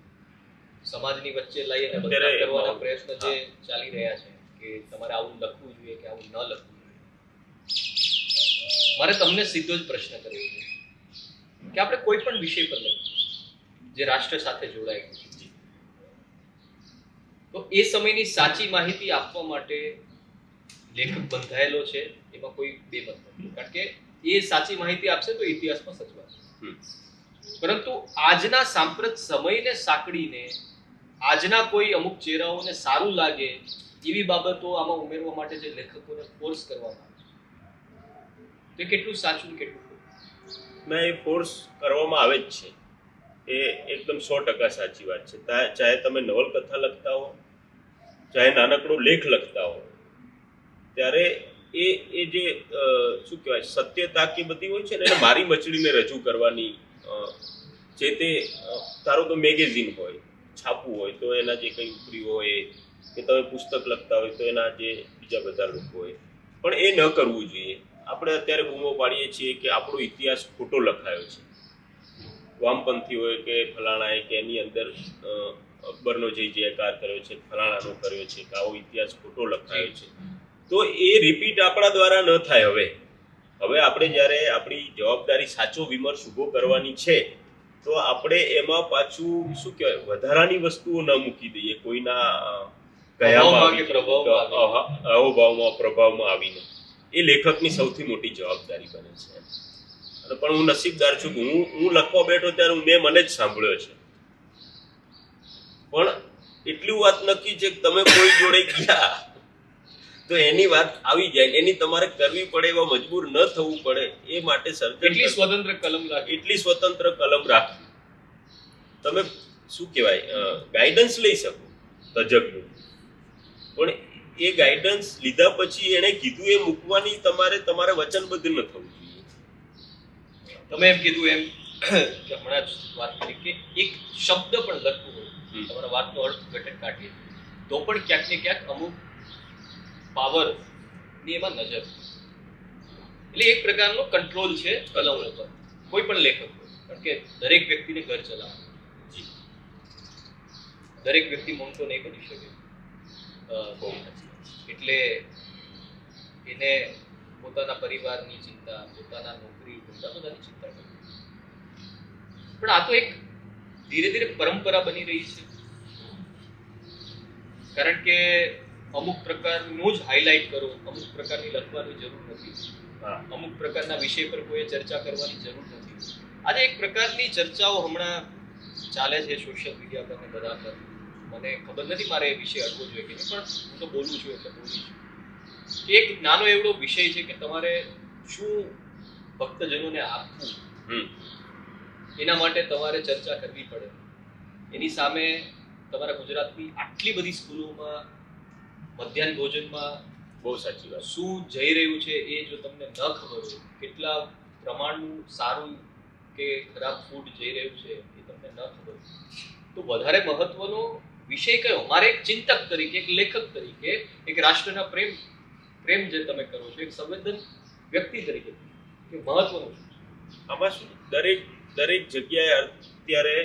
સમાજની વચ્ચે લઈ અને બદનામ કરવાના પ્રયત્ન જે ચાલી રહ્યા છે કે તમારે આવું લખવું જોઈએ કે આવું ન લખવું જોઈએ. મારે તમને સીધો જ પ્રશ્ન કરવો છે કે આપણે કોઈ પણ વિષય પર લખીએ જે રાષ્ટ્ર સાથે જોડાયેલું છે, તો એ સમયની સાચી માહિતી આપવા માટે લેખક બંધાયેલો છે, એમાં કોઈ બે મત નથી. કારણ કે એ સાચી માહિતી આપશે તો ઇતિહાસમાં સચવાશે. પરંતુ આજના સાંપ્રત સમયને સાંકળીને આજના કોઈ અમુક ચહેરાઓને સારું લાગે એવી બાબતો આમાં ઉમેરવા માટે જે લેખકોને ફોર્સ કરવામાં આવે તો કેટલું સાચું કેટલું ના, એ ફોર્સ કરવામાં આવે જ છે, એ એકદમ સો ટકા સાચી વાત છે. ચાહે તમે નવલકથા લખતા હો, ચાહે નાનકડો લેખ લખતા હો, ત્યારે એ એ જે શું કહેવાય સત્યતા કે બધી હોય છે ને એને મારી મચડીને રજૂ કરવાની, જે તે ધારો કે મેગેઝિન હોય, છાપવું હોય તો એના જે કંઈ ઉપરી હોય, કે તમે પુસ્તક લખતા હોય તો એના જે બીજા બધા લોકો હોય, પણ એ ન કરવું જોઈએ. આપણે અત્યારે બૂમો પાડીએ છીએ કે આપણો ઇતિહાસ ખોટો લખાયો છે, વામપંથી હોય કે ફલાણાએ કે એની અંદર અકબરનો જય જયકાર કર્યો છે, ફલાણાનો કર્યો છે, કે આવો ઇતિહાસ ખોટો લખાયો છે, તો એ રિપીટ આપણા દ્વારા ન થાય. હવે હવે આપણે જ્યારે આપણી જવાબદારી સાચો વિમર્શ ઊભો કરવાની છે તો આપણે એમાં પાછું શું કહેવાય વધારાની વસ્તુઓ ન મૂકી દઈએ, કોઈના અહોભાવમાં પ્રભાવમાં આવીને. એ લેખકની સૌથી મોટી જવાબદારી બને છે. અને પણ હું નસીબદાર છું કે હું હું લખવા બેઠો ત્યારે મેં મને જ સાંભળ્યો છે. પણ એટલી વાત નક્કી છે કે તમે કોઈ જોડે ગયા તો એની વાત આવી જાય, એની તમારે કરવી પડે, એવા મજબૂર ન થવું પડે એ માટે સર્જન એટલી સ્વતંત્ર કલમ રાખી એટલી સ્વતંત્ર કલમ રાખી તમે શું કહેવાય ગાઈડન્સ લઈ શકો તજજ્ઞનું, પણ એ ગાઈડન્સ લીધા પછી એને કીધું એ મૂકવાની તમારે તમારે વચનબદ્ધ ન થવું જોઈએ. તમે એમ કીધું એમ કે હમણાં જ વાત કરી કે એક શબ્દ પણ લખવું હોય, તમારા વાતનો અર્થ ઘટક કાઢીએ તો પણ ક્યાંક ને ક્યાંક અમુક પાવર ની એમાં નજર, એટલે એક પ્રકારનો કંટ્રોલ છે કલમ ઉપર કોઈ પણ લેખક, કારણ કે દરેક વ્યક્તિને ઘર ચલાવવાનું, દરેક વ્યક્તિ મોટો નહીં બની શકે, એટલે એને પોતાના પરિવારની ચિંતા, પોતાના નોકરી, બધા બધાની ચિંતા કરવી. પણ આ તો એક ધીરે ધીરે પરંપરા બની રહી છે, કારણ કે અમુક પ્રકારનું જ હાઇલાઇટ કરો, અમુક પ્રકારની લખવાની જરૂર નથી, અમુક પ્રકારના વિષય પર કોઈ ચર્ચા કરવાની જરૂર નથી. આજે એક પ્રકારની ચર્ચાઓ હમણાં ચાલે છે સોશિયલ મીડિયા પર ને બધા પર, મને ખબર નથી મારે એ વિષય અડવો જોઈએ કે નહીં, પણ હું તો બોલું છું એટલે બોલું છું કે એક નાનો એવડો વિષય છે કે તમારે શું ભક્તજનોને આપવું, એના માટે તમારે ચર્ચા કરવી પડે. એની સામે તમારા ગુજરાતની આટલી બધી સ્કૂલોમાં મધ્યાહન ભોજનમાં બહુ સાચી વાત શું જઈ રહ્યું છે એ જો તમને ન ખબર હોય, કેટલા પ્રમાણનું સારું કે ખરાબ ફૂડ જઈ રહ્યું છે એ તમને ન ખબર હોય, તો વધારે મહત્વનો વિષય કયો? મારે એક ચિંતક તરીકે, એક લેખક તરીકે, એક રાષ્ટ્રના પ્રેમ પ્રેમ જે તમે કરો છો, એક સંવેદન વ્યક્તિ તરીકે કે મહત્વનું આમાં શું દરેક દરેક જગ્યાએ અત્યારે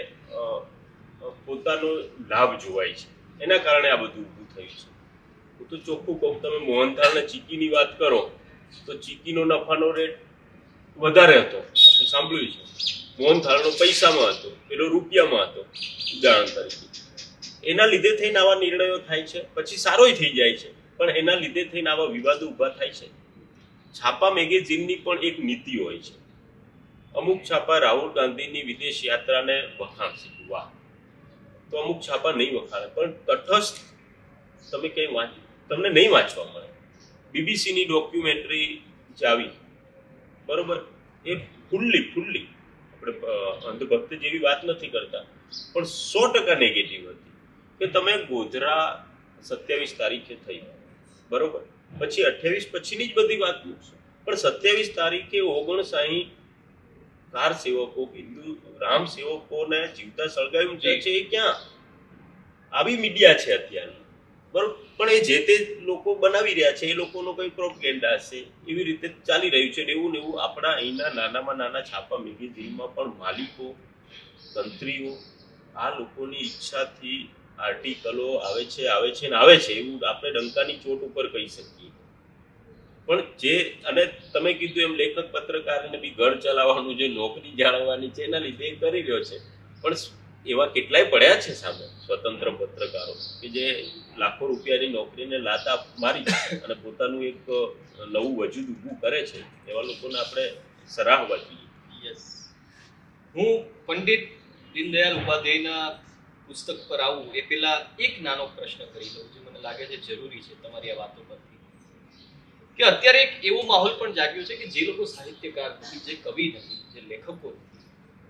પોતાનો લાભ જોવાય છે, એના કારણે આ બધું ઊભું થયું છે. હું તો ચોખ્ખું કહું, તમે મોહનથાળ ને ચીકીની વાત કરો તો ચીકીનો નફાનો રેટ વધારે હતો, આપણે સાંભળ્યું છે. મોહનથાળનો પૈસામાં હતો, પેલો રૂપિયામાં હતો, ઉદાહરણ તરીકે. એના લીધે થઈને આવા નિર્ણયો થાય છે, પછી સારોય થઈ જાય છે, પણ એના લીધે થઈને આવા વિવાદો ઊભા થાય છે. છાપા મેગેઝિનની પણ એક નીતિ હોય છે. અમુક છાપા રાહુલ ગાંધીની વિદેશ યાત્રાને વખાણશે, વાહ, તો અમુક છાપા નહીં વખાણે, પણ તટસ્થ તમે કંઈ વાંચ તમને નહીં વાંચવા મળે. બીબીસીની ડોક્યુમેન્ટરી જે આવી, બરોબર, એ ફૂલ્લી ફૂલ્લી આપણે અંધભક્ત જેવી વાત નથી કરતા, પણ સો ટકા નેગેટિવ હતી કે તમે ગોધરા સત્યાવીસ તારીખે થઈ, બરોબર, પછી અઠ્યાવીસ પછીની જ બધી વાત મૂકશો, પણ સત્યાવીસ તારીખે ઓગણસાઠ કાર સેવકો, હિન્દુ રામ સેવકોને જીવતા સળગાવ્યું છે, એ ક્યાં? આવી મીડિયા છે અત્યારની, બરોબર, પણ એ જે તે લોકો બનાવી રહ્યા છે, એ લોકોનો કઈ પ્રોપગેન્ડા હશે, એવી રીતે ચાલી રહ્યું છે. એવું ને એવું આપણા અહીંના નાનામાં નાના છાપા મેગેઝિનમાં પણ માલિકો, તંત્રીઓ, આ લોકોની ઈચ્છાથી આર્ટિકલો આવે છે આવે છે ને આવે છે, એવું આપણે ડંકાની ચોટ ઉપર કહી શકીએ. પણ જે, અને તમે કીધું એમ લેખક પત્રકારને બી ઘર ચલાવવાનું, જે નોકરી જાળવવાની છે, એના લીધે કરી રહ્યો છે. પણ એવા કેટલાય પડ્યા છે સામે સ્વતંત્ર પત્રકારો કે જે લાખો રૂપિયાની નોકરીને લાતા મારી અને પોતાનું એક નવું વજૂદ ઊભું કરે છે. એવા લોકોને આપણે સરાહવા જોઈએ. યસ, હું પંડિત દીનદયાળ ઉપાધ્યાયના પુસ્તક પર આવું એ પહેલા એક નાનો પ્રશ્ન કરી લઉં જે મને લાગે છે જરૂરી છે તમારી આ વાતો પરથી, કે અત્યારે એક એવો માહોલ પણ જાગ્યો છે કે જે લોકો સાહિત્યકાર નથી, જે કવિ નથી, જે લેખકો નથી,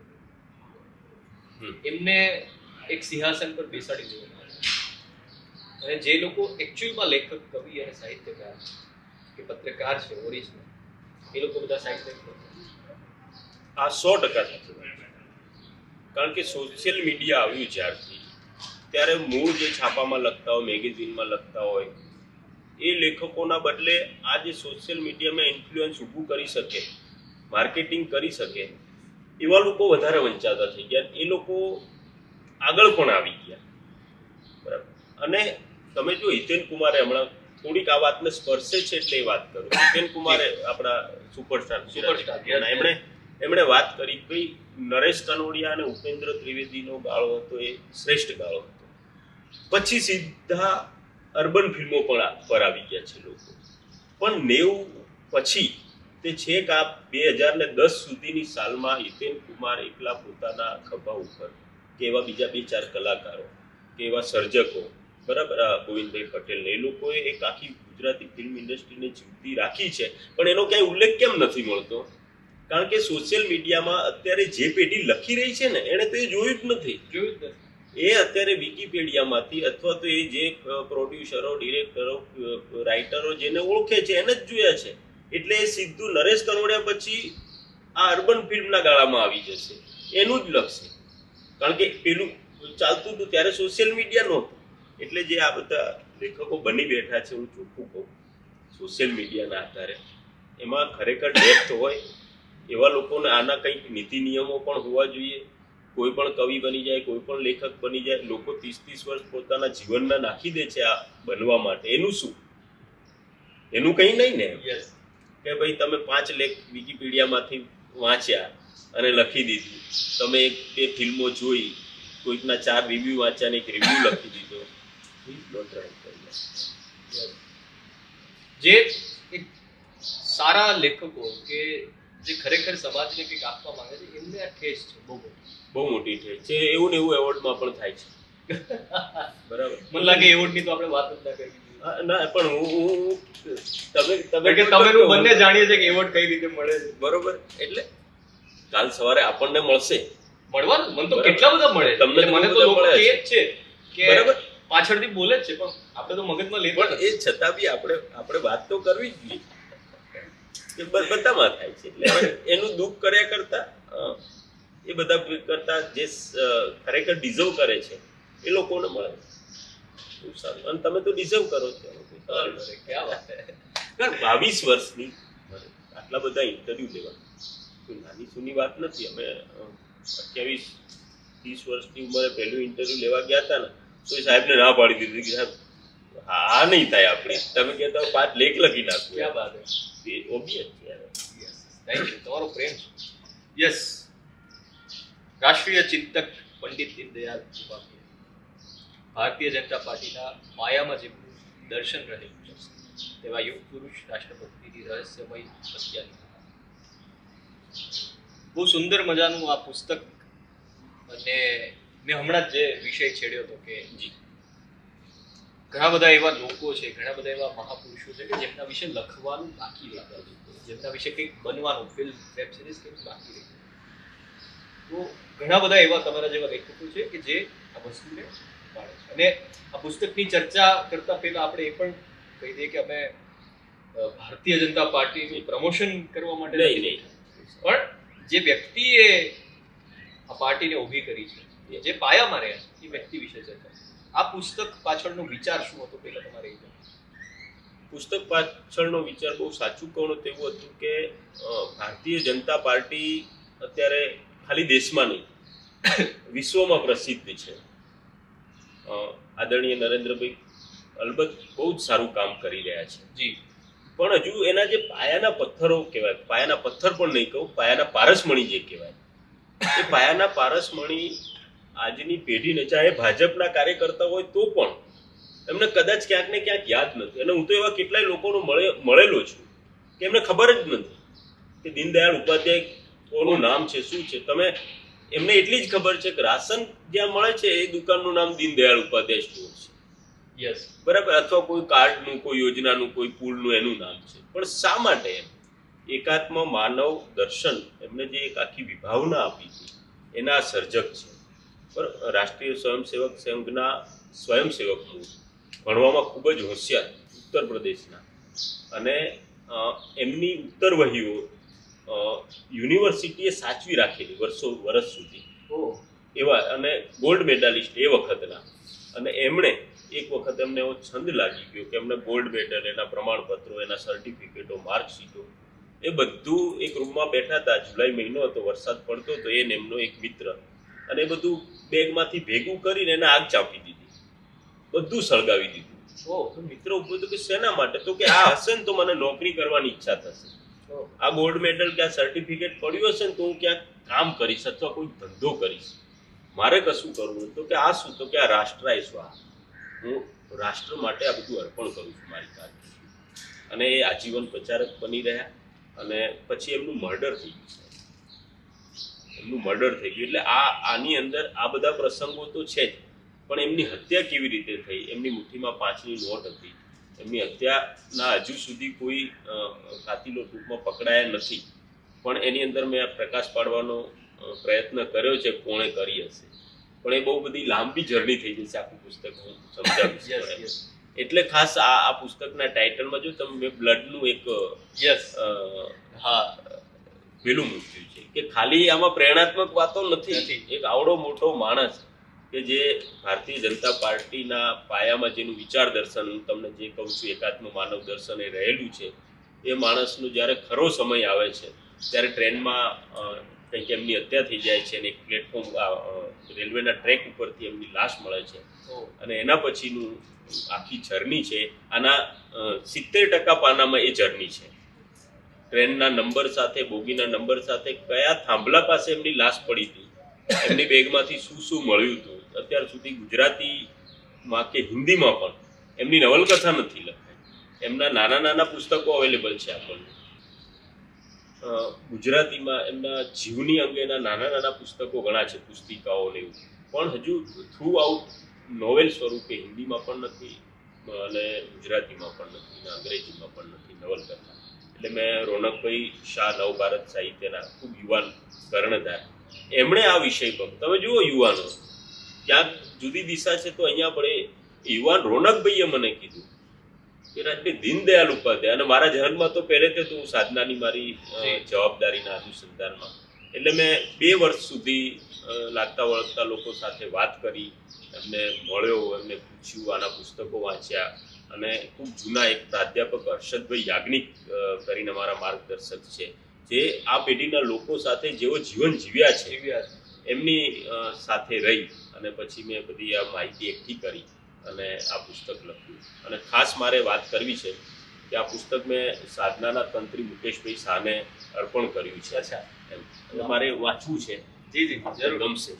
એમને એક સિંહાસન પર બેસાડી દેવામાં આવે, અને જે લોકો એકચ્યુઅલમાં લેખક, કવિ અને સાહિત્યકાર કે પત્રકાર છે ઓરિજિનલ, એ લોકો બધા સાહિત્યકાર. આ સો ટકા સાચું. કારણ કે સોશિયલ મીડિયા આવ્યું જ્યારથી, ત્યારે મૂળ જે છાપામાં લખતા હોય, મેગેઝિનમાં લખતા હોય, એ લેખકોના બદલે આ જે સોશિયલ મીડિયામાં ઇન્ફ્લુઅન્સ ઊભું કરી શકે, માર્કેટિંગ કરી શકે, એવા લોકો વધારે વંચાતા થઈ ગયા. એ લોકો આગળ પણ આવી ગયા. બરાબર. અને તમે જો હિતેન કુમારે હમણાં થોડીક આ વાતને સ્પર્શે છે એટલે એ વાત કરું. હિતેન કુમારે આપણા સુપરસ્ટાર સુપરસ્ટાર એમણે એમણે વાત કરી કે નરેશ કનોડિયા અને ઉપેન્દ્ર ત્રિવેદીનો ગાળો હતો એ શ્રેષ્ઠ ગાળો હતો. પછી સીધા અર્બન ફિલ્મો પણ પર આવી ગયા છે લોકો. પણ નેવું પછી તે છેક આ બે હજાર ને દસ સુધીની સાલમાં હિતેન કુમાર એકલા પોતાના ખભા ઉપર કે એવા બીજા બે ચાર કલાકારો કે એવા સર્જકો, બરાબર, ગોવિંદભાઈ પટેલ ને એ લોકોએ એક આખી ગુજરાતી ફિલ્મ ઇન્ડસ્ટ્રીને જીવતી રાખી છે. પણ એનો ક્યાંય ઉલ્લેખ કેમ નથી મળતો? કારણ કે સોશિયલ મીડિયામાં અત્યારે જે પેઢી લખી રહી છે ને, એને તો એ જોયું જ નથી જોયું જ નથી એ અત્યારે વિકીપીડિયામાંથી અથવા તો એ જે પ્રોડ્યુસરો, ડિરેક્ટરો, રાઇટરો જેને ઓળખે છે એને જ જોયા છે. એટલે એ સીધું નરેશ કનોડિયા પછી આ અર્બન ફિલ્મના ગાળામાં આવી જશે, એનું જ લખશે. કારણ કે પેલું ચાલતું હતું ત્યારે સોશિયલ મીડિયા નહોતું. એટલે જે આ બધા લેખકો બની બેઠા છે, હું ચોખ્ખું કહું, સોશિયલ મીડિયાના આધારે એમાં ખરેખર ડેપ્થ હોય એવા લોકોને આના કંઈક નીતિ નિયમો પણ હોવા જોઈએ. કોઈ પણ કવિ બની જાય, કોઈ પણ લેખક બની જાય, લોકો ત્રીસ ત્રીસ વર્ષ પોતાના જીવનના નાખી દે છે આ બનવા માટે. એનું શું? એનું કંઈ નહીં ને કે ભાઈ તમે પાંચ લેખ વિકીપીડિયામાંથી વાંચ્યા અને લખી દીધું, તમે એક બે ફિલ્મો જોઈ, કોઈકના ચાર રિવ્યુ વાંચ્યા ને એક રિવ્યુ લખી દીધો. જે એક સારા લેખકો કે જે ખરેખર સમાજને કંઈક આપવા માંગે છે, એમને આ ઠેસ છે, બહુ મોટી બહુ મોટી ઠેસ છે. એવું ને એવું એવોર્ડમાં પણ થાય છે. બરાબર. મને લાગે એવોર્ડની તો આપણે વાત જ ના કરી. ના, પણ હું તમે તમે કે તમે બંને જાણીએ છે કે એવોર્ડ કઈ રીતે મળે છે. બરોબર. એટલે કાલ સવારે આપણને મળશે. મળવાનું મને તો કેટલા બધા મળે. તમને મને તો લોકો કહે જ છે કે બરાબર પાછળથી બોલે જ છે, પણ આપણે તો મગજમાં લે. પણ એ છતાં બી આપણે આપણે વાત તો કરવી જ જોઈએ. બધામાં થાય છે. એટલે એનું દુઃખ કર્યા કરતા એ બધા કરતા જે ખરેખર ડિઝર્વ કરે છે એ લોકોને મળે. અને તમે તો ડિઝર્વ કરો છો. બાવીસ વર્ષની આટલા બધા ઇન્ટરવ્યુ લેવા નાની સૂની વાત નથી. અમે અઠ્યાવીસ ત્રીસ વર્ષની ઉંમરે પહેલું ઇન્ટરવ્યુ લેવા ગયા હતા ને, તો એ સાહેબને ના પાડી દીધી કે સાહેબ હા નહીં થાય આપણી, તમે કહેતા પાંચ લેખ લખી નાખો. ક્યાં વાત છે, ઓબ્વિયસ છે. થેન્ક યુ, તમારો પ્રેમ છે. યસ, રાષ્ટ્રીય ચિંતક પંડિત દીનદયાળ ઉપાધ્યાય, ભારતીય જનતા પાર્ટીના પાયામાં જે દર્શન રહેલું છે તેવા યુગ પુરુષ, રાષ્ટ્રભક્તિની રહસ્યમય હત્યાની. બહુ સુંદર મજાનું આ પુસ્તક. અને મેં હમણાં જ જે વિષય છેડ્યો હતો કે જી ઘણા બધા એવા લોકો છે, ઘણા બધા એવા મહાપુરુષો છે કે જેમના વિશે લખવાનું બાકી રહે, જેમના વિશે કંઈક બનવાનું, ફિલ્મ, વેબ સિરીઝ કંઈક બાકી રહે. તો ઘણા બધા એવા તમારા જેવા લેખકો છે કે જે આ વસ્તુને પાડે છે. અને આ પુસ્તકની ચર્ચા કરતા પહેલા આપણે એ પણ કહી દઈએ કે અમે ભારતીય જનતા પાર્ટીનું પ્રમોશન કરવા માટે નહીં, પણ જે વ્યક્તિએ આ પાર્ટીને ઊભી કરી છે, જે પાયામાં રહ્યા છે, એ વ્યક્તિ વિશે ચર્ચા. આ પુસ્તક પાછળનો વિચાર શું હતો પહેલા તમારે? પુસ્તક પાછળનો વિચાર બહુ સાચું કહું તો એવું હતું કે ભારતીય જનતા પાર્ટી અત્યારે ખાલી દેશમાં નહીં વિશ્વમાં પ્રસિદ્ધ છે. આદરણીય નરેન્દ્રભાઈ અલબત્ત બહુ જ સારું કામ કરી રહ્યા છે જી, પણ હજુ એના જે પાયાના પથ્થરો કહેવાય, પાયાના પથ્થર પણ નહીં કહું, પાયાના પારસમણી જે કહેવાય, એ પાયાના પારસમણી આજની પેઢીને, ચાહે ભાજપના કાર્યકર્તા હોય તો પણ એમને કદાચ ક્યાંક ને ક્યાંક યાદ નથી. અને હું તો એવા કેટલાય લોકોનો મળે મળેલો છું કે એમને ખબર જ નથી કે દીનદયાળ ઉપાધ્યાય કોનું નામ છે, શું છે. તમે એમને એટલી જ ખબર છે કે રાશન જ્યાં મળે છે એ દુકાનનું નામ દીનદયાળ ઉપાધ્યાય સ્ટોર છે, યસ, બરાબર, અથવા કોઈ કાર્ડનું, કોઈ યોજનાનું, કોઈ પુલનું એનું નામ છે. પણ શા માટે એમ એકાત્મ માનવ દર્શન એમને જે એક આખી વિભાવના આપી હતી એના સર્જક છે. બરાબર, રાષ્ટ્રીય સ્વયંસેવક સંઘના સ્વયંસેવક ભણવામાં ખૂબ જ હોશિયાર, ઉત્તર પ્રદેશના, અને એમની ઉત્તરવહીઓ યુનિવર્સિટીએ સાચવી રાખેલી વર્ષો વર્ષ સુધી એવા, અને ગોલ્ડ મેડાલિસ્ટ એ વખતના. અને એમણે એક વખત એમને એવો છંદ લાગી ગયો કે એમને ગોલ્ડ મેડલ, એના પ્રમાણપત્રો, એના સર્ટિફિકેટો, માર્કશીટો એ બધું એક રૂમમાં બેઠા હતા. જુલાઈ મહિનો હતો, વરસાદ પડતો હતો, એને એમનો એક મિત્ર, અને એ બધું બેગમાંથી ભેગું કરીને એને આગ ચાંપી દીધી, બધું સળગાવી દીધું. તો મિત્ર ઉભો હતો કે શેના માટે? તો કે આ હશે ને તો મને નોકરી કરવાની ઈચ્છા થશે, આ ગોલ્ડ મેડલ કે આ સર્ટિફિકેટ પડ્યું હશે ને તો હું ક્યાંક કામ કરીશ અથવા કોઈ ધંધો કરીશ, મારે કશું કરવું. તો કે આ શું? તો કે આ રાષ્ટ્રાય સ્વાહા, હું રાષ્ટ્ર માટે આ બધું અર્પણ કરું છું મારી કારકિર્દી. અને એ આજીવન પ્રચારક બની રહ્યા. અને પછી એમનું મર્ડર થઈ ગયું, એમનું મર્ડર થઈ ગયું. એટલે આ આની અંદર આ બધા પ્રસંગો તો છે જ, પણ એમની હત્યા કેવી રીતે થઈ? એમની મુઠ્ઠીમાં પાંચની નોટ હતી, એમની હત્યાના હજુ સુધી કોઈ કાતિલો ટૂંકમાં પકડાયા નથી. પણ એની અંદર મેં આ પ્રકાશ પાડવાનો પ્રયત્ન કર્યો છે કોણે કરી હશે, પણ એ બહુ બધી લાંબી જર્ની થઈ જશે, આખું પુસ્તક હું સમજાવીશ. એટલે ખાસ આ આ પુસ્તકના ટાઇટલમાં જો તમે બ્લડનું એક યસ હા પેલું મૂક્યું છે કે ખાલી આમાં પ્રેરણાત્મક વાતો નથી, એક આવડો મોટો માણસ કે જે ભારતીય જનતા પાર્ટીના પાયામાં જેનું વિચાર દર્શન, હું તમને જે કહું છું એકાત્મ માનવ દર્શન એ રહેલું છે, એ માણસનું જ્યારે ખરો સમય આવે છે ત્યારે ટ્રેનમાં કંઈક એમની હત્યા થઈ જાય છે અને એક પ્લેટફોર્મ રેલવેના ટ્રેક ઉપરથી એમની લાશ મળે છે. અને એના પછીનું આખી જર્ની છે. આના સિત્તેર ટકા પાનામાં એ જર્ની છે, ટ્રેનના નંબર સાથે, બોગીના નંબર સાથે, કયા થાંભલા પાસે એમની લાશ પડી હતી, એમની બેગમાંથી શું શું મળ્યું હતું. અત્યાર સુધી ગુજરાતીમાં કે હિન્દીમાં પણ એમની નવલકથા નથી લખાઈ. એમના નાના નાના પુસ્તકો અવેલેબલ છે આપણને. ગુજરાતીમાં એમના જીવની અંગેના નાના નાના પુસ્તકો ઘણા છે, પુસ્તિકાઓ ને એવું, પણ હજુ થ્રુ આઉટ નોવેલ સ્વરૂપે હિન્દીમાં પણ નથી અને ગુજરાતીમાં પણ નથી ને અંગ્રેજીમાં પણ નથી નવલકથા. એટલે મેં રોનકભાઈ શાહ, નવ ભારત સાહિત્યના ખૂબ યુવાન કર્ણધાર, એમણે આ વિષય પર, તમે જુઓ યુવાનો ક્યાંક જુદી દિશા છે, તો અહીંયા પણ એ યુવાન રોનકભાઈએ મને કીધું કે રાજભાઈ દીનદયાળ ઉપાધ્યાય, અને મારા જન્મમાં તો પહેલેથી તો હું સાધનાની મારી જવાબદારીના અનુસંધાનમાં, એટલે મેં બે વર્ષ સુધી લાગતા વળગતા લોકો સાથે વાત કરી, એમને મળ્યો, એમને પૂછ્યું, આના પુસ્તકો વાંચ્યા. અને ખૂબ જૂના એક પ્રાધ્યાપક હર્ષદભાઈ યાજ્ઞિક કરીને મારા માર્ગદર્શક છે, જે આ પેઢીના લોકો સાથે જેઓ જીવન જીવ્યા છે એમની સાથે રહી અને પછી મેં બધી આ માહિતી એકઠી કરી અને આ પુસ્તક લખ્યું. અને ખાસ મારે વાત કરવી છે કે આ પુસ્તક મેં સાધનાના તંત્રી મુકેશભાઈ શાહને અર્પણ કર્યું છે. અચ્છા, એમ એટલે મારે વાંચવું છે. જી જી જરૂર, ગમશે.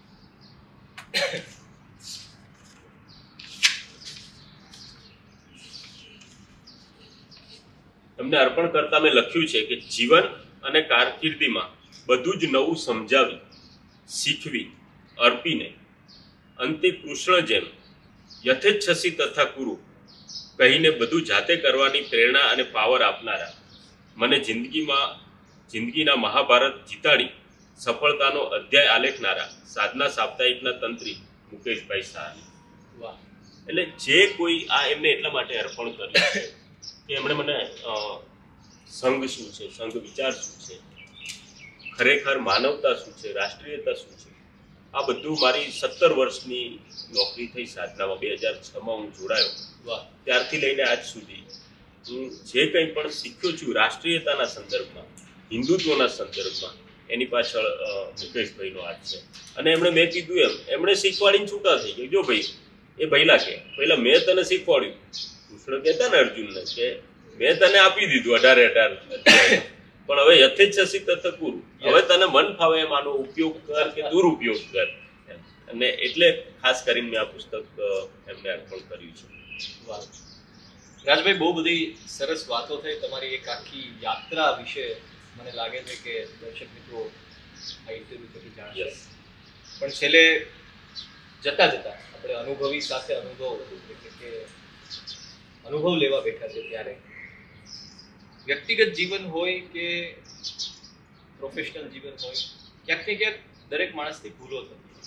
તમને અર્પણ કરતા મેં લખ્યું છે કે જીવન અને કારકિર્દીમાં બધું જ નવું સમજાવી, શીખવી, અર્પીને અંતે કૃષ્ણ જેમ યથેચ્છસી તથા કુરુ કહીને બધું જાતે કરવાની પ્રેરણા અને પાવર આપનારા, મને જિંદગીમાં જિંદગીના મહાભારત જીતાડી સફળતાનો અધ્યાય આલેખનારા સાધના સાપ્તાહિકના તંત્રી મુકેશભાઈ શાહની. વાહ! એટલે જે કોઈ આ એમને એટલા માટે અર્પણ કર્યું છે કે એમણે મને સંઘ શું છે, સંઘ વિચાર શું છે, ખરેખર માનવતા શું છે, રાષ્ટ્રીયતા શું છે, આ બધું મારી સત્તર વર્ષની નોકરી થઈ સાધનામાં, બે હજાર છ માં હું જોડાયો, ત્યારથી લઈને આજ સુધી હું જે કંઈ પણ શીખ્યો છું રાષ્ટ્રીયતાના સંદર્ભમાં, હિન્દુત્વના સંદર્ભમાં, એની પાછળ મુકેશભાઈનો હાથ છે. અને એમણે મેં કીધું એમ એમણે શીખવાડીને છૂટા થઈ ગયા. જો ભાઈ એ પહેલા કે પહેલા મેં તને શીખવાડ્યું, કૃષ્ણ કહેતા ને અર્જુનને કે મેં તને આપી દીધું અઢારે અઢાર, પણ હવે યથેચ્છસી તથ કુરુ, હવે તને મન ફાવે એમ આનો ઉપયોગ કર કે દુરુપયોગ કર. અને એટલે ખાસ કરીને મેં આ પુસ્તક એમને અર્પણ કર્યું છે. વાહ રાજભાઈ, બહુ બધી સરસ વાતો થઈ. તમારી એક આખી યાત્રા વિશે મને લાગે છે કે દર્શક મિત્રો આ ઇન્ટરવ્યુ થકી જાણશે. યસ. પણ છેલ્લે જતા જતા આપણે અનુભવી સાથે અનુભવ એટલે કે અનુભવ લેવા બેઠા છે ત્યારે વ્યક્તિગત જીવન હોય કે પ્રોફેશનલ જીવન હોય, ક્યાંક ને ક્યાંક દરેક માણસની ભૂલો થતી.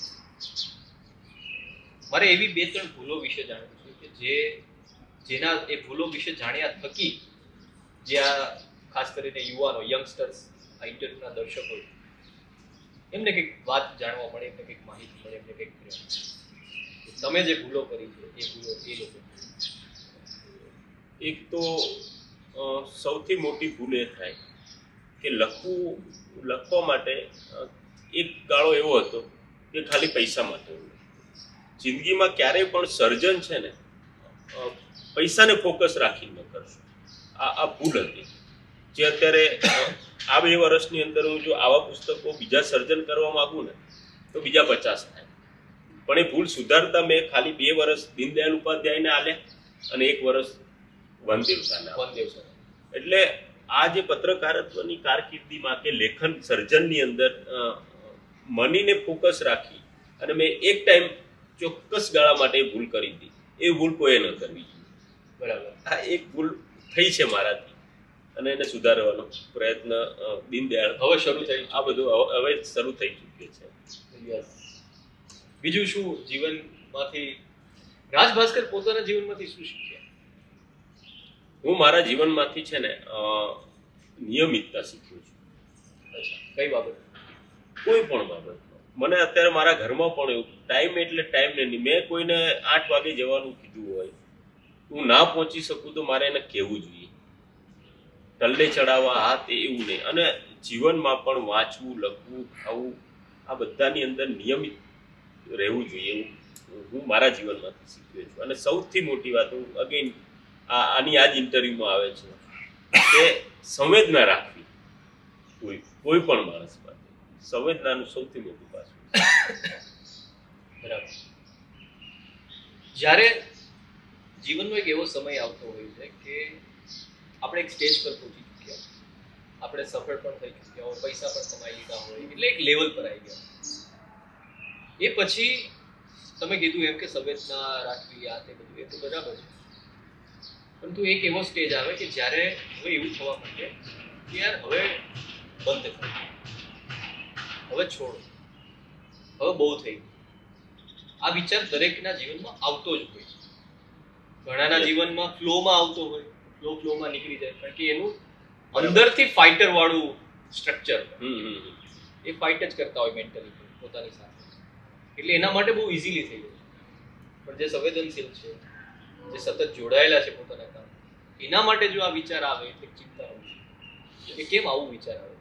મારે એવી બે ત્રણ ભૂલો વિશે જાણવું છે કે જે જેના એ ભૂલો વિશે જાણ્યા થકી જે આ ખાસ કરીને યુવાનો યંગસ્ટર્સ આ ઇન્ટરવ્યુના દર્શકો એમને કંઈક વાત જાણવા મળે, એમને કંઈક માહિતી મળે, એમને કંઈક તમે જે ભૂલો કરી છે એ ભૂલો એ લોકો. એક તો સૌથી મોટી ભૂલ એ થાય કે લખવું લખવા માટે એક ગાળો એવો હતો કે ખાલી પૈસા માટે. જિંદગીમાં ક્યારેય પણ સર્જન છે ને પૈસાને ફોકસ રાખીને ન કરશો. આ આ ભૂલ હતી જે અત્યારે આ બે વર્ષની અંદર હું જો આવા પુસ્તકો બીજા સર્જન કરવા માંગુ ને તો બીજા પચાસ થાય. પણ એ ભૂલ સુધારતા મેં ખાલી બે વર્ષ દીનદયાળ ઉપાધ્યાયને આલ્યા અને એક વર્ષ વનદેવસાને. વનદેવસા એટલે આ જે પત્રકારત્વની કારકિર્દીમાં કે લેખન સર્જનની અંદર મનીને ફોકસ રાખી અને મેં એક ટાઈમ ચોક્કસ ગાળા માટે ભૂલ કરી હતી. એ ભૂલ કોઈએ ન કરવી જોઈએ. બરાબર. આ એક ભૂલ થઈ છે મારાથી અને એને સુધારવાનો પ્રયત્ન દીનદયાળ હવે શરૂ થઈ આ બધું હવે શરૂ થઈ ચૂક્યું છે. બીજું શું જીવનમાંથી રાજ ભાસ્કર પોતાના જીવનમાંથી શું શીખ્યા? હું મારા જીવનમાંથી છે ને નિયમિતતા શીખ્યો છું. અચ્છા, કઈ બાબત? કોઈ પણ બાબત. મને અત્યારે મારા ઘરમાં પણ એવું ટાઈમ એટલે ટાઈમ નહીં. મેં કોઈને આઠ વાગે જવાનું કીધું હોય, હું ના પહોંચી શકું તો મારે એને કહેવું જોઈએ. ટલ્લે ચડાવવા હાથ એવું નહીં. અને જીવનમાં પણ વાંચવું, લખવું, ખાવું આ બધાની અંદર નિયમિત રહેવું જોઈએ એવું હું મારા જીવનમાંથી શીખ્યો છું. અને સૌથી મોટી વાત હું અગેન આ આની આ જ ઇન્ટરવ્યુમાં આવે છે કે સંવેદના રાખવી કોઈ કોઈ પણ માણસ માટે. સંવેદનાનું સૌથી મોટું પાસું. બરાબર. જ્યારે જીવનનો એક એવો સમય આવતો હોય છે કે આપણે એક સ્ટેજ પર પહોંચી ચૂક્યા, આપણે સફળ પણ થઈ ચૂક્યા હોય, પૈસા પણ કમાઈ લીધા હોય, એટલે એક લેવલ પર આવી ગયા. એ પછી તમે કીધું એમ કે સંવેદના રાખવી આ તે બધું એ તો બરાબર છે, પરંતુ એક એવો સ્ટેજ આવે કે જ્યારે હવે એવું થવા માંડે કે યાર હવે બંધ કરો, હવે છોડો, હવે બહુ થઈ ગયું. આ વિચાર દરેકના જીવનમાં આવતો જ હોય છે. ઘણાના જીવનમાં ફ્લોમાં આવતો હોય, ફ્લો ફ્લોમાં નીકળી જાય, કારણ કે એનું અંદરથી ફાઇટર વાળું સ્ટ્રક્ચર એ ફાઇટ જ કરતા હોય મેન્ટલી પોતાની સાથે, એટલે એના માટે બહુ ઇઝીલી થઈ જાય. પણ જે સંવેદનશીલ છે, જે સતત જોડાયેલા છે પોતાના કામ, એના માટે જો આ વિચાર આવે એટલે ચિંતા હોય કે કેમ આવું વિચાર આવે.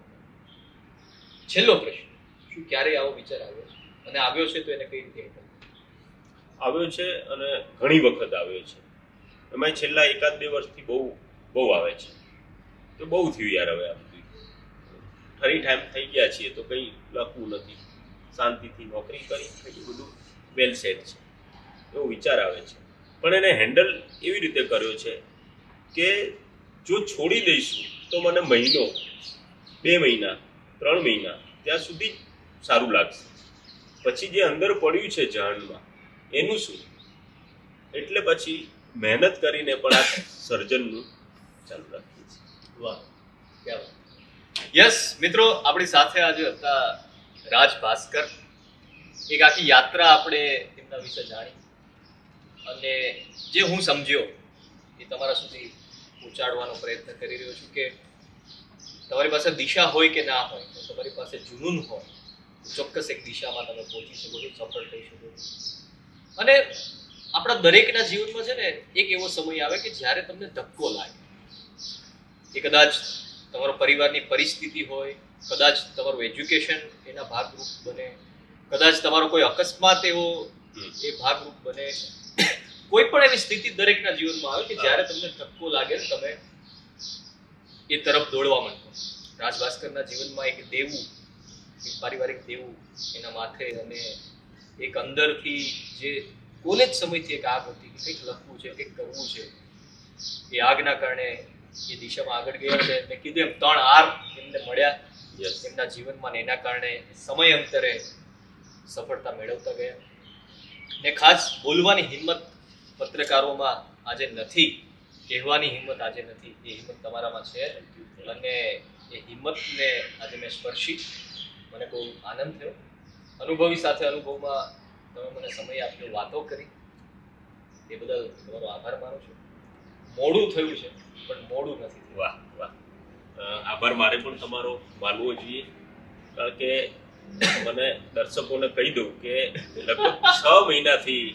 છેલ્લો પ્રશ્ન, શું ક્યારેય આવો વિચાર આવ્યો છે? અને આવ્યો છે તો એને કઈ રીતે આવ્યો છે? અને ઘણી વખત આવ્યો છે. એમાં છેલ્લા એકાદ બે વર્ષથી બહુ બહુ આવે છે. તો બહુ થયું યાર, હવે આ બધું ફરી ટાઈમ થઈ ગયા છીએ તો કંઈ લખવું નથી, શાંતિથી નોકરી કરી બધું વેલ સેટ છે એવો વિચાર આવે છે. પણ એને હેન્ડલ એવી રીતે કર્યો છે કે જો છોડી દઈશું તો મને મહિનો, બે મહિના, ત્રણ મહિના ત્યાં સુધી સારું લાગશે. પછી જે અંદર પડ્યું છે જહાનમાં એનું શું? એટલે પછી મહેનત કરીને પણ આ સર્જનનું ચાલુ રાખીએ છીએ. વાહ, ક્યાં વાત. યસ મિત્રો, આપણી સાથે આજે હતા રાજ ભાસ્કર. એક આખી યાત્રા આપણે એમના વિશે જાણી અને જે હું સમજ્યો એ તમારા સુધી પહોંચાડવાનો પ્રયત્ન કરી રહ્યો છું કે તમારી પાસે દિશા હોય કે ના હોય, તમારી પાસે જુનૂન હોય, ચોક્કસ એક દિશામાં તમે પહોંચી શકો છો, સફળ થઈ શકો છો. અને આપણા દરેકના જીવનમાં છે ને એક એવો સમય આવે કે જ્યારે તમને ધક્કો લાગે. એ કદાચ તમારો પરિવારની પરિસ્થિતિ હોય, કદાચ તમારું એજ્યુકેશન એના ભાગરૂપ બને, કદાચ તમારો કોઈ અકસ્માત એવો એ ભાગરૂપ બને. કોઈ પણ એવી સ્થિતિ દરેકના જીવનમાં આવે કે જ્યારે તમને ધક્કો લાગે ને તમે એ તરફ દોડવા માંડો. રાજ ભાસ્કરના જીવનમાં એક દેવું, એક પારિવારિક દેવું એના માથે અને એક અંદરથી જે કોલેજ સમયથી એક આગ હતી કે કંઈક લખવું છે, કંઈક કરવું છે. એ આગના કારણે એ દિશામાં આગળ ગયા છે. મેં કીધું એમ ત્રણ આર એમને મળ્યા Yes. એમના જીવનમાં ને એના કારણે સમય અંતરે સફળતા મેળવતા ગયા. ને ખાસ બોલવાની હિંમત પત્રકારોમાં આજે નથી, કહેવાની હિંમત આજે નથી, એ હિંમત તમારામાં છે. અને એ હિંમતને આજે મેં સ્પર્શી, મને બહુ આનંદ થયો. અનુભવી સાથે અનુભવમાં તમે મને સમય આપ્યો, વાતો કરી, એ બદલ તમારો આભાર માનું છું. મોડું થયું છે પણ મોડું નથી. વાહ વાહ, આભાર મારે પણ તમારો માનવો જોઈએ, કારણ કે મને દર્શકોને કહી દઉં કે લગભગ છ મહિનાથી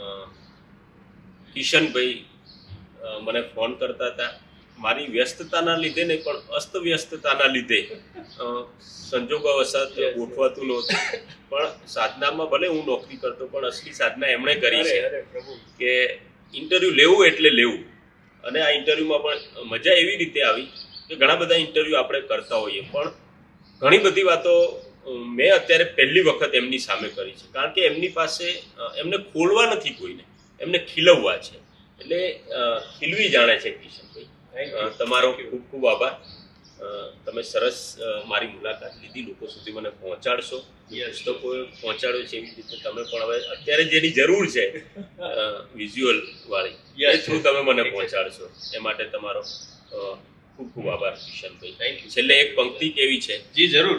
કિશનભાઈ મને ફોન કરતા હતા. મારી વ્યસ્તતાના લીધે નહીં પણ અસ્તવ્યસ્તતાના લીધે સંજોગવશાત ગોઠવાતું નહોતું. પણ સાધનામાં ભલે હું નોકરી કરતો, પણ અસલી સાધના એમણે કરી છે કે ઇન્ટરવ્યુ લેવું એટલે લેવું. અને આ ઇન્ટરવ્યુમાં પણ મજા એવી રીતે આવી કે ઘણા બધા ઇન્ટરવ્યુ આપણે કરતા હોઈએ, પણ ઘણી બધી વાતો મેં અત્યારે પહેલી વખત એમની સામે કરી છે. કારણ કે એમની પાસે એમને ખોલવા નથી કોઈને, એમને ખીલવવા છે. એટલે ખીલવી જાણે છે કિશનભાઈ. તમારો ખૂબ ખૂબ આભાર. તમે સરસ મારી મુલાકાત લીધી, લોકો સુધી મને પહોંચાડશો, પુસ્તકો પહોંચાડ્યો છે એવી રીતે તમે પણ હવે અત્યારે જેની જરૂર છે વિઝ્યુઅલ વાળી, એ થ્રુ તમે મને પહોંચાડશો. એ માટે તમારો ખૂબ ખૂબ આભાર કિશનભાઈ. Thank you. છેલ્લે એક પંક્તિ કેવી છે, જી જરૂર,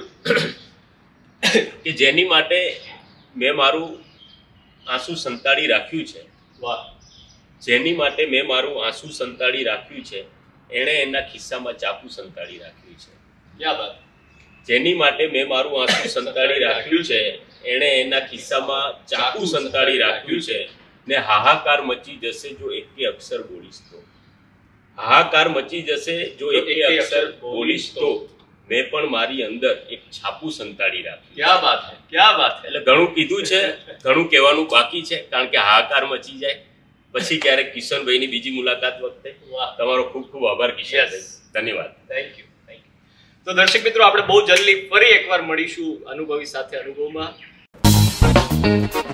કે જેની માટે મેં મારું આંસુ સંતાડી રાખ્યું છે, વાહ, જેની માટે મેં મારું આંસુ સંતાડી રાખ્યું છે, એણે એના ખિસ્સામાં ચાકુ સંતાડી રાખ્યું છે. ક્યાં વાત. જેની માટે મેં મારું આંસુ સંતાડી રાખ્યું છે, એણે એના ખિસ્સામાં ચાકુ સંતાડી રાખ્યું છે. ને હાહાકાર મચી જશે જો એકે અક્ષર બોલીશ તો, હાહાકાર મચી જશે જો એકે અક્ષર બોલીશ તો, મેં પણ મારી અંદર એક છાપું સંતાડી રાખ્યું. ક્યાં વાત છે, ક્યાં વાત છે. એટલે ઘણું કીધું છે, ઘણું કહેવાનું બાકી છે, કારણ કે હાહાકાર મચી જાય પછી ક્યારેક કિશનભાઈની બીજી મુલાકાત વખતે. તમારો ખૂબ ખૂબ આભાર કિશનભાઈ. ધન્યવાદ. Thank you, thank you. તો દર્શક મિત્રો, આપણે બહુ જલ્દી ફરી એકવાર મળીશું અનુભવી સાથે અનુભવમાં.